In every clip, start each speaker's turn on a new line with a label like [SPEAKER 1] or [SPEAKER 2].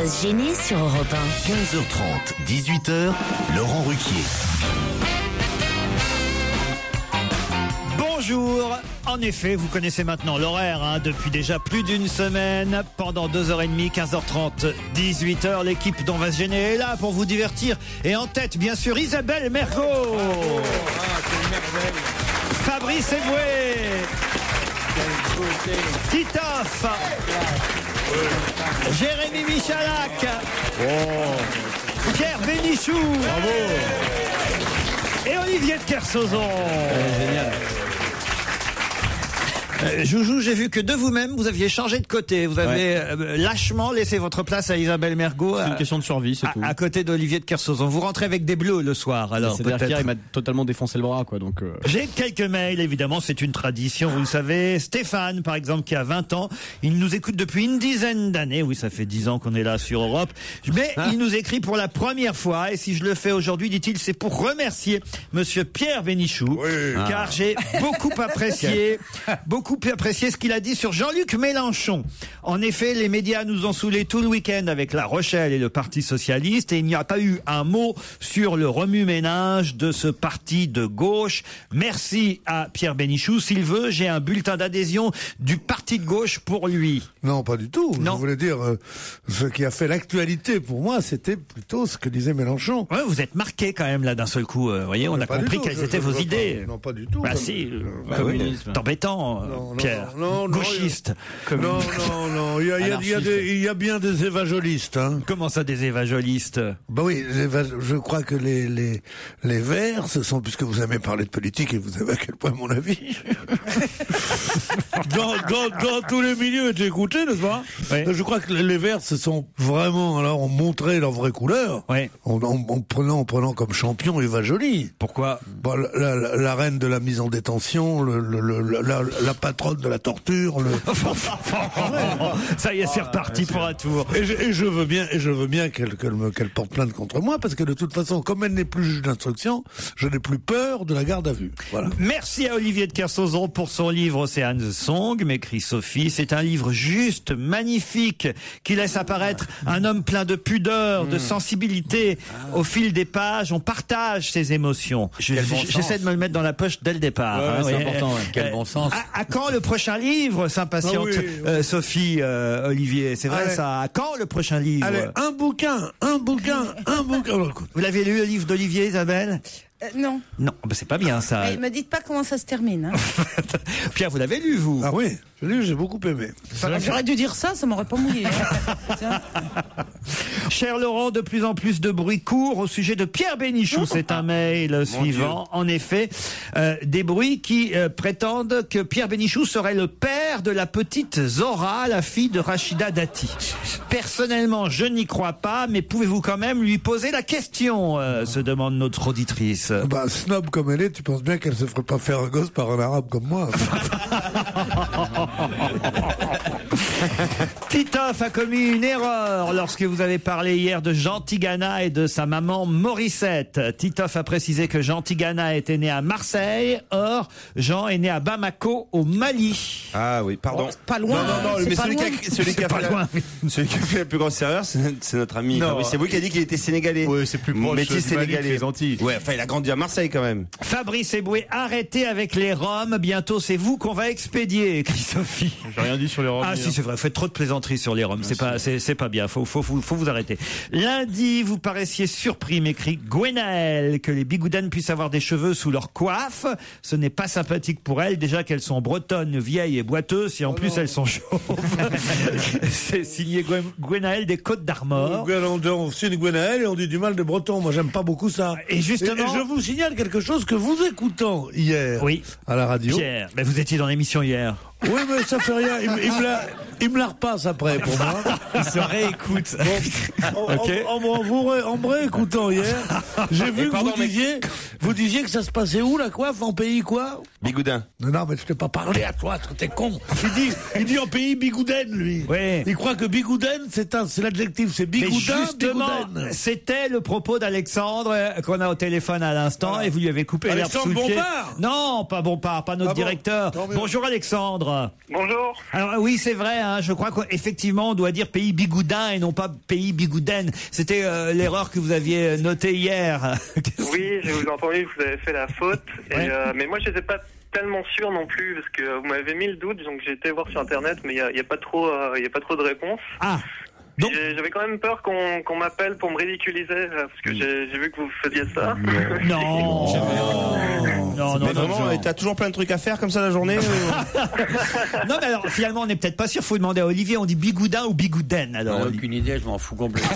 [SPEAKER 1] Buzz Gêné sur Europe 1.
[SPEAKER 2] 15h30, 18h, Laurent Ruquier.
[SPEAKER 3] Bonjour. En effet, vous connaissez maintenant l'horaire depuis déjà plus d'une semaine. Pendant 2h30, 15h30, 18h, l'équipe d'On va se gêner est là pour vous divertir. Et en tête, bien sûr, Isabelle Mergo. Fabrice Eboué. Titoff. Jérémy Michalak. Pierre Bénichou. Bravo. Et Olivier de Kersauzon. Génial. Joujou, j'ai vu que de vous-même, vous aviez changé de côté. Vous avez lâchement laissé votre place à Isabelle Mergo.
[SPEAKER 4] C'est une question de survie, c'est tout.
[SPEAKER 3] À côté d'Olivier de Kersauzon. Vous rentrez avec des bleus le soir, alors.
[SPEAKER 4] C'est-à-dire qu'hier, il m'a totalement défoncé le bras, quoi, donc.
[SPEAKER 3] J'ai quelques mails, évidemment, c'est une tradition, vous le savez. Stéphane, par exemple, qui a 20 ans, il nous écoute depuis une dizaine d'années. Oui, ça fait 10 ans qu'on est là sur Europe. Mais il nous écrit pour la première fois, et si je le fais aujourd'hui, dit-il, c'est pour remercier Monsieur Pierre Bénichou, car j'ai beaucoup apprécié ce qu'il a dit sur Jean-Luc Mélenchon. En effet, les médias nous ont saoulés tout le week-end avec La Rochelle et le Parti Socialiste, et il n'y a pas eu un mot sur le remue-ménage de ce parti de gauche. Merci à Pierre Bénichou. S'il veut, j'ai un bulletin d'adhésion du parti de gauche pour lui.
[SPEAKER 5] Non, pas du tout.
[SPEAKER 3] Non.
[SPEAKER 5] Je voulais dire, ce qui a fait l'actualité pour moi, c'était plutôt ce que disait Mélenchon.
[SPEAKER 3] Ouais, vous êtes marqué quand même là d'un seul coup. Vous voyez, on a compris quelles étaient vos idées.
[SPEAKER 5] Non, pas du tout.
[SPEAKER 3] Bah si, communisme. C'est embêtant, Pierre.
[SPEAKER 5] Non,
[SPEAKER 3] gauchiste.
[SPEAKER 5] Non. Il y a bien des évajolistes. Hein.
[SPEAKER 3] Comment ça, des évajolistes?
[SPEAKER 5] Bah oui, je crois que les Verts, ce sont, puisque vous aimez parler de politique et vous savez à quel point mon avis. dans tous les milieux, j'ai écouté, n'est-ce pas? Oui. Je crois que les Verts se sont vraiment, alors, ont montré leur vraie couleur.
[SPEAKER 3] Oui.
[SPEAKER 5] En prenant comme champion Eva Joly.
[SPEAKER 3] Pourquoi?
[SPEAKER 5] Bon, la reine de la mise en détention, la patronne de la torture,
[SPEAKER 3] ça y est, c'est reparti pour un tour.
[SPEAKER 5] Et je veux bien qu'elle porte plainte contre moi, parce que de toute façon, comme elle n'est plus juge d'instruction, je n'ai plus peur de la garde à vue. Voilà.
[SPEAKER 3] Merci à Olivier de Kersauzon pour son livre Ocean's Song, m'écrit Sophie. C'est un livre juste, magnifique, qui laisse apparaître un homme plein de pudeur, de sensibilité. Au fil des pages, on partage ses émotions. J'essaie de me le mettre dans la poche dès le départ.
[SPEAKER 4] C'est important. Quel bon sens.
[SPEAKER 3] À quand le prochain livre, s'impatiente Sophie, Olivier? C'est vrai ça. À quand le prochain livre?
[SPEAKER 5] Allez, un bouquin.
[SPEAKER 3] Vous l'avez lu, le livre d'Olivier, Isabelle?
[SPEAKER 6] Non.
[SPEAKER 3] Non, c'est pas bien ça.
[SPEAKER 6] Mais me dites pas comment ça se termine.
[SPEAKER 3] Pierre, vous l'avez lu, vous?
[SPEAKER 5] Ah oui, j'ai beaucoup aimé.
[SPEAKER 6] J'aurais dû dire ça m'aurait pas mouillé.
[SPEAKER 3] Cher Laurent, de plus en plus de bruit court au sujet de Pierre Bénichou. C'est un mail suivant. En effet, des bruits qui prétendent que Pierre Bénichou serait le père de la petite Zora, la fille de Rachida Dati. Personnellement, je n'y crois pas, mais pouvez-vous quand même lui poser la question, se demande notre auditrice.
[SPEAKER 5] Bah, snob comme elle est, tu penses bien qu'elle se ferait pas faire un gosse par un arabe comme moi.
[SPEAKER 3] Titoff a commis une erreur lorsque vous avez parlé hier de Jean Tigana et de sa maman Morissette. Titoff a précisé que Jean Tigana était né à Marseille, or Jean est né à Bamako, au Mali.
[SPEAKER 7] Ah oui, pardon.
[SPEAKER 6] Pas loin.
[SPEAKER 7] Non, mais celui qui a fait la plus grosse erreur, c'est notre ami Fabrice. C'est vous qui a dit qu'il était sénégalais.
[SPEAKER 4] Oui, c'est plus proche
[SPEAKER 7] métis sénégalais.
[SPEAKER 4] Les Antilles.
[SPEAKER 7] Ouais, enfin, il a grandi à Marseille quand même.
[SPEAKER 3] Fabrice Eboué, arrêtez avec les Roms. Bientôt, c'est vous qu'on va expédier, écrit Sophie.
[SPEAKER 4] J'ai rien dit sur les Roms.
[SPEAKER 3] Ah si, c'est vrai. Vous faites trop de plaisanteries sur les Roms. C'est pas bien. Faut vous arrêter. Lundi, vous paraissiez surpris, m'écrit Gwenaël, que les bigoudanes puissent avoir des cheveux sous leur coiffe. Ce n'est pas sympathique pour elles. Déjà qu'elles sont bretonnes, vieilles et boiteuses. Et en plus, elles sont chauves. C'est signé Gwenaël des Côtes d'Armor.
[SPEAKER 5] On signe Gwenaël et on dit du mal des Bretons. Moi, j'aime pas beaucoup ça.
[SPEAKER 3] Et justement,
[SPEAKER 5] je vous signale quelque chose que vous écoutant hier à la radio.
[SPEAKER 3] Pierre, mais vous étiez dans l'émission hier.
[SPEAKER 5] Oui, mais ça fait rien. Il me la repasse après pour moi.
[SPEAKER 3] Il se réécoute.
[SPEAKER 5] En me réécoutant hier, j'ai vu que vous disiez que ça se passait où la coiffe, en pays quoi?
[SPEAKER 7] Bigoudin.
[SPEAKER 5] Non, mais je t'ai pas parlé à toi, t'es con. Il dit en pays Bigouden, lui.
[SPEAKER 3] Oui.
[SPEAKER 5] Il croit que Bigouden, c'est l'adjectif, c'est
[SPEAKER 3] Mais
[SPEAKER 5] Bigoudin,
[SPEAKER 3] justement,
[SPEAKER 5] Bigouden.
[SPEAKER 3] c'était le propos d'Alexandre qu'on a au téléphone à l'instant et vous lui avez coupé l'herbe sous le pied.
[SPEAKER 5] Bompard.
[SPEAKER 3] Non, pas Bompard, pas notre
[SPEAKER 5] Ah bon,
[SPEAKER 3] directeur.
[SPEAKER 5] tant mieux.
[SPEAKER 3] Bonjour Alexandre.
[SPEAKER 8] Bonjour.
[SPEAKER 3] Alors oui, c'est vrai, hein, je crois qu'effectivement on doit dire pays Bigoudin et non pas pays Bigouden. C'était l'erreur que vous aviez notée hier.
[SPEAKER 8] Oui, j'ai vous entendu que vous avez fait la faute.
[SPEAKER 3] Ouais.
[SPEAKER 8] Mais moi, je n'étais pas tellement sûr non plus parce que vous m'avez mis le doute. Donc j'ai été voir sur internet, mais il y a pas trop de réponses.
[SPEAKER 3] Ah. Donc,
[SPEAKER 8] J'avais quand même peur qu'on m'appelle pour me ridiculiser parce que j'ai vu que vous faisiez ça.
[SPEAKER 3] non. Non,
[SPEAKER 7] Mais vraiment, t'as toujours plein de trucs à faire comme ça la journée
[SPEAKER 3] Non, mais alors finalement on n'est peut-être pas sûr. Faut demander à Olivier. On dit Bigoudin ou Bigouden alors.
[SPEAKER 4] J'en ai aucune idée, je m'en fous complètement.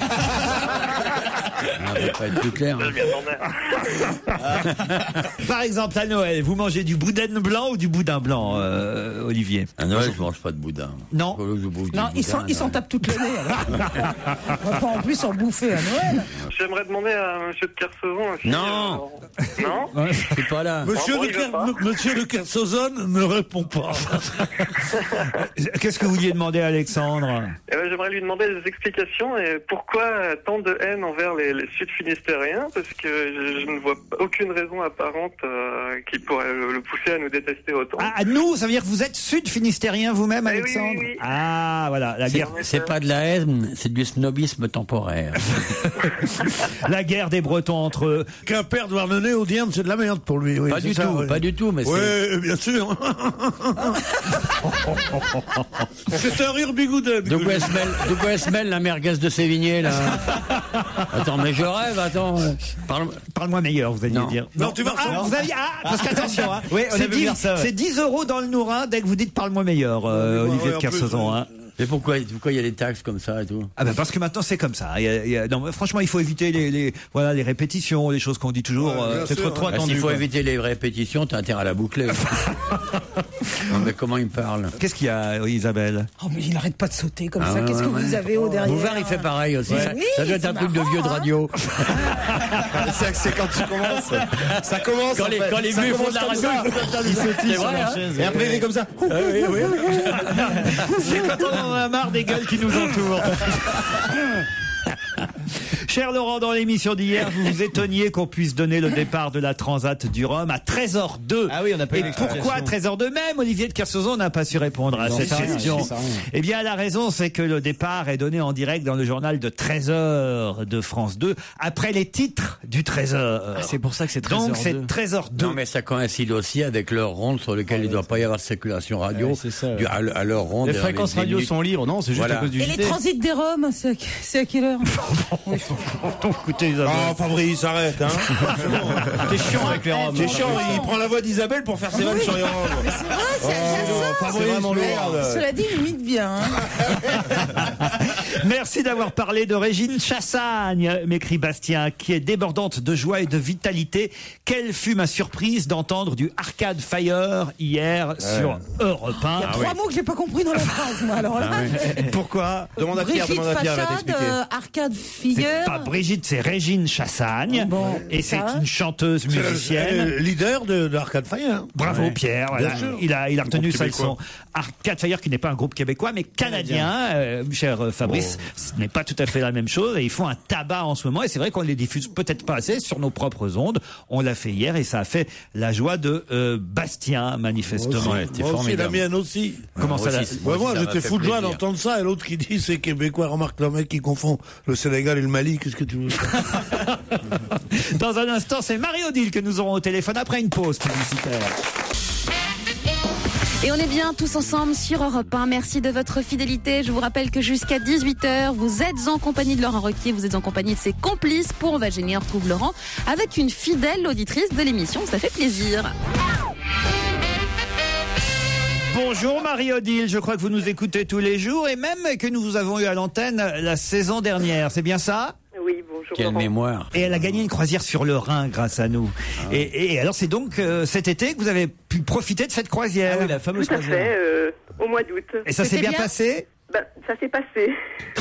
[SPEAKER 4] Ça va pas être plus clair.
[SPEAKER 8] Je m'y attendais.
[SPEAKER 3] Par exemple à Noël, vous mangez du boudin blanc ou du boudin blanc, Olivier?
[SPEAKER 4] À Noël, je mange pas de boudin.
[SPEAKER 3] Non.
[SPEAKER 6] Non, ils s'en tapent toute l'année. alors. On va pas en plus en bouffer à Noël.
[SPEAKER 8] J'aimerais demander à Monsieur de Kersauzon aussi.
[SPEAKER 4] Non.
[SPEAKER 8] Non.
[SPEAKER 4] C'est pas là.
[SPEAKER 5] Monsieur de Kersozon ne répond pas.
[SPEAKER 3] Qu'est-ce que vous vouliez demander à Alexandre?
[SPEAKER 8] J'aimerais lui demander des explications et pourquoi tant de haine envers les Sud-Finistériens, parce que je ne vois aucune raison apparente qui pourrait le pousser à nous détester autant.
[SPEAKER 3] Ah, nous, ça veut dire que vous êtes sud-finistérien vous-même,
[SPEAKER 8] Eh oui,
[SPEAKER 3] Alexandre?
[SPEAKER 8] oui.
[SPEAKER 3] Ah, voilà, la guerre.
[SPEAKER 4] C'est pas de la haine, c'est du snobisme temporaire.
[SPEAKER 3] La guerre des Bretons entre eux.
[SPEAKER 5] Quimper de Douarnenez, Audierne, c'est de la merde pour lui. Oui,
[SPEAKER 4] Pas
[SPEAKER 5] c'est
[SPEAKER 4] du
[SPEAKER 5] ça,
[SPEAKER 4] tout,
[SPEAKER 5] oui.
[SPEAKER 4] pas du tout, mais c'est.
[SPEAKER 5] Oui, bien sûr. C'est un rire Bigouden.
[SPEAKER 4] De quoi elle se mêle, la merguez de Sévigné, là? Attends, mais je rêve, attends.
[SPEAKER 3] Parle-moi meilleur, vous alliez
[SPEAKER 4] Non.
[SPEAKER 3] dire.
[SPEAKER 5] Non, tu vas
[SPEAKER 3] Ah, vous aviez, parce qu'attention, hein,
[SPEAKER 4] Oui, on
[SPEAKER 3] c'est
[SPEAKER 4] avait vu ça, ouais.
[SPEAKER 3] c'est 10 € dans le Nourin dès que vous dites parle-moi meilleur, Olivier
[SPEAKER 5] ouais,
[SPEAKER 3] de
[SPEAKER 5] en
[SPEAKER 3] Kersauzon,
[SPEAKER 5] plus,
[SPEAKER 3] hein.
[SPEAKER 4] Mais pourquoi il y a des taxes comme ça et tout?
[SPEAKER 3] Ah ben parce que maintenant c'est comme ça. Non, mais franchement, il faut éviter les répétitions, les choses qu'on dit toujours.
[SPEAKER 5] Ouais, bien
[SPEAKER 3] c'est
[SPEAKER 5] sûr,
[SPEAKER 3] trop
[SPEAKER 4] Bah,
[SPEAKER 3] attendu.
[SPEAKER 4] s'il faut
[SPEAKER 3] quoi.
[SPEAKER 4] éviter les répétitions, t'as intérêt à la boucler. Non, mais comment il parle?
[SPEAKER 3] Qu'est-ce qu'il y a, Isabelle?
[SPEAKER 6] Oh, mais il arrête pas de sauter comme
[SPEAKER 4] Ah,
[SPEAKER 6] ça. Qu'est-ce que
[SPEAKER 4] ouais,
[SPEAKER 6] vous
[SPEAKER 4] ouais.
[SPEAKER 6] avez au derrière?
[SPEAKER 4] Bouvard, il fait pareil aussi.
[SPEAKER 6] Ouais.
[SPEAKER 4] Ça,
[SPEAKER 6] Oui,
[SPEAKER 4] ça doit être un
[SPEAKER 6] c'est
[SPEAKER 4] truc de
[SPEAKER 6] marrant,
[SPEAKER 4] vieux de
[SPEAKER 6] hein.
[SPEAKER 4] radio.
[SPEAKER 7] C'est quand tu commences. Ça commence.
[SPEAKER 4] Quand les
[SPEAKER 7] Ça
[SPEAKER 4] vieux font
[SPEAKER 7] commence
[SPEAKER 4] de la
[SPEAKER 7] comme
[SPEAKER 4] radio,
[SPEAKER 7] ça.
[SPEAKER 4] il faut comme ça. C'est vrai, hein.
[SPEAKER 7] Et après il est comme ça.
[SPEAKER 3] C'est quand on en a marre des gueules qui nous entourent. Cher Laurent, dans l'émission d'hier, vous vous étonniez qu'on puisse donner le départ de la Transat du Rhum à 13h02.
[SPEAKER 4] Ah oui, on n'a pas eu
[SPEAKER 3] Et pourquoi 13h02? Même Olivier de Kersauzon n'a pas su répondre à cette question. Eh bien, la raison, c'est que le départ est donné en direct dans le journal de 13h de France 2, après les titres du 13h.
[SPEAKER 4] C'est pour ça que c'est 13h02.
[SPEAKER 3] Donc, c'est 13h02.
[SPEAKER 4] Non, mais ça coïncide aussi avec l'heure ronde sur laquelle il ne doit pas y avoir de circulation radio.
[SPEAKER 9] c'est ça.
[SPEAKER 4] À l'heure ronde.
[SPEAKER 9] Les fréquences
[SPEAKER 4] des
[SPEAKER 9] radio
[SPEAKER 4] minutes.
[SPEAKER 9] sont libres, non? C'est juste
[SPEAKER 4] Voilà.
[SPEAKER 9] à cause du
[SPEAKER 6] Et les
[SPEAKER 9] JT.
[SPEAKER 6] transits des Roms, c'est à quelle heure?
[SPEAKER 3] Écoutez, Isabelle.
[SPEAKER 7] Oh Fabrice, arrête hein.
[SPEAKER 9] T'es chiant avec les robes.
[SPEAKER 7] T'es chiant, il prend la voix d'Isabelle pour faire ses vannes sur les robes.
[SPEAKER 6] Mais c'est vrai, c'est agaçant.
[SPEAKER 7] Fabrice,
[SPEAKER 9] vraiment
[SPEAKER 7] merde.
[SPEAKER 6] Cela dit, il imite bien. Hein.
[SPEAKER 3] Merci d'avoir parlé de Régine Chassagne, m'écrit Bastien, qui est débordante de joie et de vitalité. Quelle fut ma surprise d'entendre du Arcade Fire hier sur Europe 1.
[SPEAKER 6] Il y a trois mots que j'ai pas compris dans la phrase, moi. Alors là,
[SPEAKER 3] Pourquoi?
[SPEAKER 7] Demande à Pierre,
[SPEAKER 6] Brigitte
[SPEAKER 7] demande à Pierre, elle va
[SPEAKER 6] Fachade,
[SPEAKER 7] t'expliquer.
[SPEAKER 6] Arcade
[SPEAKER 3] C'est
[SPEAKER 6] Fire.
[SPEAKER 3] pas Brigitte, c'est Régine Chassagne.
[SPEAKER 6] Bon,
[SPEAKER 3] et c'est
[SPEAKER 6] ça.
[SPEAKER 3] une chanteuse
[SPEAKER 5] C'est
[SPEAKER 3] musicienne.
[SPEAKER 5] le leader de Arcade Fire.
[SPEAKER 3] Bravo Pierre, voilà.
[SPEAKER 5] sûr.
[SPEAKER 3] Il a retenu sa
[SPEAKER 7] québécois.
[SPEAKER 3] leçon. Arcade Fire qui n'est pas un groupe québécois mais canadien, cher Fabrice, ce n'est pas tout à fait la même chose et ils font un tabac en ce moment et c'est vrai qu'on les diffuse peut-être pas assez sur nos propres ondes. On l'a fait hier et ça a fait la joie de Bastien manifestement.
[SPEAKER 4] Ouais, t'es
[SPEAKER 5] Moi aussi, la
[SPEAKER 4] formidable.
[SPEAKER 5] mienne aussi.
[SPEAKER 3] Comment
[SPEAKER 4] Moi
[SPEAKER 3] ça
[SPEAKER 4] aussi,
[SPEAKER 3] la-
[SPEAKER 5] Ouais, moi,
[SPEAKER 4] ça m'a
[SPEAKER 5] j'étais
[SPEAKER 4] fait
[SPEAKER 5] fou de joie
[SPEAKER 4] plaisir.
[SPEAKER 5] d'entendre ça, et l'autre qui dit c'est québécois. Remarque le mec qui confond le Sénégal et le Mali. Qu'est-ce que tu veux?
[SPEAKER 3] Dans un instant, c'est Marie-Odile que nous aurons au téléphone après une pause publicitaire.
[SPEAKER 10] Et on est bien tous ensemble sur Europe 1. Merci de votre fidélité. Je vous rappelle que jusqu'à 18h, vous êtes en compagnie de Laurent Ruquier, vous êtes en compagnie de ses complices pour On va gêner, on retrouve Laurent avec une fidèle auditrice de l'émission. Ça fait plaisir.
[SPEAKER 3] Bonjour Marie-Odile, je crois que vous nous écoutez tous les jours et même que nous vous avons eu à l'antenne la saison dernière, c'est bien ça?
[SPEAKER 8] Oui, bonjour.
[SPEAKER 4] Quelle
[SPEAKER 8] Laurent.
[SPEAKER 4] mémoire.
[SPEAKER 3] Et elle a gagné une croisière sur le Rhin grâce à nous. Et alors c'est donc cet été que vous avez pu profiter de cette croisière.
[SPEAKER 9] Ah oui, la fameuse
[SPEAKER 8] Tout à
[SPEAKER 9] croisière.
[SPEAKER 8] fait, au mois d'août.
[SPEAKER 3] Et ça s'est
[SPEAKER 6] C'était
[SPEAKER 3] bien
[SPEAKER 6] bien
[SPEAKER 3] passé?
[SPEAKER 11] Ben, ça s'est passé.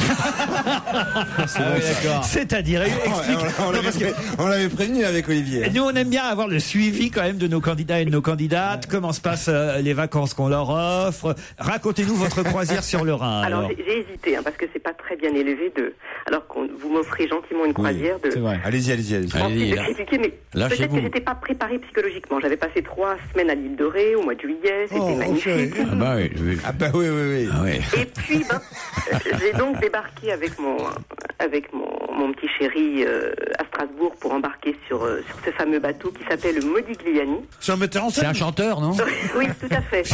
[SPEAKER 3] D'accord. C'est-à-dire,
[SPEAKER 7] on l'avait prévenu avec Olivier.
[SPEAKER 3] Nous, on aime bien avoir le suivi quand même de nos candidats et de nos candidates. Comment se passent les vacances qu'on leur offre? Racontez-nous votre croisière sur le Rhin.
[SPEAKER 11] Alors, j'ai hésité, parce que c'est pas très bien élevé alors que vous m'offrez gentiment une croisière de.
[SPEAKER 7] C'est vrai. Allez-y.
[SPEAKER 11] De critiquer, mais peut-être que j'étais pas préparée psychologiquement. J'avais passé 3 semaines à l'île de Ré au mois de juillet, c'était magnifique.
[SPEAKER 4] Ah bah oui.
[SPEAKER 7] Oui.
[SPEAKER 4] Ah oui.
[SPEAKER 11] Et puis, j'ai donc débarqué avec mon petit chéri à Strasbourg pour embarquer sur ce fameux bateau qui s'appelle le Modigliani.
[SPEAKER 5] C'est un metteur en scène.
[SPEAKER 4] C'est un chanteur, non?
[SPEAKER 11] Oui, tout à fait.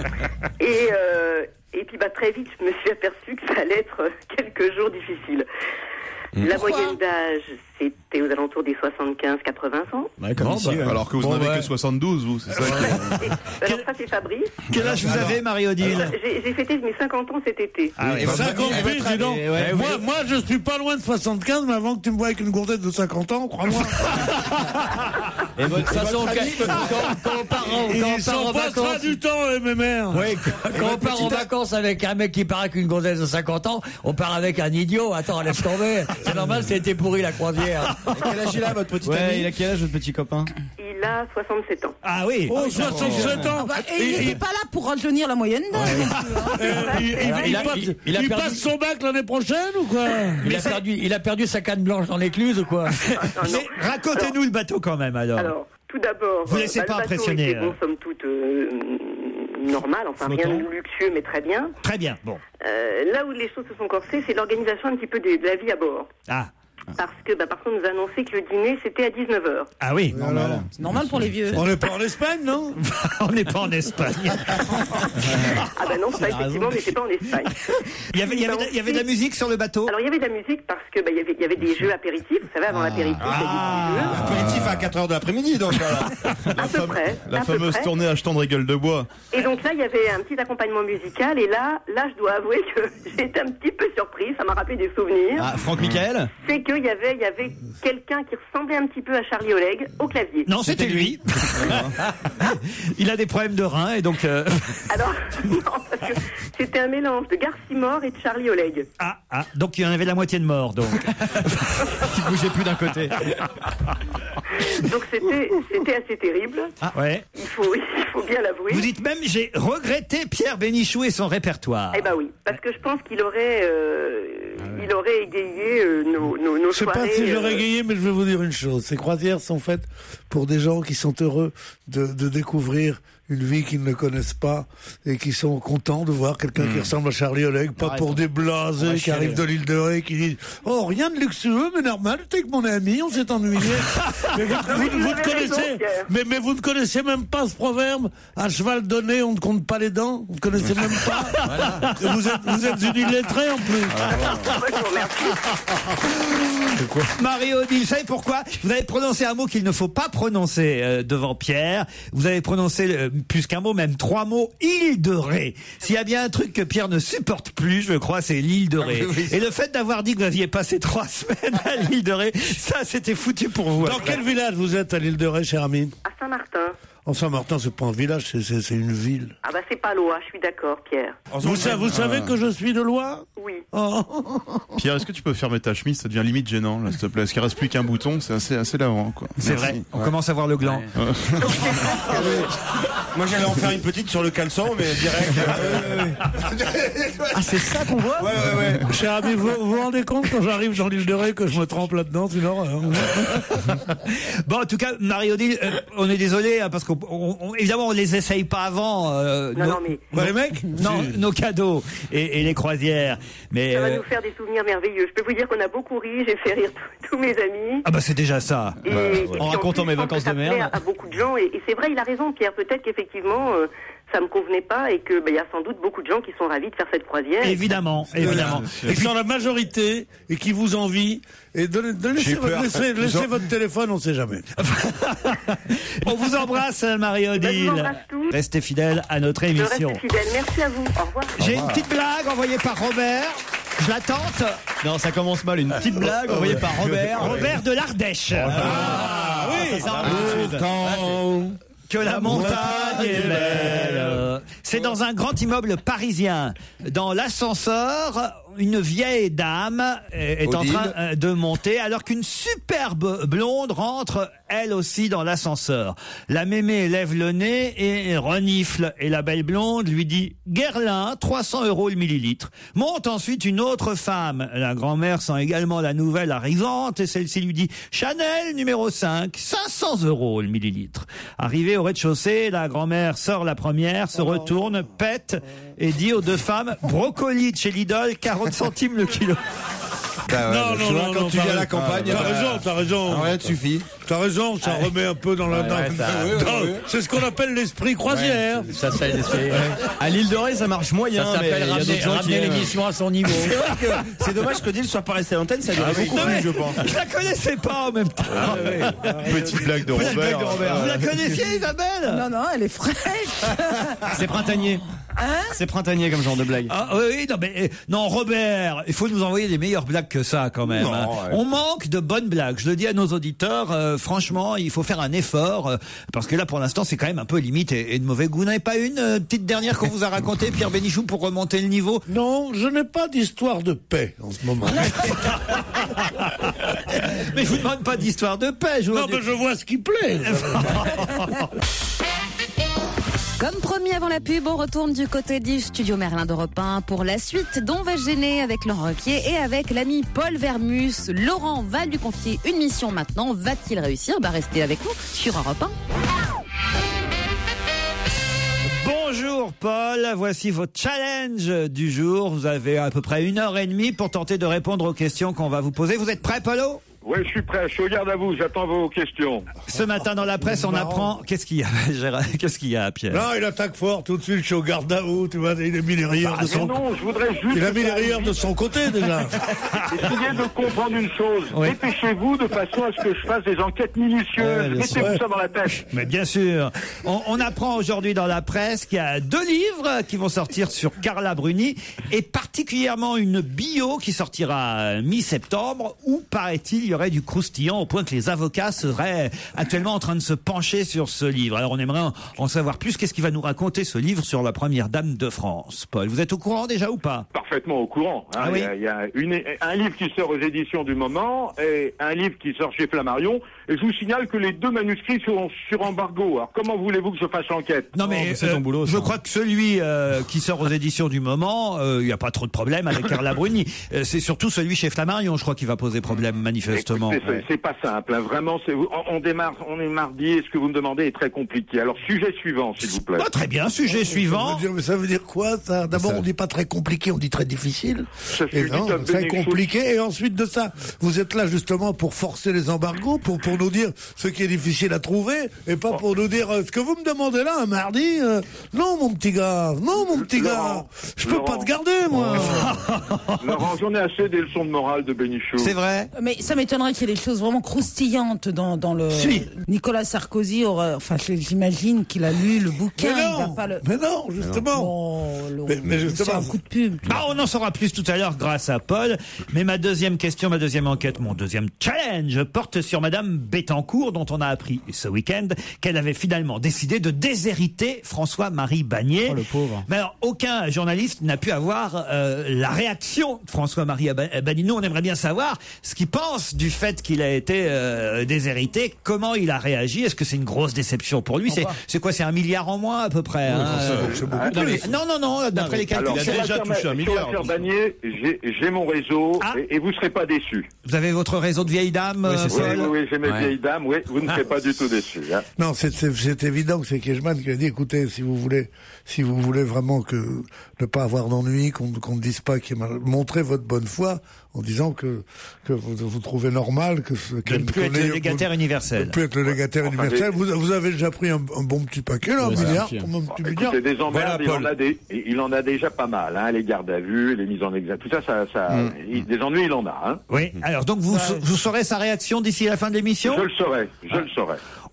[SPEAKER 11] Et puis très vite, je me suis aperçue que ça allait être quelques jours difficiles. La moyenne d'âge, c'était aux alentours des 75-80 ans.
[SPEAKER 9] Ouais, comme ici, alors que vous n'en avez que 72, vous, c'est ça
[SPEAKER 11] Alors ça, c'est Fabrice.
[SPEAKER 3] Quel âge vous avez, Marie-Odile?
[SPEAKER 11] J'ai fêté mes 50 ans cet été.
[SPEAKER 5] Ah oui, 50 dis donc. Moi, je suis pas loin de 75, mais avant que tu me vois avec une gourdette de 50 ans, crois-moi.
[SPEAKER 4] Et de toute façon, quand on part en vacances
[SPEAKER 5] du temps, mes mères.
[SPEAKER 4] Oui, quand on part en vacances avec un mec qui part avec une gonzesse de 50 ans, on part avec un idiot. Attends, laisse tomber. C'est normal, c'était pourri la croisière.
[SPEAKER 9] Quel âge il a, votre petit ami? Il a quel âge, votre petit copain?
[SPEAKER 11] Il a 67 ans.
[SPEAKER 3] Ah oui.
[SPEAKER 5] Oh, 67 ans.
[SPEAKER 6] Et il n'était pas là pour rajeunir la moyenne d'âge.
[SPEAKER 5] Il passe son bac l'année prochaine ou quoi?
[SPEAKER 4] Il a perdu sa canne blanche dans l'écluse ou quoi?
[SPEAKER 3] Mais racontez-nous le bateau quand même, alors.
[SPEAKER 11] Alors, tout d'abord,
[SPEAKER 3] vous laissez pas impressionner.
[SPEAKER 11] Était bon, somme toute normal, rien de luxueux, mais très bien.
[SPEAKER 3] Très bien, bon.
[SPEAKER 11] Là où les choses se sont corsées, c'est l'organisation un petit peu de la vie à bord.
[SPEAKER 3] Ah.
[SPEAKER 11] Parce que par contre, nous a annoncé que le dîner, c'était à 19h.
[SPEAKER 3] Ah oui,
[SPEAKER 6] normal. C'est normal pour les vieux.
[SPEAKER 5] On n'est pas en Espagne, non?
[SPEAKER 3] On n'est pas en Espagne.
[SPEAKER 11] Ah ben non, ça, effectivement, on n'était pas en Espagne.
[SPEAKER 3] Il y avait de la musique sur le bateau?
[SPEAKER 11] Alors, il y avait de la musique parce que il y avait des jeux apéritifs. Vous savez, avant l'apéritif, il y a des petits jeux.
[SPEAKER 7] Apéritif à 4h de l'après-midi, donc
[SPEAKER 11] La
[SPEAKER 9] fameuse tournée à tendre et gueule de bois.
[SPEAKER 11] Et donc là, il y avait un petit accompagnement musical. Et là, je dois avouer que j'ai été un petit peu surprise. Ça m'a rappelé des souvenirs.
[SPEAKER 9] Ah, Franck Michael?
[SPEAKER 11] C'est qu'il y avait quelqu'un qui ressemblait un petit peu à Charlie Oleg au clavier.
[SPEAKER 3] Non, c'était lui. Il a des problèmes de reins et donc.
[SPEAKER 11] Alors, non, parce que c'était un mélange de Garcimore et de Charlie Oleg.
[SPEAKER 3] Ah, donc il y en avait la moitié de mort, donc.
[SPEAKER 9] Qui bougeait plus d'un côté.
[SPEAKER 11] Donc c'était assez terrible.
[SPEAKER 3] Ah ouais.
[SPEAKER 11] Il faut bien l'avouer.
[SPEAKER 3] Vous dites même, j'ai regretté Pierre Bénichou et son répertoire.
[SPEAKER 11] Eh ben oui, parce que je pense qu'il aurait égayé nos soirées.
[SPEAKER 5] Je sais pas si j'aurais égayé, mais je vais vous dire une chose. Ces croisières sont faites pour des gens qui sont heureux de découvrir une vie qu'ils ne connaissent pas et qui sont contents de voir quelqu'un qui ressemble à Charlie Oleg, pas pour des blasés qui arrivent de l'île de Ré, qui disent « Oh, rien de luxueux, mais normal, j'étais avec mon ami, on s'est ennuyé. » Mais vous ne connaissez même pas ce proverbe « À cheval donné, on ne compte pas les dents ». Vous ne connaissez même pas. Voilà. Vous êtes une illettrée en plus.
[SPEAKER 3] Marie-Odile, vous savez pourquoi? Vous avez prononcé un mot qu'il ne faut pas prononcer devant Pierre. Vous avez prononcé plus qu'un mot, même 3 mots, île de Ré. S'il y a bien un truc que Pierre ne supporte plus, je crois, c'est l'île de Ré. Et le fait d'avoir dit que vous aviez passé 3 semaines à l'île de Ré, ça c'était foutu pour vous.
[SPEAKER 5] Dans quel village vous êtes à l'île de Ré, cher ami?
[SPEAKER 11] À Saint-Martin.
[SPEAKER 5] En Saint-Martin, c'est pas un village, c'est une ville.
[SPEAKER 11] Ah bah c'est pas Loire, je suis d'accord, Pierre.
[SPEAKER 5] Vous savez que je suis de Loire?
[SPEAKER 11] Oui.
[SPEAKER 5] Oh.
[SPEAKER 9] Pierre, est-ce que tu peux fermer ta chemise? Ça devient limite gênant, là, s'il te plaît. Parce qu'il reste plus qu'un bouton, c'est assez lavant, quoi.
[SPEAKER 3] C'est vrai, on commence à voir le gland.
[SPEAKER 7] Ouais. Moi, j'allais en faire une petite sur le caleçon, mais direct.
[SPEAKER 6] Ah, c'est ça qu'on voit?
[SPEAKER 7] Ouais.
[SPEAKER 5] Cher ami, vous vous rendez compte quand j'arrive dans l'île de Ré que je me trempe là-dedans, c'est une horreur.
[SPEAKER 3] Bon, en tout cas, Marie-Odile, on est désolé, hein, parce que évidemment, on les essaye pas avant.
[SPEAKER 11] Non, mais...
[SPEAKER 5] les mecs?
[SPEAKER 3] Non, nos cadeaux et les croisières. Mais
[SPEAKER 11] ça va nous faire des souvenirs merveilleux. Je peux vous dire qu'on a beaucoup ri, j'ai fait rire tous mes amis.
[SPEAKER 3] Ah bah c'est déjà ça.
[SPEAKER 9] En racontant mes vacances de merde.
[SPEAKER 11] À beaucoup de gens, et c'est vrai, il a raison, Pierre. Peut-être qu'effectivement, ça me convenait pas et que y a sans doute beaucoup de gens qui sont ravis de faire cette croisière.
[SPEAKER 3] Évidemment.
[SPEAKER 5] Et qui sont la majorité et qui vous envient. Et laissez votre téléphone, on ne sait jamais.
[SPEAKER 3] On vous embrasse, Marie-Odile.
[SPEAKER 11] Je vous embrasse tous.
[SPEAKER 3] Restez fidèles à notre émission.
[SPEAKER 11] Je reste fidèle. Merci à vous. Au revoir.
[SPEAKER 3] J'ai une petite blague envoyée par Robert. Je la tente.
[SPEAKER 9] Non, ça commence mal. Une petite blague envoyée par Robert.
[SPEAKER 3] Robert de l'Ardèche.
[SPEAKER 9] Oui, ça
[SPEAKER 3] que la montagne est belle. C'est C'est dans un grand immeuble parisien. Dans l'ascenseur, une vieille dame est en train de monter alors qu'une superbe blonde rentre elle aussi dans l'ascenseur. La mémé lève le nez et renifle et la belle blonde lui dit « Guerlain, 300 € le millilitre ». Monte ensuite une autre femme. La grand-mère sent également la nouvelle arrivante et celle-ci lui dit « Chanel numéro 5, 500 € le millilitre ». Arrivée au rez-de-chaussée, la grand-mère sort la première, se retourne, pète et dit aux deux femmes « Brocoli de chez Lidl, 40 centimes le kilo ».
[SPEAKER 7] Quand tu viens à la campagne,
[SPEAKER 5] t'as raison.
[SPEAKER 7] Rien ne suffit.
[SPEAKER 5] T'as raison, ça remet un peu dans la. C'est ce qu'on appelle l'esprit croisière.
[SPEAKER 4] Ça s'appelle l'esprit.
[SPEAKER 12] À l'île de Ré, ça marche moyen.
[SPEAKER 4] Ça s'appelle ramener l'émission à son niveau.
[SPEAKER 7] C'est dommage que Deal soit pas resté à l'antenne, ça durait beaucoup plus, je pense.
[SPEAKER 3] Je la connaissais pas en même temps.
[SPEAKER 9] Petite blague de Robert.
[SPEAKER 3] Vous la connaissiez, Isabelle?
[SPEAKER 6] Non, elle est fraîche.
[SPEAKER 12] C'est printanier. C'est printanier comme genre de blague.
[SPEAKER 3] Ah oui, non, Robert, il faut nous envoyer des meilleures blagues que ça quand même. On manque de bonnes blagues. Je le dis à nos auditeurs, franchement, il faut faire un effort parce que là, pour l'instant, c'est quand même un peu limite et de mauvais goût. Vous n'avez pas une petite dernière qu'on vous a racontée, Pierre Bénichou, pour remonter le niveau?
[SPEAKER 5] Non, je n'ai pas d'histoire de paix en ce moment.
[SPEAKER 3] Mais je vous demande pas d'histoire de paix.
[SPEAKER 5] Mais je vois ce qui plaît.
[SPEAKER 10] Comme promis avant la pub, on retourne du côté du studio Merlin d'Europe 1 pour la suite d'On va gêner avec Laurent Ruquier et avec l'ami Paul Vermus. Laurent va lui confier une mission maintenant. Va-t-il réussir? Restez avec nous sur Europe 1.
[SPEAKER 3] Bonjour Paul, voici votre challenge du jour. Vous avez à peu près 1h30 pour tenter de répondre aux questions qu'on va vous poser. Vous êtes prêt, Polo?
[SPEAKER 13] Oui, je suis prêt. Je regarde à vous. J'attends vos questions.
[SPEAKER 3] Ce matin dans la presse, on apprend... Qu'est-ce qu'il y a, Gérard? Qu'est-ce qu'il y a, Pierre?
[SPEAKER 5] Non, il attaque fort tout de suite. Je suis au garde à vous. Tu vois, il a mis les rires de son...
[SPEAKER 13] Non, je voudrais juste...
[SPEAKER 5] Il a mis les rires de son côté, déjà.
[SPEAKER 13] Essayez de comprendre une chose. Oui. Dépêchez-vous de façon à ce que je fasse des enquêtes minutieuses. Mettez-vous ça dans la tête.
[SPEAKER 3] Mais bien sûr. On apprend aujourd'hui dans la presse qu'il y a 2 livres qui vont sortir sur Carla Bruni et particulièrement une bio qui sortira mi-septembre où, paraît-il, il y aurait du croustillant au point que les avocats seraient actuellement en train de se pencher sur ce livre. Alors on aimerait en savoir plus. Qu'est-ce qu'il va nous raconter ce livre sur la première dame de France? Paul, vous êtes au courant déjà ou pas?
[SPEAKER 13] Parfaitement au courant. Hein.
[SPEAKER 3] Ah oui.
[SPEAKER 13] Il y a un livre qui sort aux éditions du Moment et un livre qui sort chez Flammarion. Et je vous signale que les 2 manuscrits sont sur embargo. Alors comment voulez-vous que je fasse l'enquête?
[SPEAKER 3] Non mais
[SPEAKER 12] c'est ton boulot,
[SPEAKER 3] je crois que celui qui sort aux éditions du Moment, il n'y a pas trop de problème avec Carla Bruni. C'est surtout celui chez Flammarion, je crois, qui va poser problème manifestement.
[SPEAKER 13] Écoutez, c'est pas simple, hein. Vraiment. On est mardi et ce que vous me demandez est très compliqué. Alors sujet suivant, s'il vous plaît.
[SPEAKER 3] Très bien, sujet suivant.
[SPEAKER 5] Ça veut dire quoi ça? D'abord, on dit pas très compliqué, on dit très difficile.
[SPEAKER 13] Et
[SPEAKER 5] non, très compliqué. Et ensuite de ça, vous êtes là justement pour forcer les embargos, pour nous dire ce qui est difficile à trouver, et pas pour nous dire ce que vous me demandez là un mardi. Non, mon petit gars. Non, mon petit gars. Je peux pas te garder, moi.
[SPEAKER 13] Laurent, j'en ai assez des leçons de morale de Bénichou.
[SPEAKER 3] C'est vrai.
[SPEAKER 6] Mais ça m'étonnerait qu'il y ait des choses vraiment croustillantes dans le...
[SPEAKER 3] Si.
[SPEAKER 6] Nicolas Sarkozy aurait... Enfin, j'imagine qu'il a lu le bouquin.
[SPEAKER 5] Mais non, justement. Mais justement.
[SPEAKER 6] C'est un coup de pub.
[SPEAKER 3] On en saura plus tout à l'heure grâce à Paul. Mais ma deuxième question, ma deuxième enquête, mon deuxième challenge porte sur Madame Bettencourt, dont on a appris ce week-end qu'elle avait finalement décidé de déshériter François-Marie Bagné.
[SPEAKER 12] Oh, le pauvre.
[SPEAKER 3] Mais alors, aucun journaliste n'a pu avoir la réaction de François-Marie Bagné. Nous, on aimerait bien savoir ce qu'il pense du fait qu'il a été déshérité. Comment il a réagi? Est-ce que c'est une grosse déception pour lui? C'est quoi? C'est 1 milliard en moins à peu près? Non, d'après les calculs.
[SPEAKER 9] Il a déjà touché 1 milliard.
[SPEAKER 13] Sur Bagné, j'ai mon réseau et vous ne serez pas déçus.
[SPEAKER 3] Vous avez votre réseau de vieilles dames?
[SPEAKER 13] Oui, j'ai mes vieilles dames. Oui, vous ne serez pas du tout déçus. Hein.
[SPEAKER 5] Non, c'est évident que c'est Kejman qui a dit, écoutez, si vous voulez vraiment ne pas avoir d'ennui, qu'on ne dise pas montrez votre bonne foi en disant que vous trouvez normal que
[SPEAKER 3] de ne plus être le légataire universel.
[SPEAKER 5] De ne plus être le légataire universel. Vous avez déjà pris un bon petit paquet, là, 1 milliard.
[SPEAKER 13] Écoutez, des emmerdes, il en a déjà pas mal, hein, les gardes à vue, les mises en examen, tout ça, des ennuis, il en a. Hein.
[SPEAKER 3] Oui. Alors donc vous saurez sa réaction d'ici la fin de l'émission?
[SPEAKER 13] Je le saurai.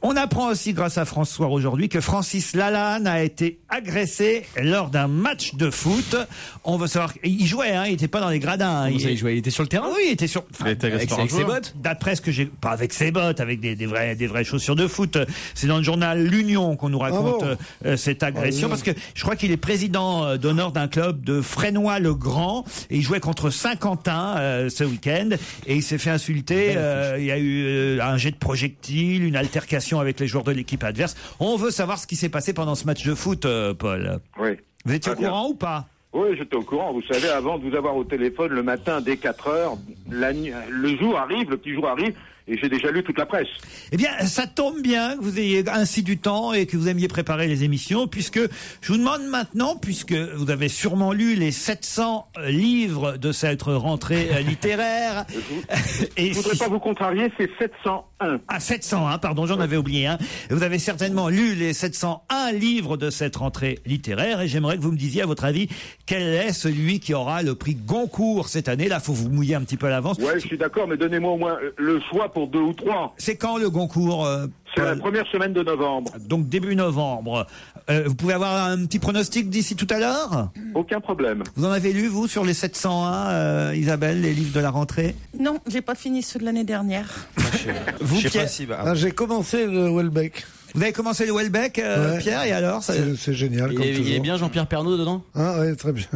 [SPEAKER 3] On apprend aussi grâce à François aujourd'hui que Francis Lalanne a été agressé lors d'un match de foot. On veut savoir, il jouait, hein, il était pas dans les gradins.
[SPEAKER 12] Il jouait, il était sur le terrain.
[SPEAKER 3] Oui, il était sur.
[SPEAKER 9] Il était agressé par un
[SPEAKER 12] avec ses
[SPEAKER 9] joueur.
[SPEAKER 12] bottes.
[SPEAKER 3] D'après ce que j'ai, pas avec ses bottes, avec des vraies chaussures de foot. C'est dans le journal L'Union qu'on nous raconte cette agression, parce que je crois qu'il est président d'honneur d'un club de Fresnoy-le-Grand et il jouait contre Saint-Quentin ce week-end et il s'est fait insulter. Il y a eu un jet de projectile, une altercation avec les joueurs de l'équipe adverse. On veut savoir ce qui s'est passé pendant ce match de foot, Paul.
[SPEAKER 13] Oui.
[SPEAKER 3] Vous étiez au
[SPEAKER 13] Bien.
[SPEAKER 3] courant ou pas?
[SPEAKER 13] Oui, j'étais au courant. Vous savez, avant de vous avoir au téléphone le matin dès 4 heures, le jour arrive, le petit jour arrive, et j'ai déjà lu toute la presse.
[SPEAKER 3] Eh bien, ça tombe bien que vous ayez ainsi du temps et que vous aimiez préparer les émissions, puisque je vous demande maintenant, puisque vous avez sûrement lu les 700 livres de cette rentrée littéraire.
[SPEAKER 13] Je ne voudrais pas vous contrarier, c'est 701.
[SPEAKER 3] Ah, 701, pardon, j'en avais oublié un. Vous avez certainement lu les 701 livres de cette rentrée littéraire et j'aimerais que vous me disiez, à votre avis, quel est celui qui aura le prix Goncourt cette année. Là, faut vous mouiller un petit peu à l'avance.
[SPEAKER 13] Ouais, je suis d'accord, mais donnez-moi au moins le choix pour 2 ou 3.
[SPEAKER 3] C'est quand le Goncourt
[SPEAKER 13] C'est la première semaine de novembre.
[SPEAKER 3] Donc début novembre. Vous pouvez avoir un petit pronostic d'ici tout à l'heure?
[SPEAKER 13] Aucun problème.
[SPEAKER 3] Vous en avez lu, vous, sur les 701, Isabelle, les livres de la rentrée?
[SPEAKER 6] Non, j'ai pas fini ceux de l'année dernière.
[SPEAKER 3] Vous,
[SPEAKER 7] Je sais
[SPEAKER 3] Pierre,
[SPEAKER 7] pas si.
[SPEAKER 5] Ah, j'ai commencé le Welbeck.
[SPEAKER 3] vous avez commencé le Welbeck,
[SPEAKER 5] Ouais.
[SPEAKER 3] Pierre, et alors ça...
[SPEAKER 5] C'est génial, comme toujours.
[SPEAKER 12] Il est bien Jean-Pierre Pernaut dedans.
[SPEAKER 5] Ah, ouais, très bien.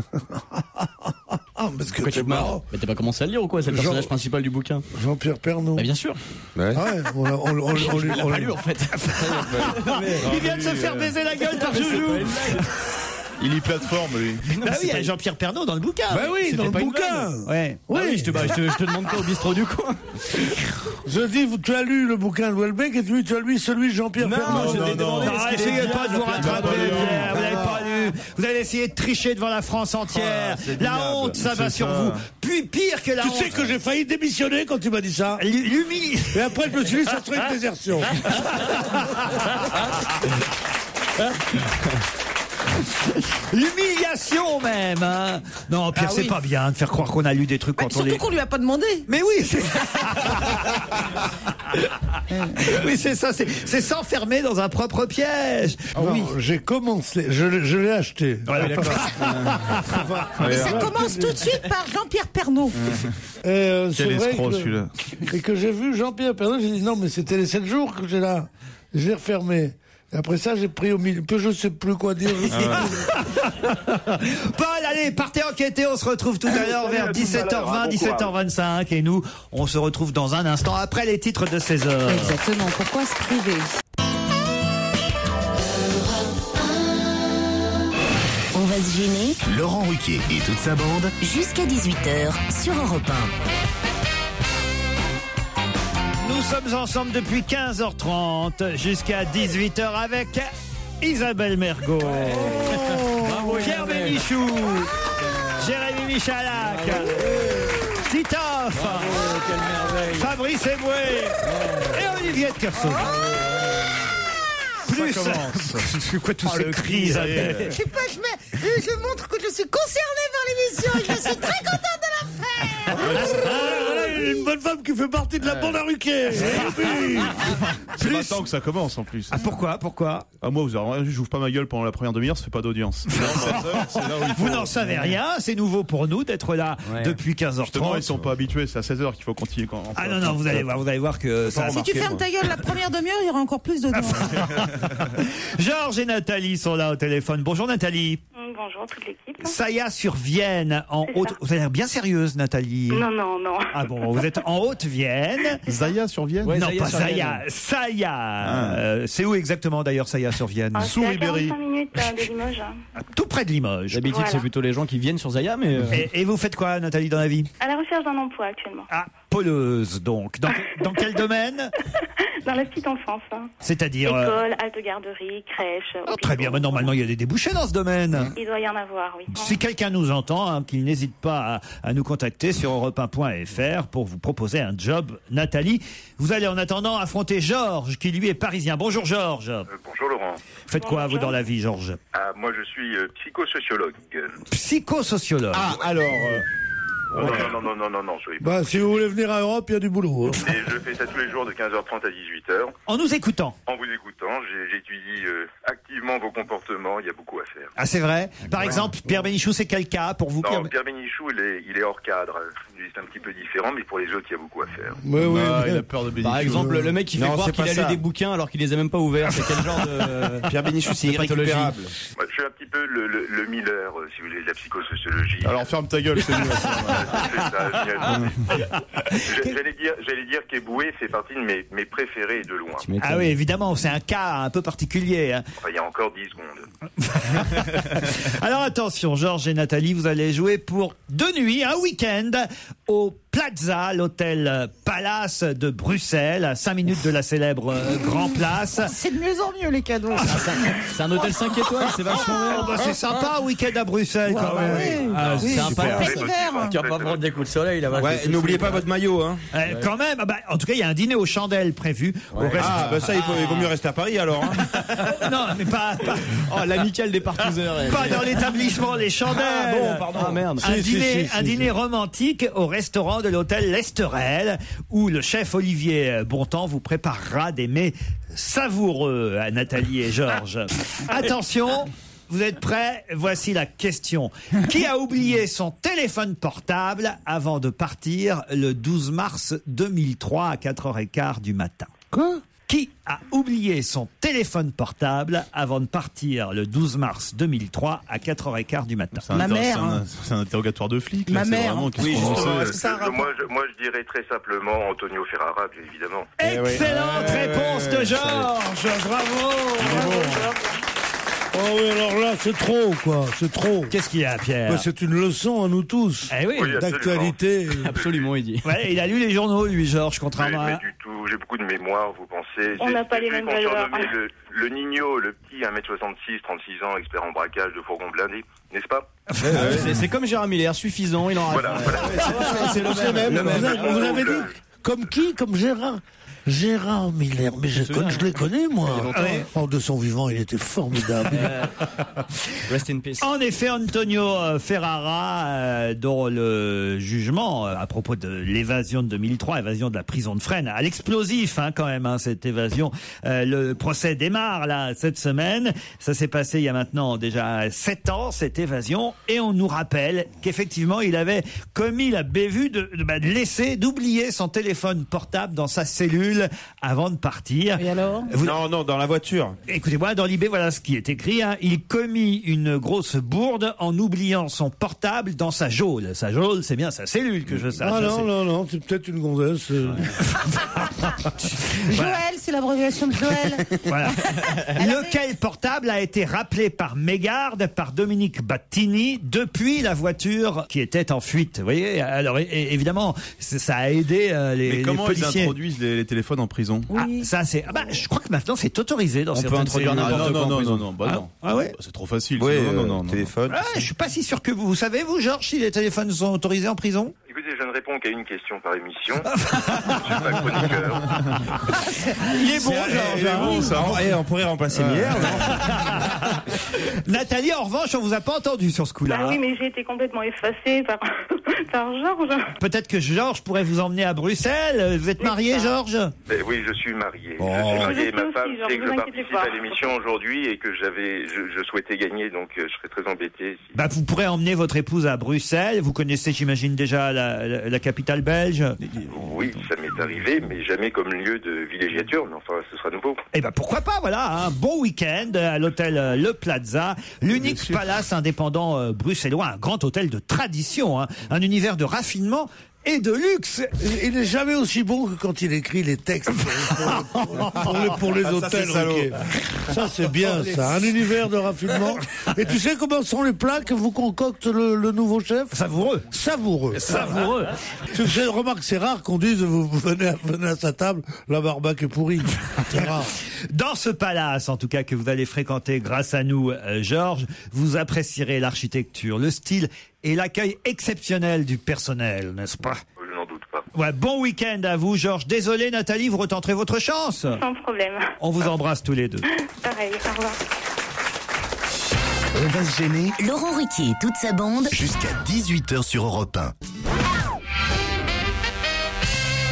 [SPEAKER 5] Parce que
[SPEAKER 12] Pourquoi
[SPEAKER 5] t'es
[SPEAKER 12] tu te marres?
[SPEAKER 5] marrant.
[SPEAKER 12] Mais t'as pas commencé à le lire ou quoi? C'est le personnage principal du bouquin.
[SPEAKER 5] Jean-Pierre Pernaut.
[SPEAKER 12] Bah bien sûr.
[SPEAKER 7] Ouais.
[SPEAKER 5] Ah ouais,
[SPEAKER 12] Je l'ai pas lu en fait.
[SPEAKER 3] Il vient de se faire baiser la gueule par Joujou.
[SPEAKER 9] Il est plateforme, lui.
[SPEAKER 3] Bah oui, il y a Jean-Pierre Pernaut dans le bouquin.
[SPEAKER 5] Bah oui, dans le
[SPEAKER 12] pas une
[SPEAKER 5] bouquin.
[SPEAKER 3] Ouais.
[SPEAKER 5] Oui,
[SPEAKER 12] Ah oui, je te demande pas au bistrot du coin.
[SPEAKER 5] je dis, tu as lu le bouquin de Welbeck et tu as lu celui de Jean-Pierre Pernaut.
[SPEAKER 12] je t'ai demandé.
[SPEAKER 3] Non, essayez pas de vous rattraper,
[SPEAKER 9] lu.
[SPEAKER 3] Pierre. Vous l'avez pas lu. Vous allez essayer de tricher devant la France entière.
[SPEAKER 9] c'est
[SPEAKER 3] La
[SPEAKER 9] minable.
[SPEAKER 3] honte, ça va
[SPEAKER 9] C'est
[SPEAKER 3] sur
[SPEAKER 9] ça.
[SPEAKER 3] vous. Puis pire que la
[SPEAKER 5] Tu
[SPEAKER 3] honte.
[SPEAKER 5] sais que j'ai failli démissionner quand tu m'as dit ça. Et après, je me suis dit, ça serait une désertion.
[SPEAKER 3] L'humiliation même, hein. Non, Pierre, c'est pas bien de faire croire qu'on a lu des trucs quand on
[SPEAKER 6] Surtout
[SPEAKER 3] les...
[SPEAKER 6] qu'on lui a pas demandé.
[SPEAKER 3] Mais oui, c'est oui, c'est ça, c'est s'enfermer dans un propre piège.
[SPEAKER 5] Non, j'ai commencé, je l'ai acheté.
[SPEAKER 3] Voilà,
[SPEAKER 6] Et ça commence tout de suite par Jean-Pierre Pernaut.
[SPEAKER 5] C'est
[SPEAKER 9] Quel
[SPEAKER 5] vrai
[SPEAKER 9] escroc, celui-là.
[SPEAKER 5] et que j'ai vu Jean-Pierre Pernaut, j'ai dit non, mais c'était les 7 jours que j'ai là. Je l'ai refermé. Et après ça, j'ai pris au milieu. Je sais plus quoi dire.
[SPEAKER 3] Paul, allez, partez enquêter. On se retrouve tout à l'heure vers 17h20, 17h25. Et nous, on se retrouve dans un instant après les titres de 16h.
[SPEAKER 10] Exactement. Pourquoi se priver?
[SPEAKER 1] On va se gêner
[SPEAKER 2] Laurent Ruquier et toute sa bande.
[SPEAKER 1] jusqu'à 18h sur Europe
[SPEAKER 3] Nous sommes ensemble depuis 15h30 jusqu'à 18h avec Isabelle Mergo, Pierre Bénichou, Jérémy Michalak, Titoff, Fabrice Eboué et Olivier de Kersauzon. Plus c'est quoi tous ces cris, Isabelle?
[SPEAKER 6] Je sais pas, je montre que je suis concernée par l'émission et je suis très contente de la faire.
[SPEAKER 5] Voilà, une bonne femme qui fait partie de la bande à Ruquier.
[SPEAKER 9] C'est maintenant que ça commence en plus.
[SPEAKER 3] Ah, pourquoi
[SPEAKER 9] Ah, moi, j'ouvre pas ma gueule pendant la première demi-heure, ça fait pas d'audience. C'est là où il faut-
[SPEAKER 3] Vous n'en savez rien, c'est nouveau pour nous d'être là depuis 15h30.
[SPEAKER 9] Justement, ils sont pas habitués, c'est à 16h qu'il faut continuer.
[SPEAKER 3] Ah non, vous allez voir que ça...
[SPEAKER 6] Si tu fermes ta gueule la première demi-heure, il y aura encore plus de
[SPEAKER 3] Georges et Nathalie sont là au téléphone. Bonjour Nathalie.
[SPEAKER 11] Bonjour toute l'équipe.
[SPEAKER 3] Saya sur Vienne, en
[SPEAKER 11] C'est
[SPEAKER 3] haute...
[SPEAKER 11] ça.
[SPEAKER 3] Vous avez l'air bien sérieuse Nathalie.
[SPEAKER 11] Non.
[SPEAKER 3] Ah bon, vous êtes en Haute-Vienne.
[SPEAKER 9] Zaya sur Vienne?
[SPEAKER 3] Non, pas Saya. Saya. C'est où exactement d'ailleurs Saya sur Vienne?
[SPEAKER 11] Sous Ribéry. 45 minutes de Limoges.
[SPEAKER 3] Tout près de Limoges.
[SPEAKER 12] D'habitude, c'est plutôt les gens qui viennent sur Zaya, mais.
[SPEAKER 3] Et vous faites quoi Nathalie dans la vie?
[SPEAKER 11] À la recherche d'un emploi actuellement.
[SPEAKER 3] Ah, poleuse donc. Dans quel domaine?
[SPEAKER 11] Dans la petite enfance.
[SPEAKER 3] C'est-à-dire...
[SPEAKER 11] École, halte garderie, crèche.
[SPEAKER 3] Très bien, mais normalement il y a des débouchés dans ce domaine.
[SPEAKER 11] Il doit y en avoir, oui.
[SPEAKER 3] Si quelqu'un nous entend, qu'il n'hésite pas à nous contacter sur europe1.fr pour vous proposer un job. Nathalie, vous allez en attendant affronter Georges, qui lui est parisien. Bonjour Georges.
[SPEAKER 14] Bonjour Laurent.
[SPEAKER 3] Faites quoi vous dans la vie, Georges?
[SPEAKER 14] Moi je suis psychosociologue.
[SPEAKER 3] Psychosociologue.
[SPEAKER 9] Ah, alors.
[SPEAKER 13] Non, soyez pas.
[SPEAKER 5] Bah, si vous voulez venir à Europe, il y a du boulot. Hein.
[SPEAKER 13] Et je fais ça tous les jours de 15h30 à 18h.
[SPEAKER 3] En nous écoutant.
[SPEAKER 13] En vous écoutant, j'étudie activement vos comportements, il y a beaucoup à faire.
[SPEAKER 3] Ah, c'est vrai. Par exemple, Pierre Bénichou, c'est quel cas pour vous?
[SPEAKER 13] Non, Pierre Bénichou, il est hors cadre. C'est un petit peu différent, mais pour les autres, il y a beaucoup à faire.
[SPEAKER 5] Oui,
[SPEAKER 9] il a peur de Bénichou.
[SPEAKER 12] Par exemple, le mec qui fait croire qu'il a lu des bouquins alors qu'il les a même pas ouverts. C'est quel genre de...
[SPEAKER 7] Pierre Bénichou, c'est irrécupérable.
[SPEAKER 13] Moi, je suis un petit peu le Miller, si vous voulez, de la psychosociologie.
[SPEAKER 9] Alors ferme ta gueule, c'est mieux.
[SPEAKER 13] J'allais dire qu'Eboué fait partie de mes préférés de loin.
[SPEAKER 3] Ah oui, évidemment, c'est un cas un peu particulier. Hein.
[SPEAKER 13] Enfin, il y a encore 10 secondes.
[SPEAKER 3] Alors attention, Georges et Nathalie, vous allez jouer pour 2 nuits, un week-end au Plaza, l'hôtel Palace de Bruxelles, à 5 minutes de la célèbre Grand Place.
[SPEAKER 6] C'est de mieux en mieux les cadeaux.
[SPEAKER 12] C'est un hôtel 5 étoiles, c'est vachement bien.
[SPEAKER 3] Bah, c'est sympa, un week-end à Bruxelles quand même.
[SPEAKER 12] C'est un palace.
[SPEAKER 4] Qui va pas prendre des coups de soleil là-bas.
[SPEAKER 7] Ouais, n'oubliez pas votre maillot, hein.
[SPEAKER 3] Quand même, bah, en tout cas, il y a un dîner aux chandelles prévu. Au
[SPEAKER 7] Ah, bah ça, il vaut mieux rester à Paris alors. Hein.
[SPEAKER 3] Non, mais pas
[SPEAKER 12] Oh, l'amicale des partouzeurs.
[SPEAKER 3] pas dans l'établissement Les Chandelles.
[SPEAKER 12] Ah bon, pardon. Ah merde.
[SPEAKER 3] Un dîner romantique au restaurant de l'hôtel Lesterel, où le chef Olivier Bontemps vous préparera des mets savoureux à Nathalie et Georges. Attention, vous êtes prêts? Voici la question. Qui a oublié son téléphone portable avant de partir le 12 mars 2003 à 4h15 du matin?
[SPEAKER 5] Quoi?
[SPEAKER 3] Qui a oublié son téléphone portable avant de partir le 12 mars 2003 à 4h15 du matin?
[SPEAKER 6] Ma mère.
[SPEAKER 9] C'est un interrogatoire de flic.
[SPEAKER 6] Ma
[SPEAKER 9] là,
[SPEAKER 6] mère.
[SPEAKER 9] Vraiment,
[SPEAKER 7] Oui, justement.
[SPEAKER 9] Est-ce que ça
[SPEAKER 13] Moi, je dirais très simplement Antonio Ferrara, bien évidemment.
[SPEAKER 3] Excellente réponse de Georges. Bravo.
[SPEAKER 5] Oh oui, alors là, c'est trop, quoi. C'est trop.
[SPEAKER 3] Qu'est-ce qu'il y a, Pierre?
[SPEAKER 5] Bah, c'est une leçon à nous tous.
[SPEAKER 3] Eh oui,
[SPEAKER 5] d'actualité.
[SPEAKER 12] Absolument, il dit.
[SPEAKER 3] Ouais, il a lu les journaux, lui, Georges, contrairement
[SPEAKER 13] Mais
[SPEAKER 3] à...
[SPEAKER 13] du tout, j'ai beaucoup de mémoire, vous pensez.
[SPEAKER 11] On n'a pas les mêmes valeurs.
[SPEAKER 13] Le Nino, le petit 1m66, 36 ans, expert en braquage de fourgon blindé, n'est-ce pas?
[SPEAKER 12] C'est comme Gérard Miller, suffisant, il en reste.
[SPEAKER 13] Voilà.
[SPEAKER 12] C'est le même.
[SPEAKER 5] Vous avez dit comme qui? Comme Gérard Miller, mais je les connais, moi. De son vivant, il était formidable.
[SPEAKER 12] Rest in peace.
[SPEAKER 3] En effet, Antonio Ferrara, dont le jugement à propos de l'évasion de 2003, évasion de la prison de Fresnes, à l'explosif, quand même, cette évasion. Le procès démarre là cette semaine. Ça s'est passé il y a maintenant déjà 7 ans, cette évasion, et on nous rappelle qu'effectivement, il avait commis la bévue d'oublier son téléphone portable dans sa cellule avant de partir.
[SPEAKER 6] Et alors?
[SPEAKER 7] Non, dans la voiture.
[SPEAKER 3] Écoutez-moi, dans l'IB, voilà ce qui est écrit. Il commit une grosse bourde en oubliant son portable dans sa geôle. Sa geôle, c'est bien sa cellule que je sache.
[SPEAKER 5] Ah non, c'est peut-être une gonzesse.
[SPEAKER 6] Joël, c'est l'abréviation de Joël.
[SPEAKER 3] Voilà. Lequel portable a été rappelé par mégarde par Dominique Battini depuis la voiture qui était en fuite. Vous voyez, alors évidemment, ça a aidé les
[SPEAKER 9] comment
[SPEAKER 3] policiers.
[SPEAKER 9] ils introduisent les téléphones en prison?
[SPEAKER 6] Oui.
[SPEAKER 3] Ça c'est. Je crois que maintenant c'est autorisé dans certaines
[SPEAKER 12] peut introduire
[SPEAKER 3] cellules.
[SPEAKER 12] n'importe quoi en prison.
[SPEAKER 9] Non.
[SPEAKER 3] non. Ah ouais.
[SPEAKER 9] C'est trop facile.
[SPEAKER 7] Oui,
[SPEAKER 9] non.
[SPEAKER 7] Téléphone.
[SPEAKER 3] Je suis pas si sûr que vous savez, vous, Georges, si les téléphones sont autorisés en prison?
[SPEAKER 13] Écoutez, je ne réponds qu'à une question par émission. Je suis pas chroniqueur.
[SPEAKER 3] Il est bon, Georges.
[SPEAKER 7] Ça. On pourrait remplacer Miller.
[SPEAKER 3] Nathalie, en revanche, on vous a pas entendu sur ce coup-là.
[SPEAKER 11] Bah oui, mais j'ai été complètement effacée par Georges.
[SPEAKER 3] Peut-être que Georges pourrait vous emmener à Bruxelles. Vous êtes marié, Georges?
[SPEAKER 13] Oui, je suis marié.
[SPEAKER 7] Oh.
[SPEAKER 13] Je suis marié et ma femme
[SPEAKER 11] aussi,
[SPEAKER 13] sait que
[SPEAKER 11] vous
[SPEAKER 13] je
[SPEAKER 11] inquiétez
[SPEAKER 13] participe
[SPEAKER 11] pas.
[SPEAKER 13] à l'émission aujourd'hui et que je souhaitais gagner, donc je serais très embêté.
[SPEAKER 3] Vous pourrez emmener votre épouse à Bruxelles. Vous connaissez, j'imagine, déjà la capitale belge.
[SPEAKER 13] Oui, ça m'est arrivé, mais jamais comme lieu de villégiature, mais enfin, ce sera nouveau.
[SPEAKER 3] Pourquoi pas, voilà, un bon week-end à l'hôtel Le Plaza, l'unique palace indépendant bruxellois, un grand hôtel de tradition, un univers de raffinement et de luxe.
[SPEAKER 5] Il n'est jamais aussi bon que quand il écrit les textes pour les hôtels. Ça, c'est bien, ça. Un univers de raffinement. Et tu sais comment sont les plats que vous concocte le nouveau chef?
[SPEAKER 3] Savoureux.
[SPEAKER 5] Tu sais, remarque, c'est rare qu'on dise vous venez à sa table, la barbaque est pourrie. C'est rare.
[SPEAKER 3] Dans ce palace, en tout cas, que vous allez fréquenter grâce à nous, Georges, vous apprécierez l'architecture, le style et l'accueil exceptionnel du personnel, n'est-ce pas?
[SPEAKER 13] Je n'en doute pas.
[SPEAKER 3] Ouais, bon week-end à vous, Georges. Désolé, Nathalie, vous retenterez votre chance.
[SPEAKER 11] Sans problème.
[SPEAKER 3] On vous embrasse tous les deux.
[SPEAKER 11] Pareil, au revoir.
[SPEAKER 2] On va se gêner
[SPEAKER 1] Laurent Ruquier et toute sa bande.
[SPEAKER 2] jusqu'à 18h sur Europe 1.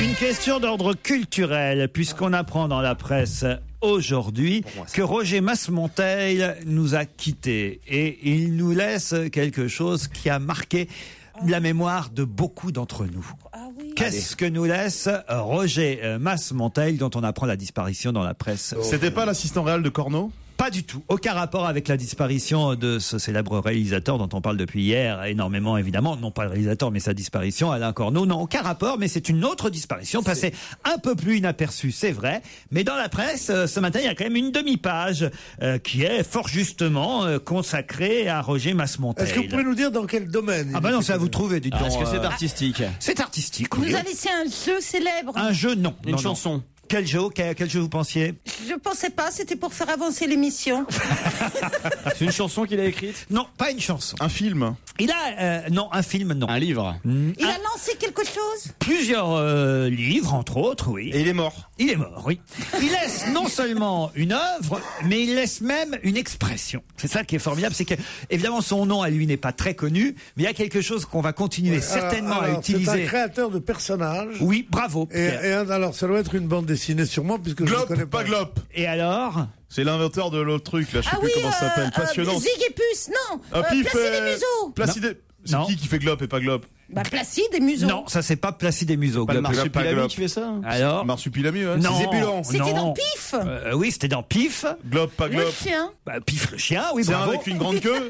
[SPEAKER 3] Une question d'ordre culturel, puisqu'on apprend dans la presse aujourd'hui que Roger Masmonteil nous a quittés et il nous laisse quelque chose qui a marqué la mémoire de beaucoup d'entre nous. Qu'est-ce que nous laisse Roger Masmonteil, dont on apprend la disparition dans la presse?
[SPEAKER 9] C'était pas l'assistant réel de Corneau?
[SPEAKER 3] Pas du tout. Aucun rapport avec la disparition de ce célèbre réalisateur dont on parle depuis hier énormément, évidemment. Non pas le réalisateur, mais sa disparition, Alain Corneau. Non, aucun rapport, mais c'est une autre disparition passée un peu plus inaperçue, c'est vrai. Mais dans la presse, ce matin, il y a quand même une demi-page qui est fort justement consacrée à Roger Masmonteil.
[SPEAKER 5] Est-ce que vous pouvez nous dire dans quel domaine?
[SPEAKER 3] Ah bah non, c'est à vous trouver, dites donc.
[SPEAKER 12] Est-ce que c'est artistique?
[SPEAKER 3] C'est artistique,
[SPEAKER 6] Il
[SPEAKER 3] oui.
[SPEAKER 6] nous a laissé un jeu célèbre.
[SPEAKER 3] Un jeu, non.
[SPEAKER 12] Une chanson.
[SPEAKER 3] Quel jeu vous pensiez?
[SPEAKER 6] Je pensais pas, c'était pour faire avancer l'émission.
[SPEAKER 12] C'est une chanson qu'il a écrite?
[SPEAKER 3] Non, pas une chanson.
[SPEAKER 9] Un film?
[SPEAKER 3] Il a non, un film, non.
[SPEAKER 12] Un livre?
[SPEAKER 6] Il a lancé quelque chose?
[SPEAKER 3] Plusieurs livres, entre autres, oui.
[SPEAKER 7] Et il est mort.
[SPEAKER 3] Il est mort, oui. Il laisse non seulement une œuvre, mais il laisse même une expression. C'est ça qui est formidable, c'est que évidemment son nom à lui n'est pas très connu, mais il y a quelque chose qu'on va continuer certainement à utiliser.
[SPEAKER 5] C'est un créateur de personnages.
[SPEAKER 3] Oui, bravo.
[SPEAKER 5] Alors ça doit être une bande dessinée sûrement, puisque je ne connais pas.
[SPEAKER 9] Glop.
[SPEAKER 3] Et alors?
[SPEAKER 9] C'est l'inventeur de l'autre truc, là, je sais plus comment ça s'appelle. Passionnant.
[SPEAKER 6] Zig et Puce, non.
[SPEAKER 9] Pif,
[SPEAKER 6] Placide et Museau.
[SPEAKER 9] Placide. C'est qui fait Glop et pas Glop?
[SPEAKER 6] Bah, Placide et Museau.
[SPEAKER 3] Non, ça c'est pas Placide et Museau.
[SPEAKER 12] Pas le Marsupilami qui fait ça?
[SPEAKER 3] Alors?
[SPEAKER 9] Marsupilami, ouais.
[SPEAKER 3] Non.
[SPEAKER 9] C'est Zébulon.
[SPEAKER 6] C'était dans Pif.
[SPEAKER 3] Oui, c'était dans Pif.
[SPEAKER 9] Glop, pas Glop.
[SPEAKER 6] Le chien.
[SPEAKER 3] Bah, Pif le chien, oui,
[SPEAKER 9] C'est un
[SPEAKER 3] bravo.
[SPEAKER 9] avec une grande queue?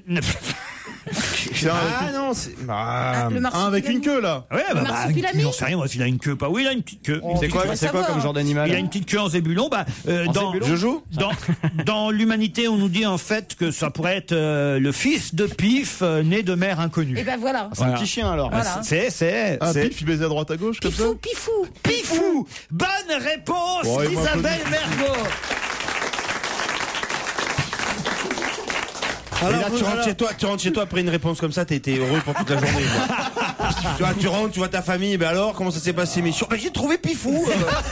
[SPEAKER 7] Non, c'est.
[SPEAKER 6] Le
[SPEAKER 9] Un
[SPEAKER 6] Marsupilami.
[SPEAKER 9] avec une queue, là.
[SPEAKER 3] Ouais,
[SPEAKER 6] Le Marsupilami.
[SPEAKER 3] j'en sais rien, moi, s'il a une queue, pas. Oui, il a une petite queue.
[SPEAKER 12] C'est quoi comme genre d'animal?
[SPEAKER 3] Il a une petite queue en zébulon. Bah, dans
[SPEAKER 12] zébulon
[SPEAKER 7] Jojo.
[SPEAKER 3] dans l'humanité, on nous dit en fait que ça pourrait être le fils de Pif, né de mère inconnue.
[SPEAKER 6] Et ben voilà.
[SPEAKER 12] C'est un petit chien alors.
[SPEAKER 6] Voilà.
[SPEAKER 9] Pif, il baisait à droite à gauche, comme ça?
[SPEAKER 6] Pifou.
[SPEAKER 3] Pifou. Bonne réponse
[SPEAKER 9] Bon, il m'a
[SPEAKER 3] d'Isabelle Mergo.
[SPEAKER 7] Et là, tu rentres chez toi après une réponse comme ça, t'es heureux pour toute la journée. Tu rentres, tu vois ta famille, ben alors, comment ça s'est passé? Mais j'ai trouvé Pifou.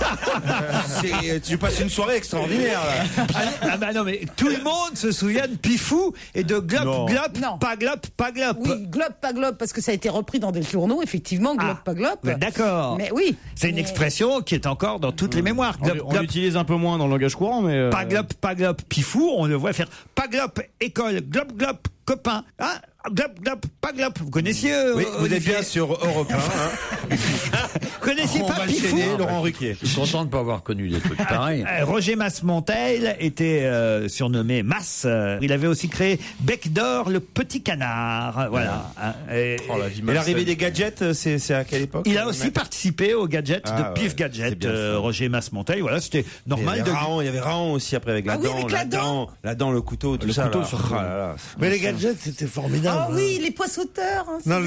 [SPEAKER 7] Tu passes une soirée extraordinaire, là.
[SPEAKER 3] Ah bah non, mais tout le monde se souvient de Pifou et de Glop,
[SPEAKER 9] Non.
[SPEAKER 3] Glop,
[SPEAKER 6] Non.
[SPEAKER 3] pas Glop, pas Glop.
[SPEAKER 6] Oui, Glop, pas Glop, parce que ça a été repris dans des journaux, effectivement, Glop, pas Glop.
[SPEAKER 3] D'accord.
[SPEAKER 6] Mais oui.
[SPEAKER 3] C'est une expression qui est encore dans toutes les mémoires. Glop,
[SPEAKER 12] On
[SPEAKER 3] Glop,
[SPEAKER 12] l'utilise un peu moins dans le langage courant, mais.
[SPEAKER 3] pas Glop, pas Glop. Pifou, on le voit faire pas Glop, école, Glop, Glop, copain. Ah, Glop, Glop, pas Glop. Vous connaissiez
[SPEAKER 7] Oui, vous êtes
[SPEAKER 3] Olivier
[SPEAKER 7] bien sur Europe 1. Hein.
[SPEAKER 3] Vous connaissiez
[SPEAKER 7] On
[SPEAKER 3] pas
[SPEAKER 7] va
[SPEAKER 3] Pifou?
[SPEAKER 7] enchaîner, Laurent Ruquier.
[SPEAKER 4] Je suis content de ne pas avoir connu des trucs pareils.
[SPEAKER 3] Roger Masmonteil était surnommé Mas. Il avait aussi créé Bec d'Or, le petit canard. Voilà.
[SPEAKER 7] Et l'arrivée des gadgets, c'est à quelle époque?
[SPEAKER 3] Il a aussi participé aux gadgets de Pif
[SPEAKER 7] c'est
[SPEAKER 3] Gadget,
[SPEAKER 7] bien ça.
[SPEAKER 3] Roger Masmonteil. Voilà, c'était normal.
[SPEAKER 7] Il y avait Raon aussi après avec la
[SPEAKER 6] oui,
[SPEAKER 7] dent,
[SPEAKER 6] avec la dent.
[SPEAKER 7] la dent, le couteau, tout
[SPEAKER 12] Le
[SPEAKER 7] ça.
[SPEAKER 12] couteau,
[SPEAKER 7] là.
[SPEAKER 12] surtout.
[SPEAKER 7] Ah là là.
[SPEAKER 5] Mais les gadgets, c'était formidable.
[SPEAKER 6] Ah oui, les poissoteurs. Hein,
[SPEAKER 5] Non,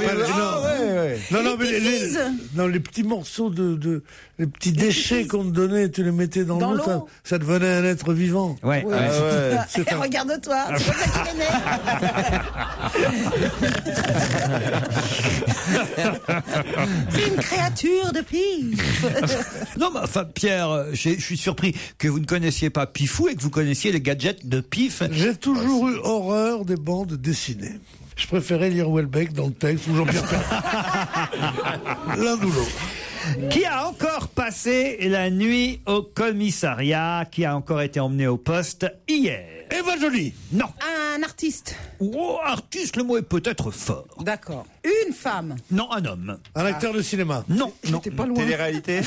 [SPEAKER 5] les petits morceaux les petits déchets qu'on te donnait, tu les mettais dans
[SPEAKER 6] Dans
[SPEAKER 5] l'eau,
[SPEAKER 6] l'eau.
[SPEAKER 5] ça devenait un être vivant.
[SPEAKER 3] Ouais.
[SPEAKER 6] Oui.
[SPEAKER 5] C'est un-
[SPEAKER 6] Regarde-toi, c'est comme ça qu'il est né. C'est une créature de Pif.
[SPEAKER 3] Non, mais enfin, Pierre, je suis surpris que vous ne connaissiez pas Pifou et que vous connaissiez les gadgets de Pif.
[SPEAKER 5] J'ai toujours eu horreur des bandes dessinées. Je préférais lire Houellebecq dans le texte ou Jean-Pierre Pernaut. L'un ou l'autre.
[SPEAKER 3] Qui a encore passé la nuit au commissariat, qui a encore été emmené au poste hier.
[SPEAKER 5] Eva Joly.
[SPEAKER 3] Non.
[SPEAKER 6] Un artiste.
[SPEAKER 3] Oh, artiste, le mot est peut-être fort.
[SPEAKER 6] D'accord. Une femme.
[SPEAKER 3] Non, un homme.
[SPEAKER 5] Un acteur de cinéma.
[SPEAKER 3] Non, non.
[SPEAKER 6] T'es pas loin.
[SPEAKER 7] Télé-réalité.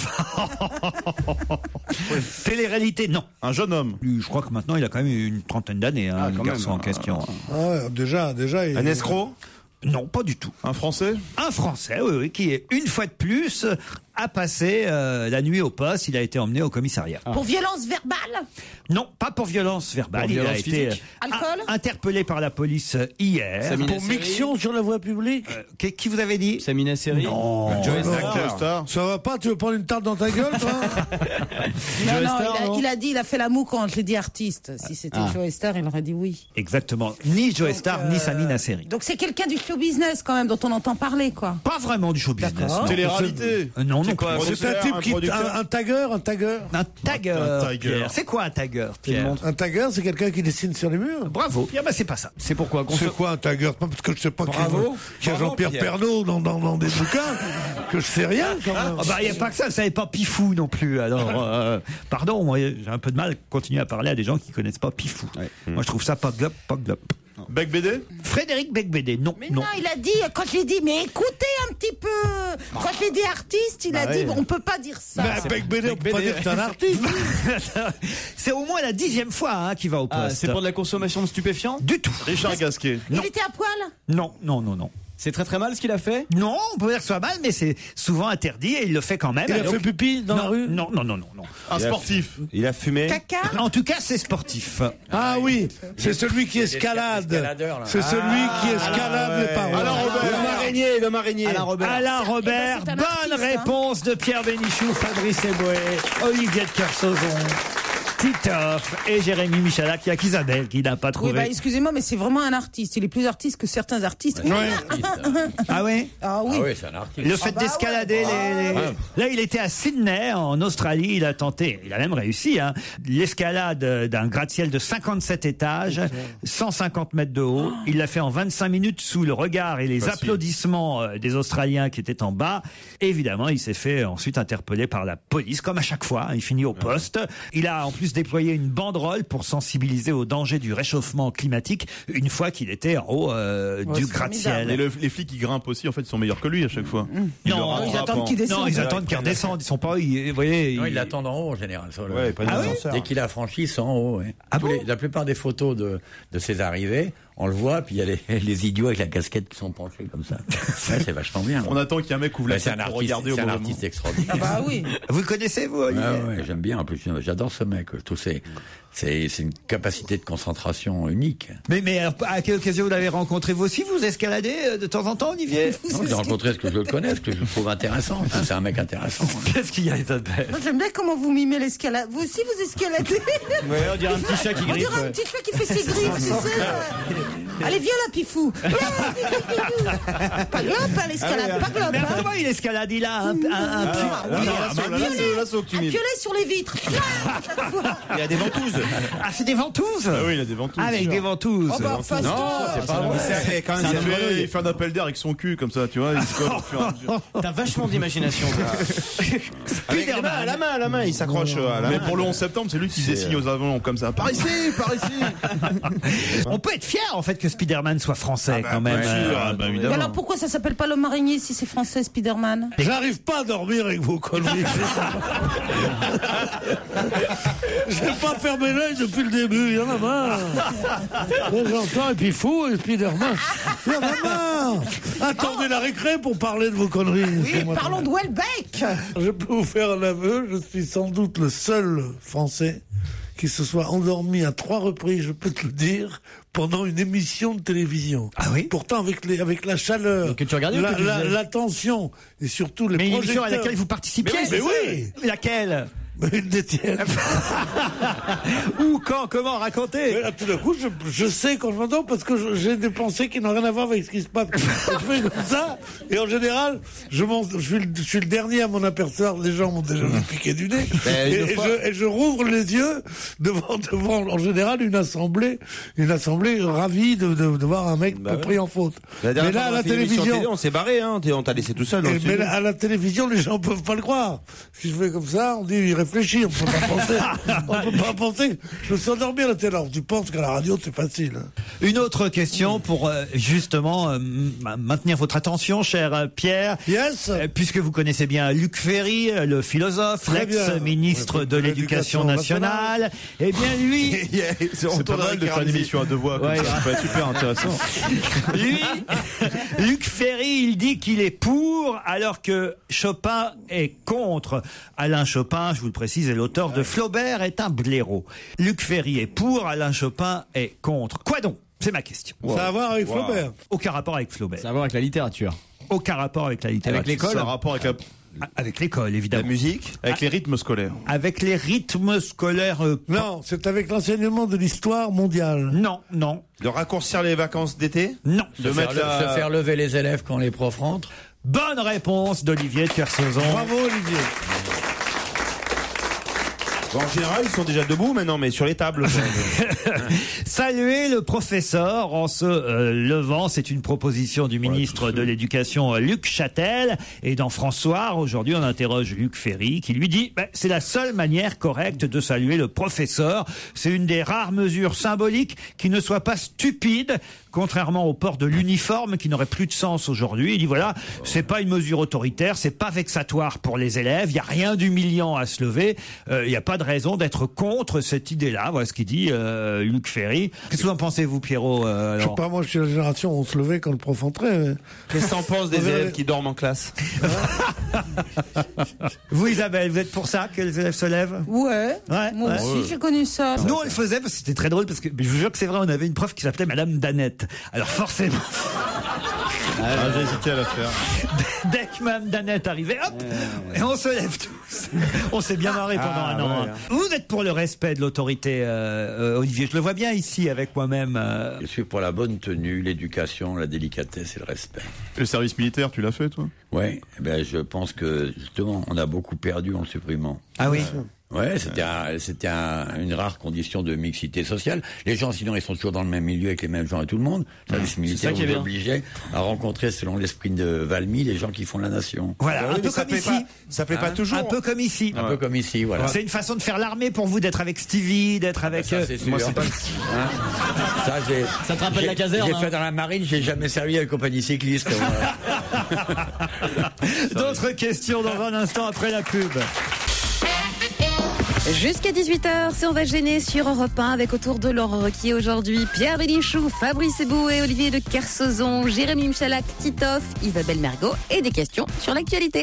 [SPEAKER 3] Télé-réalité, non.
[SPEAKER 9] Un jeune homme.
[SPEAKER 3] Lui, je crois que maintenant, il a quand même une trentaine d'années, hein, le garçon en question.
[SPEAKER 5] Ah ouais, déjà.
[SPEAKER 7] Un escroc.
[SPEAKER 3] Non, pas du tout.
[SPEAKER 9] Un Français?
[SPEAKER 3] Un Français, oui, qui est une fois de plus a passé la nuit au poste. Il a été emmené au commissariat.
[SPEAKER 6] Pour violence verbale.
[SPEAKER 3] Non, pas pour violence verbale.
[SPEAKER 12] Pour
[SPEAKER 3] il a
[SPEAKER 12] violence
[SPEAKER 3] été
[SPEAKER 12] physique.
[SPEAKER 6] Alcool.
[SPEAKER 3] interpellé par la police hier.
[SPEAKER 5] Pour mixion sur la voie publique.
[SPEAKER 3] Qui vous avez dit?
[SPEAKER 12] Samina Seri.
[SPEAKER 3] Non.
[SPEAKER 12] Joe
[SPEAKER 9] Star.
[SPEAKER 5] Ça va pas, tu veux prendre une tarte dans ta gueule, toi?
[SPEAKER 6] Il a dit, il a fait la moue quand je l'ai dit artiste. Si c'était Joe Star, il aurait dit oui.
[SPEAKER 3] Exactement. Ni Joe Star, ni Samina Seri.
[SPEAKER 6] Donc c'est quelqu'un du show business quand même dont on entend parler, quoi.
[SPEAKER 3] Pas vraiment du show business.
[SPEAKER 6] D'accord.
[SPEAKER 3] non.
[SPEAKER 9] Télé-réalité.
[SPEAKER 3] Non, non plus.
[SPEAKER 5] C'est un type qui un tagger.
[SPEAKER 3] Un tagger. Pierre. C'est quoi un tagger, Pierre?
[SPEAKER 5] Un tagger, c'est quelqu'un qui dessine sur les murs.
[SPEAKER 3] Bravo. Pierre, c'est pas ça.
[SPEAKER 12] C'est pourquoi?
[SPEAKER 5] C'est quoi un tagger? Pas parce que je sais pas qu'il y a Jean-Pierre Pernaut dans des bouquins, que je sais rien quand même.
[SPEAKER 3] Il n'y a pas que ça, vous savez pas Pifou non plus. Alors, pardon, moi j'ai un peu de mal à continuer à parler à des gens qui connaissent pas Pifou. Ouais. Moi je trouve ça pas glop.
[SPEAKER 9] Becbédé?
[SPEAKER 3] Frédéric Becbédé, non.
[SPEAKER 6] Mais non, il a dit, quand je lui ai dit, mais écoutez un petit peu. Quand je lui ai dit artiste, il a dit, on peut pas dire ça.
[SPEAKER 5] Mais Becbédé, on peut pas dire que c'est un artiste.
[SPEAKER 3] C'est au moins la 10e fois qu'il va au poste.
[SPEAKER 12] C'est pour de la consommation de stupéfiants?
[SPEAKER 3] Du tout.
[SPEAKER 9] Richard Gasquet.
[SPEAKER 6] Il était à poil?
[SPEAKER 3] Non.
[SPEAKER 12] C'est très très mal ce qu'il a fait?
[SPEAKER 3] Non, on peut dire que ce soit mal, mais c'est souvent interdit et il le fait quand même.
[SPEAKER 5] Il a fait pipi dans la rue?
[SPEAKER 3] Non.
[SPEAKER 9] Un sportif.
[SPEAKER 7] Il a fumé.
[SPEAKER 6] Caca?
[SPEAKER 3] En tout cas, c'est sportif.
[SPEAKER 5] Ah oui, c'est celui qui escalade. C'est celui qui escalade les parois.
[SPEAKER 7] L'homme araignée.
[SPEAKER 3] Alain Robert. Bonne réponse de Pierre Bénichou, Fabrice Eboué, Olivier de Kersauzon, Titoff et Jérémy Michalak. Il y a qu'Isabelle qui n'a pas trouvé.
[SPEAKER 6] Oui, excusez-moi, mais c'est vraiment un artiste. Il est plus artiste que certains artistes.
[SPEAKER 3] Ah oui?
[SPEAKER 6] Ah oui.
[SPEAKER 12] C'est un artiste.
[SPEAKER 3] Le fait d'escalader Là, il était à Sydney, en Australie. Il a tenté, il a même réussi, l'escalade d'un gratte-ciel de 57 étages, 150 mètres de haut. Il l'a fait en 25 minutes sous le regard et les applaudissements des Australiens qui étaient en bas. Évidemment, il s'est fait ensuite interpeller par la police, comme à chaque fois. Il finit au poste. Il a en plus déployé une banderole pour sensibiliser au danger du réchauffement climatique une fois qu'il était en haut du gratte-ciel.
[SPEAKER 9] Et les flics qui grimpent aussi, en fait, ils sont meilleurs que lui à chaque fois.
[SPEAKER 6] Ils attendent qu'il descende.
[SPEAKER 3] Non, ils attendent qu'il redescende. Ils sont pas, vous voyez.
[SPEAKER 4] Non, ils l'attendent en haut en général.
[SPEAKER 3] Dès
[SPEAKER 4] qu'il a franchi, ils sont en haut. Ouais. La plupart des photos de ses arrivées, on le voit, puis il y a les idiots avec la casquette qui sont penchés comme ça. Ouais, c'est vachement bien.
[SPEAKER 9] On attend qu'il y ait un mec ouvre la tête pour regarder au
[SPEAKER 4] C'est un
[SPEAKER 9] bon
[SPEAKER 4] artiste extraordinaire.
[SPEAKER 6] Ah bah oui.
[SPEAKER 3] Vous le connaissez, vous, Olivier?
[SPEAKER 4] Ouais, j'aime bien. En plus, j'adore ce mec. C'est une capacité de concentration unique.
[SPEAKER 3] Mais à quelle occasion vous l'avez rencontré vous aussi? Vous escaladez de temps en temps, Olivier?
[SPEAKER 4] Non, j'ai rencontré ce que je le connais, ce que je trouve intéressant. C'est un mec intéressant.
[SPEAKER 3] Qu'est-ce qu'il y a, Isabelle?
[SPEAKER 6] J'aime bien comment vous mimez l'escalade. Vous aussi, vous escaladez?
[SPEAKER 12] Ouais, on dirait un petit chat qui griffe.
[SPEAKER 6] On dirait un petit chat qui fait ses griffes, c'est ça? Allez, viens là, Pifou. Pas globe, l'escalade, pas globe.
[SPEAKER 3] Mais comment il escalade? Il a un
[SPEAKER 6] piolet sur les vitres.
[SPEAKER 7] Il y a des ventouses.
[SPEAKER 3] Ah, c'est des ventouses?
[SPEAKER 9] Ah oui, il a des ventouses.
[SPEAKER 3] Avec des ventouses.
[SPEAKER 6] Oh bah, fastoche.
[SPEAKER 9] C'est pas vrai. Il fait un appel d'air avec son cul, comme ça, tu vois. Il se colle au fur et à mesure.
[SPEAKER 12] T'as vachement d'imagination.
[SPEAKER 7] À la main, il s'accroche à la main.
[SPEAKER 9] Mais pour le 11 septembre, c'est lui qui dessine aux avions comme ça. Par ici.
[SPEAKER 3] On peut être fier, en fait, que Spider-Man soit français, quand même.
[SPEAKER 6] Mais alors pourquoi ça s'appelle pas l'homme araignée si c'est français, Spider-Man?
[SPEAKER 5] J'arrive pas à dormir avec vos conneries. J'ai pas fermé l'œil depuis le début, il y en a marre. J'entends, et puis fou, et Spider-Man. Il y en a marre. Attendez la récré pour parler de vos conneries.
[SPEAKER 6] Oui, parlons de Welbeck.
[SPEAKER 5] Je peux vous faire un aveu, je suis sans doute le seul Français qui se soit endormi à 3 reprises, je peux te le dire, pendant une émission de télévision.
[SPEAKER 3] Ah oui?
[SPEAKER 5] Pourtant, avec la chaleur,
[SPEAKER 12] que tu regardais
[SPEAKER 5] la tension, et surtout les
[SPEAKER 3] Mais
[SPEAKER 5] projecteurs.
[SPEAKER 3] une émission à laquelle vous participiez?
[SPEAKER 5] Mais oui.
[SPEAKER 3] Laquelle?
[SPEAKER 5] Une des tiennes.
[SPEAKER 3] Où, quand, comment, raconter?
[SPEAKER 5] Mais là, tout d'un coup, je sais quand je m'endors parce que j'ai des pensées qui n'ont rien à voir avec ce qui se passe. Je fais comme ça, et en général, je suis le dernier à m'en apercevoir. Les gens m'ont déjà piqué du nez. Et je rouvre les yeux devant, en général, une assemblée ravie de voir un mec pris en faute.
[SPEAKER 7] Mais là, à la télévision, on s'est barré, on t'a laissé tout seul.
[SPEAKER 5] Mais à la télévision, les gens peuvent pas le croire. Si je fais comme ça, on dit, il réfléchit, on peut pas penser. On peut pas penser. Je me suis endormi à la télé. Alors, tu penses qu'à la radio, c'est facile.
[SPEAKER 3] Une autre question pour justement maintenir votre attention, cher Pierre.
[SPEAKER 5] Yes.
[SPEAKER 3] Puisque vous connaissez bien Luc Ferry, le philosophe, l'ex-ministre de l'Éducation nationale. Eh bien, lui,
[SPEAKER 9] c'est pas mal de faire une émission à 2 voix. Ça peut être super intéressant.
[SPEAKER 3] Luc Ferry, il dit qu'il est pour, alors que Chopin est contre. Alain Chopin, je vous le précise, est l'auteur de Flaubert est un blaireau. Luc Ferry est pour, Alain Chopin est contre. Quoi donc? C'est ma question.
[SPEAKER 5] Ça a à voir avec Flaubert?
[SPEAKER 3] Aucun rapport avec Flaubert.
[SPEAKER 12] Ça a à voir avec la littérature.
[SPEAKER 3] Aucun rapport avec la littérature.
[SPEAKER 12] Avec l'école?
[SPEAKER 9] Ça a un rapport avec
[SPEAKER 3] avec l'école, évidemment.
[SPEAKER 7] La musique?
[SPEAKER 9] Avec les rythmes scolaires.
[SPEAKER 3] Avec les rythmes scolaires.
[SPEAKER 5] Non, c'est avec l'enseignement de l'histoire mondiale.
[SPEAKER 3] Non.
[SPEAKER 7] De raccourcir les vacances d'été?
[SPEAKER 3] Non.
[SPEAKER 4] Se faire lever les élèves quand les profs rentrent?
[SPEAKER 3] Bonne réponse d'Olivier de Kersauzon.
[SPEAKER 5] Bravo Olivier.
[SPEAKER 7] Bon, en général, ils sont déjà debout maintenant, mais sur les tables.
[SPEAKER 3] Saluer le professeur en se levant, c'est une proposition du ministre de l'Éducation Luc Châtel. Et dans François, aujourd'hui, on interroge Luc Ferry qui lui dit c'est la seule manière correcte de saluer le professeur. C'est une des rares mesures symboliques qui ne soit pas stupide, contrairement au port de l'uniforme qui n'aurait plus de sens aujourd'hui. Il dit voilà, c'est pas une mesure autoritaire, c'est pas vexatoire pour les élèves, il y a rien d'humiliant à se lever, il y a pas de raison d'être contre cette idée-là. Voilà ce qu'il dit Luc Ferry. Qu'est-ce que vous en pensez, vous, Pierrot?
[SPEAKER 5] Je sais pas, moi je suis la génération où on se levait quand le prof entrait.
[SPEAKER 7] Qu'est-ce que t'en penses des élèves qui dorment en classe?
[SPEAKER 3] Vous, Isabelle, vous êtes pour ça que les élèves se lèvent?
[SPEAKER 6] Ouais. Moi aussi, j'ai connu ça.
[SPEAKER 3] Nous, on le faisait parce que c'était très drôle, parce que je vous jure que c'est vrai, on avait une prof qui s'appelait Madame Danette. Alors forcément...
[SPEAKER 9] j'ai hésité à la faire.
[SPEAKER 3] Dès que Mme Danette arrivait, hop, et on se lève tous. On s'est bien marré pendant un an.
[SPEAKER 4] Ouais.
[SPEAKER 3] Vous êtes pour le respect de l'autorité, Olivier. Je le vois bien ici avec moi-même.
[SPEAKER 4] Je suis pour la bonne tenue, l'éducation, la délicatesse et le respect.
[SPEAKER 9] Le service militaire, tu l'as fait, toi?
[SPEAKER 4] Ouais, je pense que justement, on a beaucoup perdu en le supprimant.
[SPEAKER 3] Ah oui.
[SPEAKER 4] Ouais, c'était une rare condition de mixité sociale. Les gens, sinon, ils sont toujours dans le même milieu avec les mêmes gens et tout le monde. Le service militaire vous obligeait à rencontrer, selon l'esprit de Valmy, les gens qui font la nation.
[SPEAKER 3] Voilà, un peu comme ici.
[SPEAKER 7] Ça plaît pas toujours.
[SPEAKER 3] Un peu comme ici.
[SPEAKER 4] Un peu comme ici, voilà.
[SPEAKER 3] C'est une façon de faire l'armée pour vous, d'être avec Stevie, d'être avec...
[SPEAKER 4] Ça, c'est sûr.
[SPEAKER 3] Moi, c'est pas...
[SPEAKER 12] Ça te rappelle la caserne.
[SPEAKER 4] J'ai fait dans la marine, j'ai jamais servi à une compagnie cycliste.
[SPEAKER 3] D'autres questions dans un instant après la pub.
[SPEAKER 10] Jusqu'à 18h, c'est On va gêner sur Europe 1 avec autour de Laurent Ruquier aujourd'hui Pierre Bénichou, Fabrice Eboué, Olivier de Kersauzon, Jérémy Michalak, Titoff, Isabelle Mergo et des questions sur l'actualité.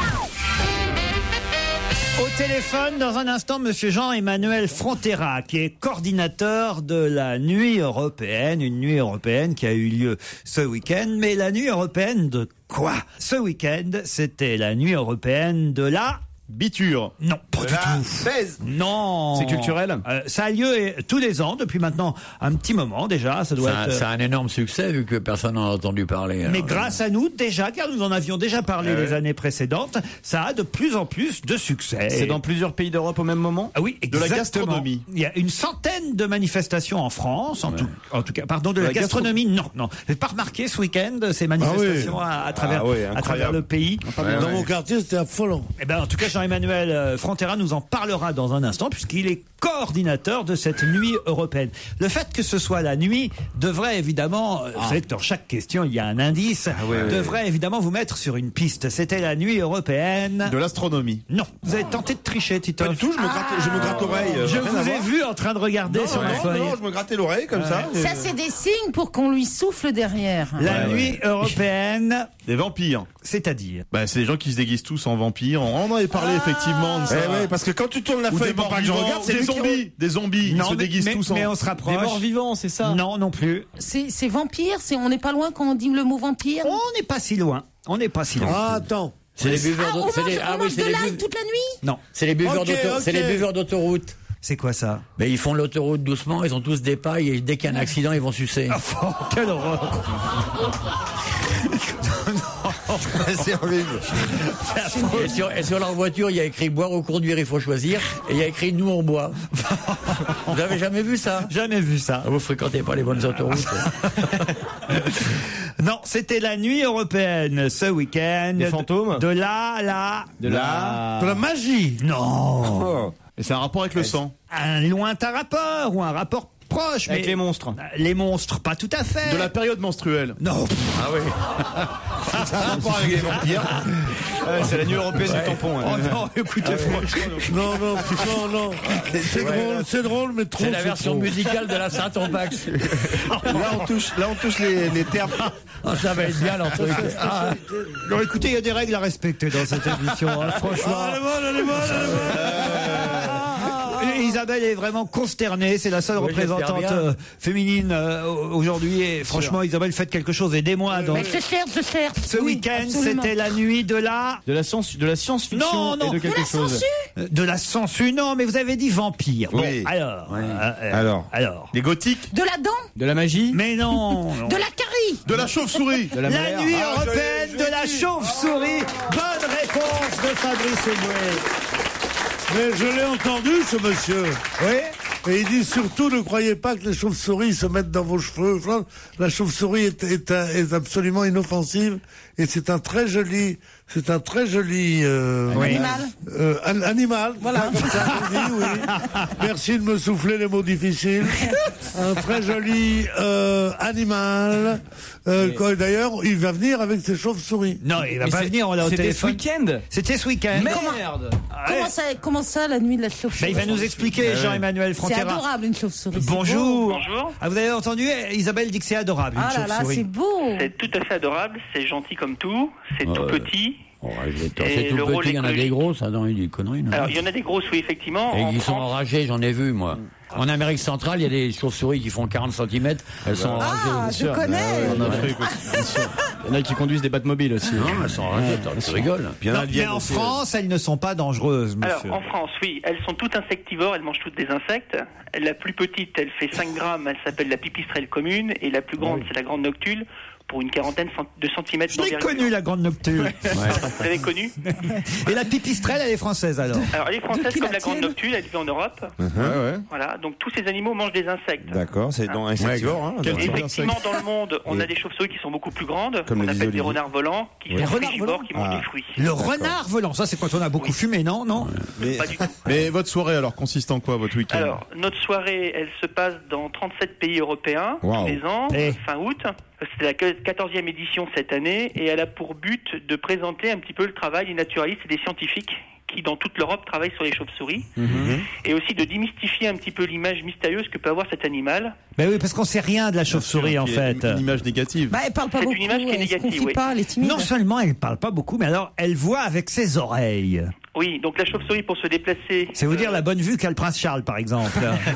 [SPEAKER 3] Au téléphone, dans un instant, monsieur Jean-Emmanuel Frontera, qui est coordinateur de la Nuit européenne, une nuit européenne qui a eu lieu ce week-end. Mais la Nuit européenne de quoi? Ce week-end, c'était la Nuit européenne de la...
[SPEAKER 9] Biture.
[SPEAKER 3] Non, pas du tout. Non.
[SPEAKER 12] C'est culturel.
[SPEAKER 3] Ça a lieu tous les ans, depuis maintenant un petit moment déjà. Ça doit être.
[SPEAKER 4] C'est un énorme succès vu que personne n'en a entendu parler.
[SPEAKER 3] Mais grâce à nous déjà, car nous en avions déjà parlé les années précédentes, ça a de plus en plus de succès.
[SPEAKER 12] C'est dans plusieurs pays d'Europe au même moment?
[SPEAKER 3] Ah oui, exactement.
[SPEAKER 9] De la gastronomie.
[SPEAKER 3] Il y a une centaine de manifestations en France, en tout cas, pardon, de la gastronomie. Non. Vous n'avez pas remarqué ce week-end ces manifestations à travers le pays?
[SPEAKER 5] Dans mon quartier, c'était affolant.
[SPEAKER 3] Eh ben, en tout cas, Jean-Emmanuel Frontera nous en parlera dans un instant puisqu'il est coordinateur de cette nuit européenne. Le fait que ce soit la nuit devrait évidemment, vous savez que dans chaque question il y a un indice, devrait évidemment vous mettre sur une piste. C'était la nuit européenne...
[SPEAKER 9] De l'astronomie.
[SPEAKER 3] Non. Vous avez tenté de tricher, Tito?
[SPEAKER 7] Pas du tout, je me gratte l'oreille.
[SPEAKER 3] Je vous ai vu en train de regarder sur la feuille.
[SPEAKER 7] Non, je me grattais l'oreille comme ça.
[SPEAKER 6] Ça, c'est des signes pour qu'on lui souffle derrière.
[SPEAKER 3] La nuit européenne...
[SPEAKER 9] Des vampires.
[SPEAKER 3] C'est-à-dire?
[SPEAKER 9] C'est des gens qui se déguisent tous en vampires. On en avait parlé effectivement de ça.
[SPEAKER 7] Parce que quand tu tournes la feuille pour pas que je regarde, c'est
[SPEAKER 9] des zombies. Ils se déguisent tous en...
[SPEAKER 3] Mais on se rapproche.
[SPEAKER 12] Des morts vivants, c'est ça?
[SPEAKER 3] Non, non plus.
[SPEAKER 6] C'est vampire, on n'est pas loin quand on dit le mot vampire.
[SPEAKER 3] On n'est pas si loin.
[SPEAKER 5] Ah, attends.
[SPEAKER 4] C'est les buveurs
[SPEAKER 6] on mange de l'ail toute la nuit?
[SPEAKER 3] Non.
[SPEAKER 4] C'est les buveurs d'autoroute.
[SPEAKER 3] C'est quoi ça?
[SPEAKER 4] Mais ils font l'autoroute doucement, ils ont tous des pailles et dès qu'il y a un accident, ils vont sucer.
[SPEAKER 3] Quelle horreur!
[SPEAKER 7] C'est horrible.
[SPEAKER 4] Et sur leur voiture, il y a écrit boire ou conduire, il faut choisir. Et il y a écrit nous on boit. Vous avez jamais vu ça?
[SPEAKER 3] Jamais vu ça.
[SPEAKER 4] Vous fréquentez pas les bonnes autoroutes.
[SPEAKER 3] Non, c'était la nuit européenne ce week-end.
[SPEAKER 12] Des fantômes?
[SPEAKER 3] De la
[SPEAKER 5] magie.
[SPEAKER 3] Non.
[SPEAKER 9] Et c'est un rapport avec le sang.
[SPEAKER 3] Un lointain rapport ou un rapport proche.
[SPEAKER 12] Avec les monstres.
[SPEAKER 3] Les monstres, pas tout à fait.
[SPEAKER 9] De la période menstruelle.
[SPEAKER 3] Non.
[SPEAKER 4] Ah oui.
[SPEAKER 7] C'est un rapport avec les vampires.
[SPEAKER 12] C'est la nuit européenne du tampon.
[SPEAKER 3] Oh non, écoutez, franchement.
[SPEAKER 5] Non. C'est drôle, mais trop.
[SPEAKER 4] C'est la version musicale de la Saint-Ompax.
[SPEAKER 7] Là, on touche les termes.
[SPEAKER 4] Ça va être bien, leur truc.
[SPEAKER 3] Non, écoutez, il y a des règles à respecter dans cette émission, franchement.
[SPEAKER 5] Elle est bonne.
[SPEAKER 3] Isabelle est vraiment consternée, c'est la seule représentante féminine aujourd'hui et franchement Isabelle, faites quelque chose, aidez-moi.
[SPEAKER 6] Mais je cherche.
[SPEAKER 3] Ce week-end c'était la nuit de la
[SPEAKER 12] science-fiction et de quelque chose.
[SPEAKER 3] De la sangsue, non, mais vous avez dit vampire.
[SPEAKER 7] Oui.
[SPEAKER 3] Bon, alors.
[SPEAKER 7] Des gothiques.
[SPEAKER 6] De la dent?
[SPEAKER 12] De la magie?
[SPEAKER 3] Mais non.
[SPEAKER 6] De la carie? chauve-souris.
[SPEAKER 9] De la chauve-souris.
[SPEAKER 3] La nuit européenne de la chauve-souris. Bonne réponse de Fabrice Eboué.
[SPEAKER 5] Mais je l'ai entendu, ce monsieur.
[SPEAKER 3] Oui.
[SPEAKER 5] Et il dit surtout, ne croyez pas que les chauves-souris se mettent dans vos cheveux. La chauve-souris est absolument inoffensive et c'est un très joli animal. Voilà. Ça, je dis, oui. Merci de me souffler les mots difficiles. Un très joli animal. D'ailleurs, il va venir avec ses chauves-souris.
[SPEAKER 3] Non, il va pas venir. On l'a au téléphone.
[SPEAKER 12] C'était ce week-end.
[SPEAKER 3] C'était ce week-end.
[SPEAKER 12] Merde.
[SPEAKER 6] Comment ça, la nuit de la chauve-souris?
[SPEAKER 3] Il va nous expliquer, Jean-Emmanuel Frontiera.
[SPEAKER 6] C'est adorable, une chauve-souris.
[SPEAKER 3] Bonjour.
[SPEAKER 8] Bonjour.
[SPEAKER 3] Ah, vous avez entendu, Isabelle dit que c'est adorable, une
[SPEAKER 6] Ah là là,
[SPEAKER 3] chauve-souris.
[SPEAKER 6] c'est beau.
[SPEAKER 8] C'est tout à fait adorable, c'est gentil comme tout, c'est tout petit.
[SPEAKER 4] C'est tout petit, il y en a des grosses, ça, dans les conneries. Non?
[SPEAKER 8] Alors, il y en a des grosses, oui, effectivement.
[SPEAKER 4] Et qui sont enragées, j'en ai vu, moi. En Amérique centrale, il y a des chauves-souris qui font 40 cm. Elles sont enragées.
[SPEAKER 6] Ah, je connais.
[SPEAKER 12] En Afrique aussi, bien sûr. Il y en a qui conduisent des Batmobiles aussi.
[SPEAKER 4] Non, elles sont enragées, tu rigoles.
[SPEAKER 3] Mais en France, elles ne sont pas dangereuses, monsieur.
[SPEAKER 8] Alors, en France, oui, elles sont toutes insectivores, elles mangent toutes des insectes. La plus petite, elle fait 5 grammes, elle s'appelle la pipistrelle commune, et la plus grande, c'est la grande noctule, pour une quarantaine de centimètres
[SPEAKER 3] Je l'ai
[SPEAKER 8] d'envergure.
[SPEAKER 3] connue, la grande noctule.
[SPEAKER 8] Vous l'avez connue?
[SPEAKER 3] Et la pipistrelle, elle est française, alors?
[SPEAKER 8] Alors, elle est française comme la grande noctule, elle vit en Europe. Voilà, donc tous ces animaux mangent des insectes.
[SPEAKER 7] D'accord, c'est donc insectivore. Hein,
[SPEAKER 8] et effectivement, dans le monde, on a des chauves-souris qui sont beaucoup plus grandes,
[SPEAKER 7] comme
[SPEAKER 8] on appelle des renards volants, qui sont frugivores, qui mangent des fruits.
[SPEAKER 3] Le renard volant, ça c'est quand on a beaucoup fumé, non?
[SPEAKER 8] Pas du tout.
[SPEAKER 9] Mais votre soirée, alors, consiste en quoi, votre week-end?
[SPEAKER 8] Alors, notre soirée, elle se passe dans 37 pays européens, tous les ans, fin août. C'est la 14e édition cette année, et elle a pour but de présenter un petit peu le travail des naturalistes et des scientifiques qui, dans toute l'Europe, travaillent sur les chauves-souris, et aussi de démystifier un petit peu l'image mystérieuse que peut avoir cet animal.
[SPEAKER 3] Ben oui, parce qu'on sait rien de la chauve-souris, en fait.
[SPEAKER 9] Une image négative.
[SPEAKER 6] Bah, elle parle pas beaucoup.
[SPEAKER 8] C'est une image qui est négative, oui.
[SPEAKER 6] Pas, elle est timide.
[SPEAKER 3] Non seulement elle parle pas beaucoup, mais alors elle voit avec ses oreilles.
[SPEAKER 8] Oui, donc la chauve-souris, pour se déplacer...
[SPEAKER 3] C'est vous dire la bonne vue qu'a le prince Charles, par exemple.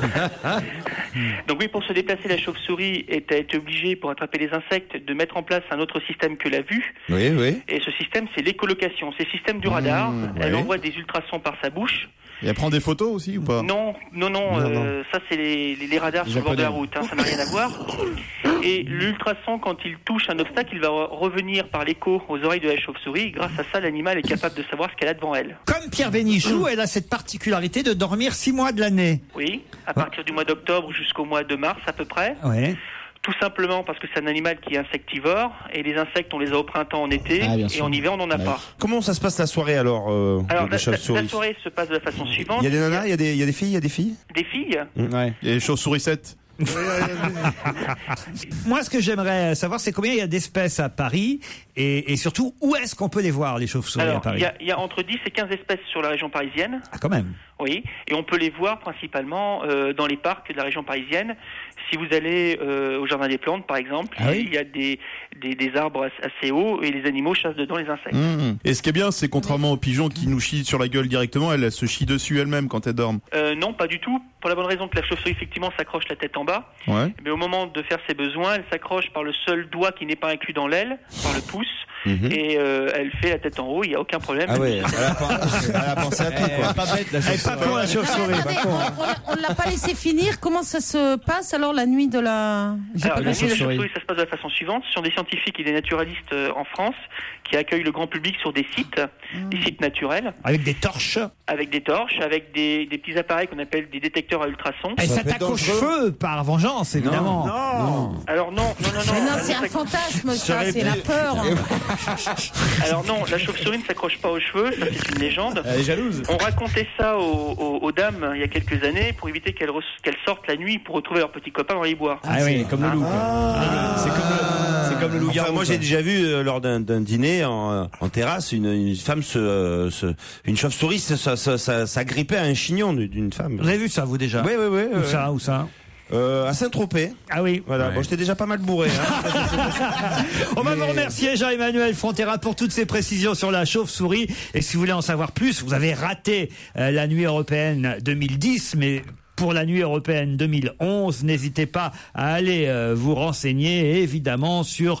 [SPEAKER 8] Donc oui, pour se déplacer, la chauve-souris a été obligée, pour attraper les insectes, de mettre en place un autre système que la vue.
[SPEAKER 7] Oui, oui.
[SPEAKER 8] Et ce système, c'est l'écholocation. C'est le système du radar. Elle envoie des ultrasons par sa bouche.
[SPEAKER 9] Et elle prend des photos aussi ou pas?
[SPEAKER 8] Non. Ça c'est les radars sur le bord de la route, ça n'a rien à voir. Et l'ultrason, quand il touche un obstacle, il va revenir par l'écho aux oreilles de la chauve-souris. Grâce à ça, l'animal est capable de savoir ce qu'elle a devant elle.
[SPEAKER 3] Comme Pierre Bénichou, elle a cette particularité de dormir 6 mois de l'année.
[SPEAKER 8] Oui, à partir du mois d'octobre jusqu'au mois de mars à peu près.
[SPEAKER 3] Ouais.
[SPEAKER 8] Tout simplement parce que c'est un animal qui est insectivore, et les insectes on les a au printemps, en été, et en hiver on n'en a pas.
[SPEAKER 7] Comment ça se passe la soirée alors,
[SPEAKER 8] la soirée se passe de la façon suivante.
[SPEAKER 7] Il y a des nanas, il y a des filles,
[SPEAKER 8] Des filles.
[SPEAKER 9] Ouais. Et les chauves-souris 7.
[SPEAKER 3] Moi, ce que j'aimerais savoir, c'est combien il y a d'espèces à Paris, et surtout, où est-ce qu'on peut les voir, les chauves-souris à Paris?
[SPEAKER 8] Il y a entre 10 et 15 espèces sur la région parisienne.
[SPEAKER 3] Ah, quand même.
[SPEAKER 8] Oui, et on peut les voir principalement dans les parcs de la région parisienne. Si vous allez au Jardin des Plantes, par exemple, il y a des arbres assez hauts, et les animaux chassent dedans les insectes.
[SPEAKER 9] Et ce qui est bien, c'est contrairement aux pigeons qui nous chient sur la gueule directement, elles se chient dessus elles-mêmes quand elles dorment.
[SPEAKER 8] Non, pas du tout. Pour la bonne raison que la chauve-souris, effectivement, s'accroche la tête en bas.
[SPEAKER 9] Ouais.
[SPEAKER 8] Mais au moment de faire ses besoins, elle s'accroche par le seul doigt qui n'est pas inclus dans l'aile, par le pouce. Et elle fait la tête en haut, il n'y a aucun problème.
[SPEAKER 7] Ah ouais, elle a pensé à tout, quoi.
[SPEAKER 12] Pas bête, la
[SPEAKER 3] chauve-souris.
[SPEAKER 6] On l'a pas laissé finir. Comment ça se passe alors la nuit de la...
[SPEAKER 8] Alors, la nuit de la chauve-souris, ça se passe de la façon suivante. Ce sont des scientifiques et des naturalistes en France qui accueillent le grand public sur des sites naturels.
[SPEAKER 3] Avec des torches.
[SPEAKER 8] Avec des torches, avec des petits appareils qu'on appelle des détecteurs à ultrasons.
[SPEAKER 3] Elle s'attaque aux cheveux par vengeance, évidemment.
[SPEAKER 8] Non. Alors non.
[SPEAKER 6] Mais non, c'est un fantasme, ça, c'est la peur.
[SPEAKER 8] Alors non, la chauve-souris ne s'accroche pas aux cheveux, ça c'est une légende.
[SPEAKER 12] Elle est jalouse.
[SPEAKER 8] On racontait ça aux dames il y a quelques années pour éviter qu'elles sortent la nuit pour retrouver leurs petits copains dans les bois.
[SPEAKER 12] Ah oui, comme le loup. C'est comme le loup.
[SPEAKER 7] Enfin, moi j'ai déjà vu lors d'un dîner en terrasse une femme une chauve-souris s'agripper à un chignon d'une femme.
[SPEAKER 3] Vous avez vu ça, vous, déjà?
[SPEAKER 7] Oui.
[SPEAKER 3] Où ça
[SPEAKER 7] à Saint-Tropez.
[SPEAKER 3] Ah oui.
[SPEAKER 7] Voilà. Ouais. Bon, j'étais déjà pas mal bourré.
[SPEAKER 3] On va vous remercier, Jean-Emmanuel Frontiera, pour toutes ces précisions sur la chauve-souris. Et si vous voulez en savoir plus, vous avez raté la nuit européenne 2010, mais pour la nuit européenne 2011, n'hésitez pas à aller vous renseigner, évidemment, sur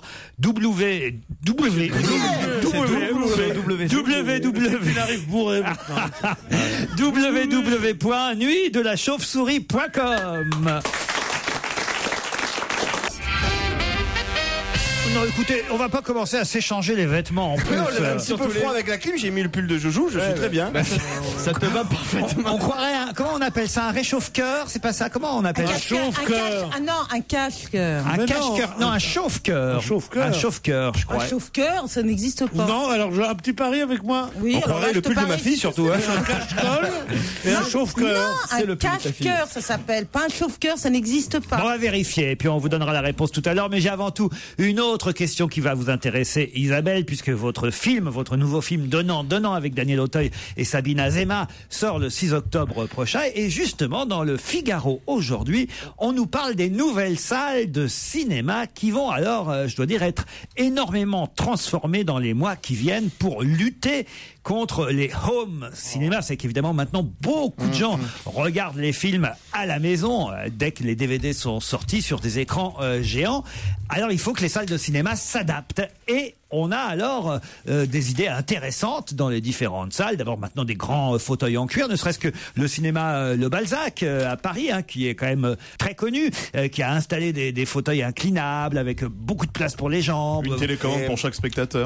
[SPEAKER 3] www.nuitdelachauve-souris.com. Non, écoutez, on va pas commencer à s'échanger les vêtements en plus.
[SPEAKER 7] Un petit peu froid avec la clim, j'ai mis le pull de Joujou, je suis très bien.
[SPEAKER 12] Ça te va parfaitement.
[SPEAKER 3] On croirait comment on appelle ça, un réchauffe-cœur? C'est pas ça? Comment on appelle ça?
[SPEAKER 6] Un chauffe-cœur. Ah non, un cache-cœur.
[SPEAKER 3] Un cache-cœur. Non, un chauffe-cœur. Un chauffe-cœur, je crois.
[SPEAKER 6] Un chauffe-cœur, ça n'existe pas.
[SPEAKER 5] Non, alors j'ai un petit pari avec moi.
[SPEAKER 6] Oui,
[SPEAKER 7] on croirait le pull de ma fille surtout.
[SPEAKER 5] Un cache-colle et un chauffe-cœur.
[SPEAKER 6] Non, un cache-cœur, ça s'appelle. Pas un chauffe-cœur, ça n'existe pas.
[SPEAKER 3] On va vérifier, et puis on vous donnera la réponse tout à l'heure. Mais j'ai avant tout une autre question qui va vous intéresser, Isabelle, puisque votre nouveau film Donnant avec Daniel Auteuil et Sabine Azema sort le 6 octobre prochain. Et justement, dans le Figaro aujourd'hui, on nous parle des nouvelles salles de cinéma qui vont alors, je dois dire, être énormément transformées dans les mois qui viennent pour lutter contre les home cinéma. C'est qu'évidemment maintenant beaucoup de gens regardent les films à la maison dès que les DVD sont sortis sur des écrans géants. Alors il faut que les salles de cinéma s'adaptent, et on a alors des idées intéressantes dans les différentes salles. D'abord maintenant des grands fauteuils en cuir, ne serait-ce que le cinéma Le Balzac à Paris, qui est quand même très connu, qui a installé des fauteuils inclinables avec beaucoup de place pour les jambes.
[SPEAKER 9] Une télécommande pour chaque spectateur.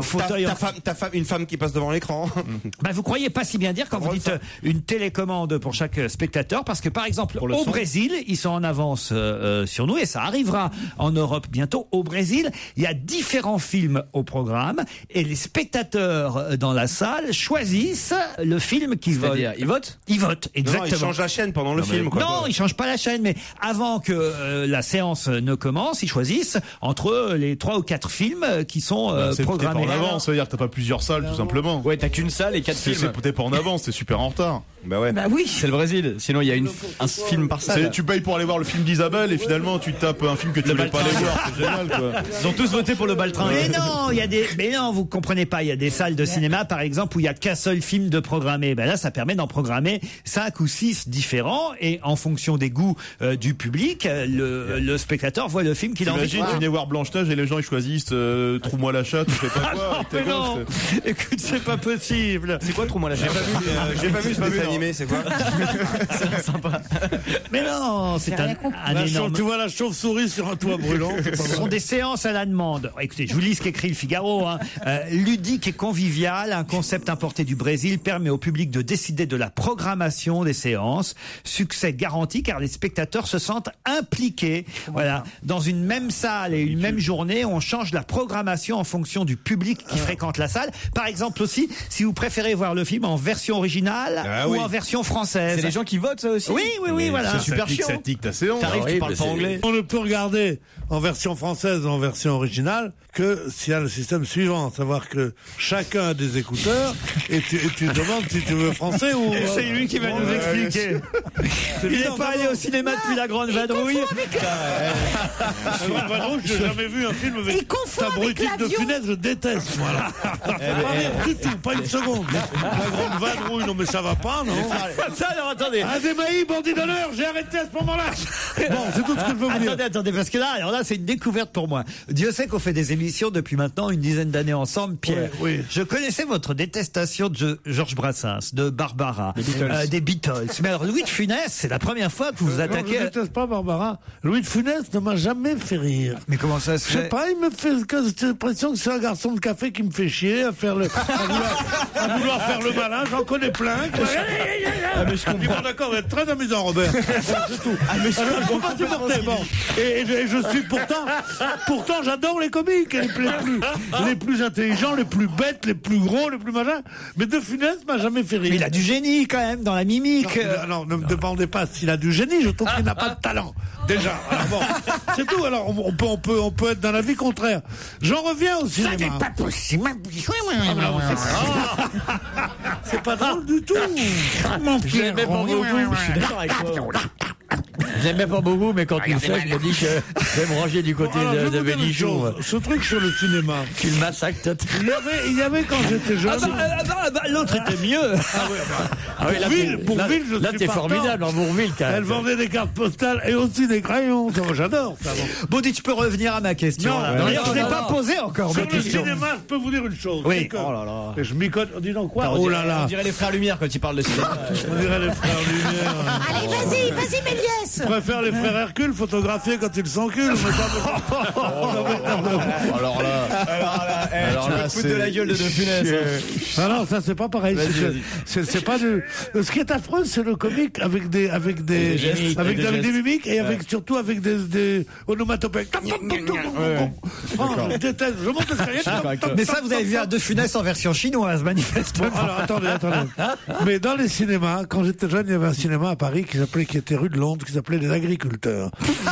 [SPEAKER 7] Une femme qui passe devant l'écran.
[SPEAKER 3] Vous croyez pas si bien dire quand vous dites une télécommande pour chaque spectateur, parce que par exemple au Brésil, ils sont en avance sur nous, et ça arrivera en Europe bientôt. Au Brésil, il y a différents films au programme, et les spectateurs dans la salle choisissent le film qu'ils veulent.
[SPEAKER 12] C'est-à-dire, ils votent?
[SPEAKER 3] Ils votent, exactement.
[SPEAKER 7] Non, ils changent la chaîne pendant le film, quoi.
[SPEAKER 3] Non, ils changent pas la chaîne, mais avant que la séance ne commence, ils choisissent entre les 3 ou 4 films qui sont programmés.
[SPEAKER 9] C'est pas en avance, ça veut dire que t'as pas plusieurs salles, tout simplement.
[SPEAKER 12] Ouais, t'as qu'une salle et 4 films.
[SPEAKER 9] C'est peut-être pas en avance, c'est super en retard.
[SPEAKER 7] Bah ouais.
[SPEAKER 6] Bah oui.
[SPEAKER 12] C'est le Brésil. Sinon, il y a un film par salle.
[SPEAKER 9] Tu payes pour aller voir le film d'Isabelle et finalement tu tapes un film que tu voulais pas aller voir. C'est génial, quoi.
[SPEAKER 12] Ils ont tous voté pour le Baltrin.
[SPEAKER 3] Mais non, vous comprenez pas. Il y a des salles de cinéma, par exemple, où il y a qu'un seul film de programmer. Ben là, ça permet d'en programmer 5 ou 6 différents, et en fonction des goûts du public, le spectateur voit le film qu'il a envie de voir.
[SPEAKER 9] Imagine, tu venais voir Blanche-Neige et les gens ils choisissent Trouve-moi la chatte, tu sais pas quoi.
[SPEAKER 3] Non, écoute, c'est pas possible.
[SPEAKER 12] C'est quoi Trouve-moi la chatte?
[SPEAKER 7] J'ai pas vu ce dessin animé, c'est quoi?
[SPEAKER 12] C'est sympa.
[SPEAKER 3] Mais non, c'est un énorme.
[SPEAKER 5] Tu vois la chauve-souris sur un toit brûlant.
[SPEAKER 3] Ce sont des séances à la demande. Écoutez, je vous lis ce qu'écrit le Figaro. Ludique et convivial, un concept importé du Brésil permet au public de décider de la programmation des séances. Succès garanti car les spectateurs se sentent impliqués. Voilà, dans une même salle et une même journée, on change la programmation en fonction du public qui fréquente la salle. Par exemple aussi, si vous préférez voir le film en version originale ou en version française.
[SPEAKER 12] C'est les gens qui votent, ça aussi?
[SPEAKER 3] Oui, voilà.
[SPEAKER 9] C'est super chiant. Ça tique ta séance.
[SPEAKER 12] T'arrives, tu parles pas anglais.
[SPEAKER 5] On ne peut regarder en version française ou en version originale que s'il y a le système suivant, savoir que chacun a des écouteurs et tu demandes si tu veux français ou...
[SPEAKER 3] C'est lui qui va nous expliquer. Il n'est pas allé au cinéma depuis La Grande Vadrouille.
[SPEAKER 5] La Grande Vadrouille, j'ai jamais vu un film avec Abrutique de Funès, je déteste. Voilà. Pas rire du tout, pas une seconde. La Grande Vadrouille, non mais ça va pas, non?
[SPEAKER 3] Ça, alors attendez.
[SPEAKER 5] Adémaï, bandit d'honneur, j'ai arrêté à ce moment-là. Bon, c'est tout ce que je veux vous dire.
[SPEAKER 3] Attendez, parce que là, c'est une découverte pour moi. Dieu sait qu'on fait des émissions depuis maintenant une dizaine d'années ensemble, Pierre.
[SPEAKER 5] Oui.
[SPEAKER 3] Je connaissais votre détestation de Georges Brassens, de Barbara, des Beatles. Mais alors, Louis de Funès, c'est la première fois que vous vous attaquez...
[SPEAKER 5] Je ne déteste pas Barbara. Louis de Funès ne m'a jamais fait rire.
[SPEAKER 3] Mais comment ça se fait?
[SPEAKER 5] Je sais pas, il me fait... J'ai l'impression que c'est un garçon de café qui me fait chier à faire à vouloir faire le malin. J'en connais plein. Mais je comprends. D'accord, vous êtes très amusant, Robert. C'est tout. Mais je peux pas supporter. Bon. Et je suis pourtant, j'adore les comiques, les plus intelligents, les plus bêtes, les plus gros, les plus malins. Mais De Funès m'a jamais fait rire.
[SPEAKER 3] Mais il a du génie quand même dans la mimique.
[SPEAKER 5] Non, ne me demandez pas s'il a du génie. Je trouve qu'il n'a pas de talent. Déjà. Alors bon, c'est tout. Alors on peut être dans la vie contraire. J'en reviens au cinéma.
[SPEAKER 6] Ça n'est pas possible.
[SPEAKER 5] C'est pas drôle du tout.
[SPEAKER 12] Je l'aimais pas beaucoup. Je suis d'accord avec toi. Je l'aimais pas beaucoup, mais quand tu le fais, je me dis que je vais me ranger du côté de Bénichou.
[SPEAKER 5] Ce truc sur le cinéma.
[SPEAKER 12] Tu le massacres, toi.
[SPEAKER 5] Il y avait quand j'étais jeune.
[SPEAKER 3] L'autre était mieux.
[SPEAKER 5] Bourville, je
[SPEAKER 12] là, t'es formidable en Bourville, quand même.
[SPEAKER 5] Elle vendait des cartes postales et aussi des crayons. J'adore ça.
[SPEAKER 3] Bon, dis, tu peux revenir à ma question.
[SPEAKER 5] Non,
[SPEAKER 3] d'ailleurs, je l'ai pas posée encore
[SPEAKER 5] Sur
[SPEAKER 3] ma
[SPEAKER 5] le
[SPEAKER 3] question.
[SPEAKER 5] cinéma, je peux vous dire une chose.
[SPEAKER 3] Oui.
[SPEAKER 5] c'est que-
[SPEAKER 12] Oh là là.
[SPEAKER 5] Et je m'y connais. Dis donc quoi?
[SPEAKER 12] On
[SPEAKER 5] Oh
[SPEAKER 12] dirait-
[SPEAKER 5] là là.
[SPEAKER 12] On dirait les frères Lumière quand ils parlent de cinéma.
[SPEAKER 5] On dirait les frères Lumière.
[SPEAKER 6] Allez, vas-y, Méliès.
[SPEAKER 5] Je préfère les frères Hercule photographiés quand ils s'enculent.
[SPEAKER 7] Alors là,
[SPEAKER 12] foutre de la gueule de De Funès.
[SPEAKER 5] Ah non, ça c'est pas pareil.
[SPEAKER 12] Vas-y.
[SPEAKER 5] C'est pas du. Ce qui est affreux, c'est le comique avec des
[SPEAKER 12] gestes,
[SPEAKER 5] avec
[SPEAKER 12] des
[SPEAKER 5] des mimiques et avec surtout avec des onomatopées. Je déteste. Je monte l'escalier.
[SPEAKER 3] Mais ça, vous avez vu à De Funès en version chinoise, manifestement.
[SPEAKER 5] Bon, alors attendez. Mais dans les cinémas, quand j'étais jeune, il y avait un cinéma à Paris qui était rue de Londres, qui s'appelait Les Agriculteurs.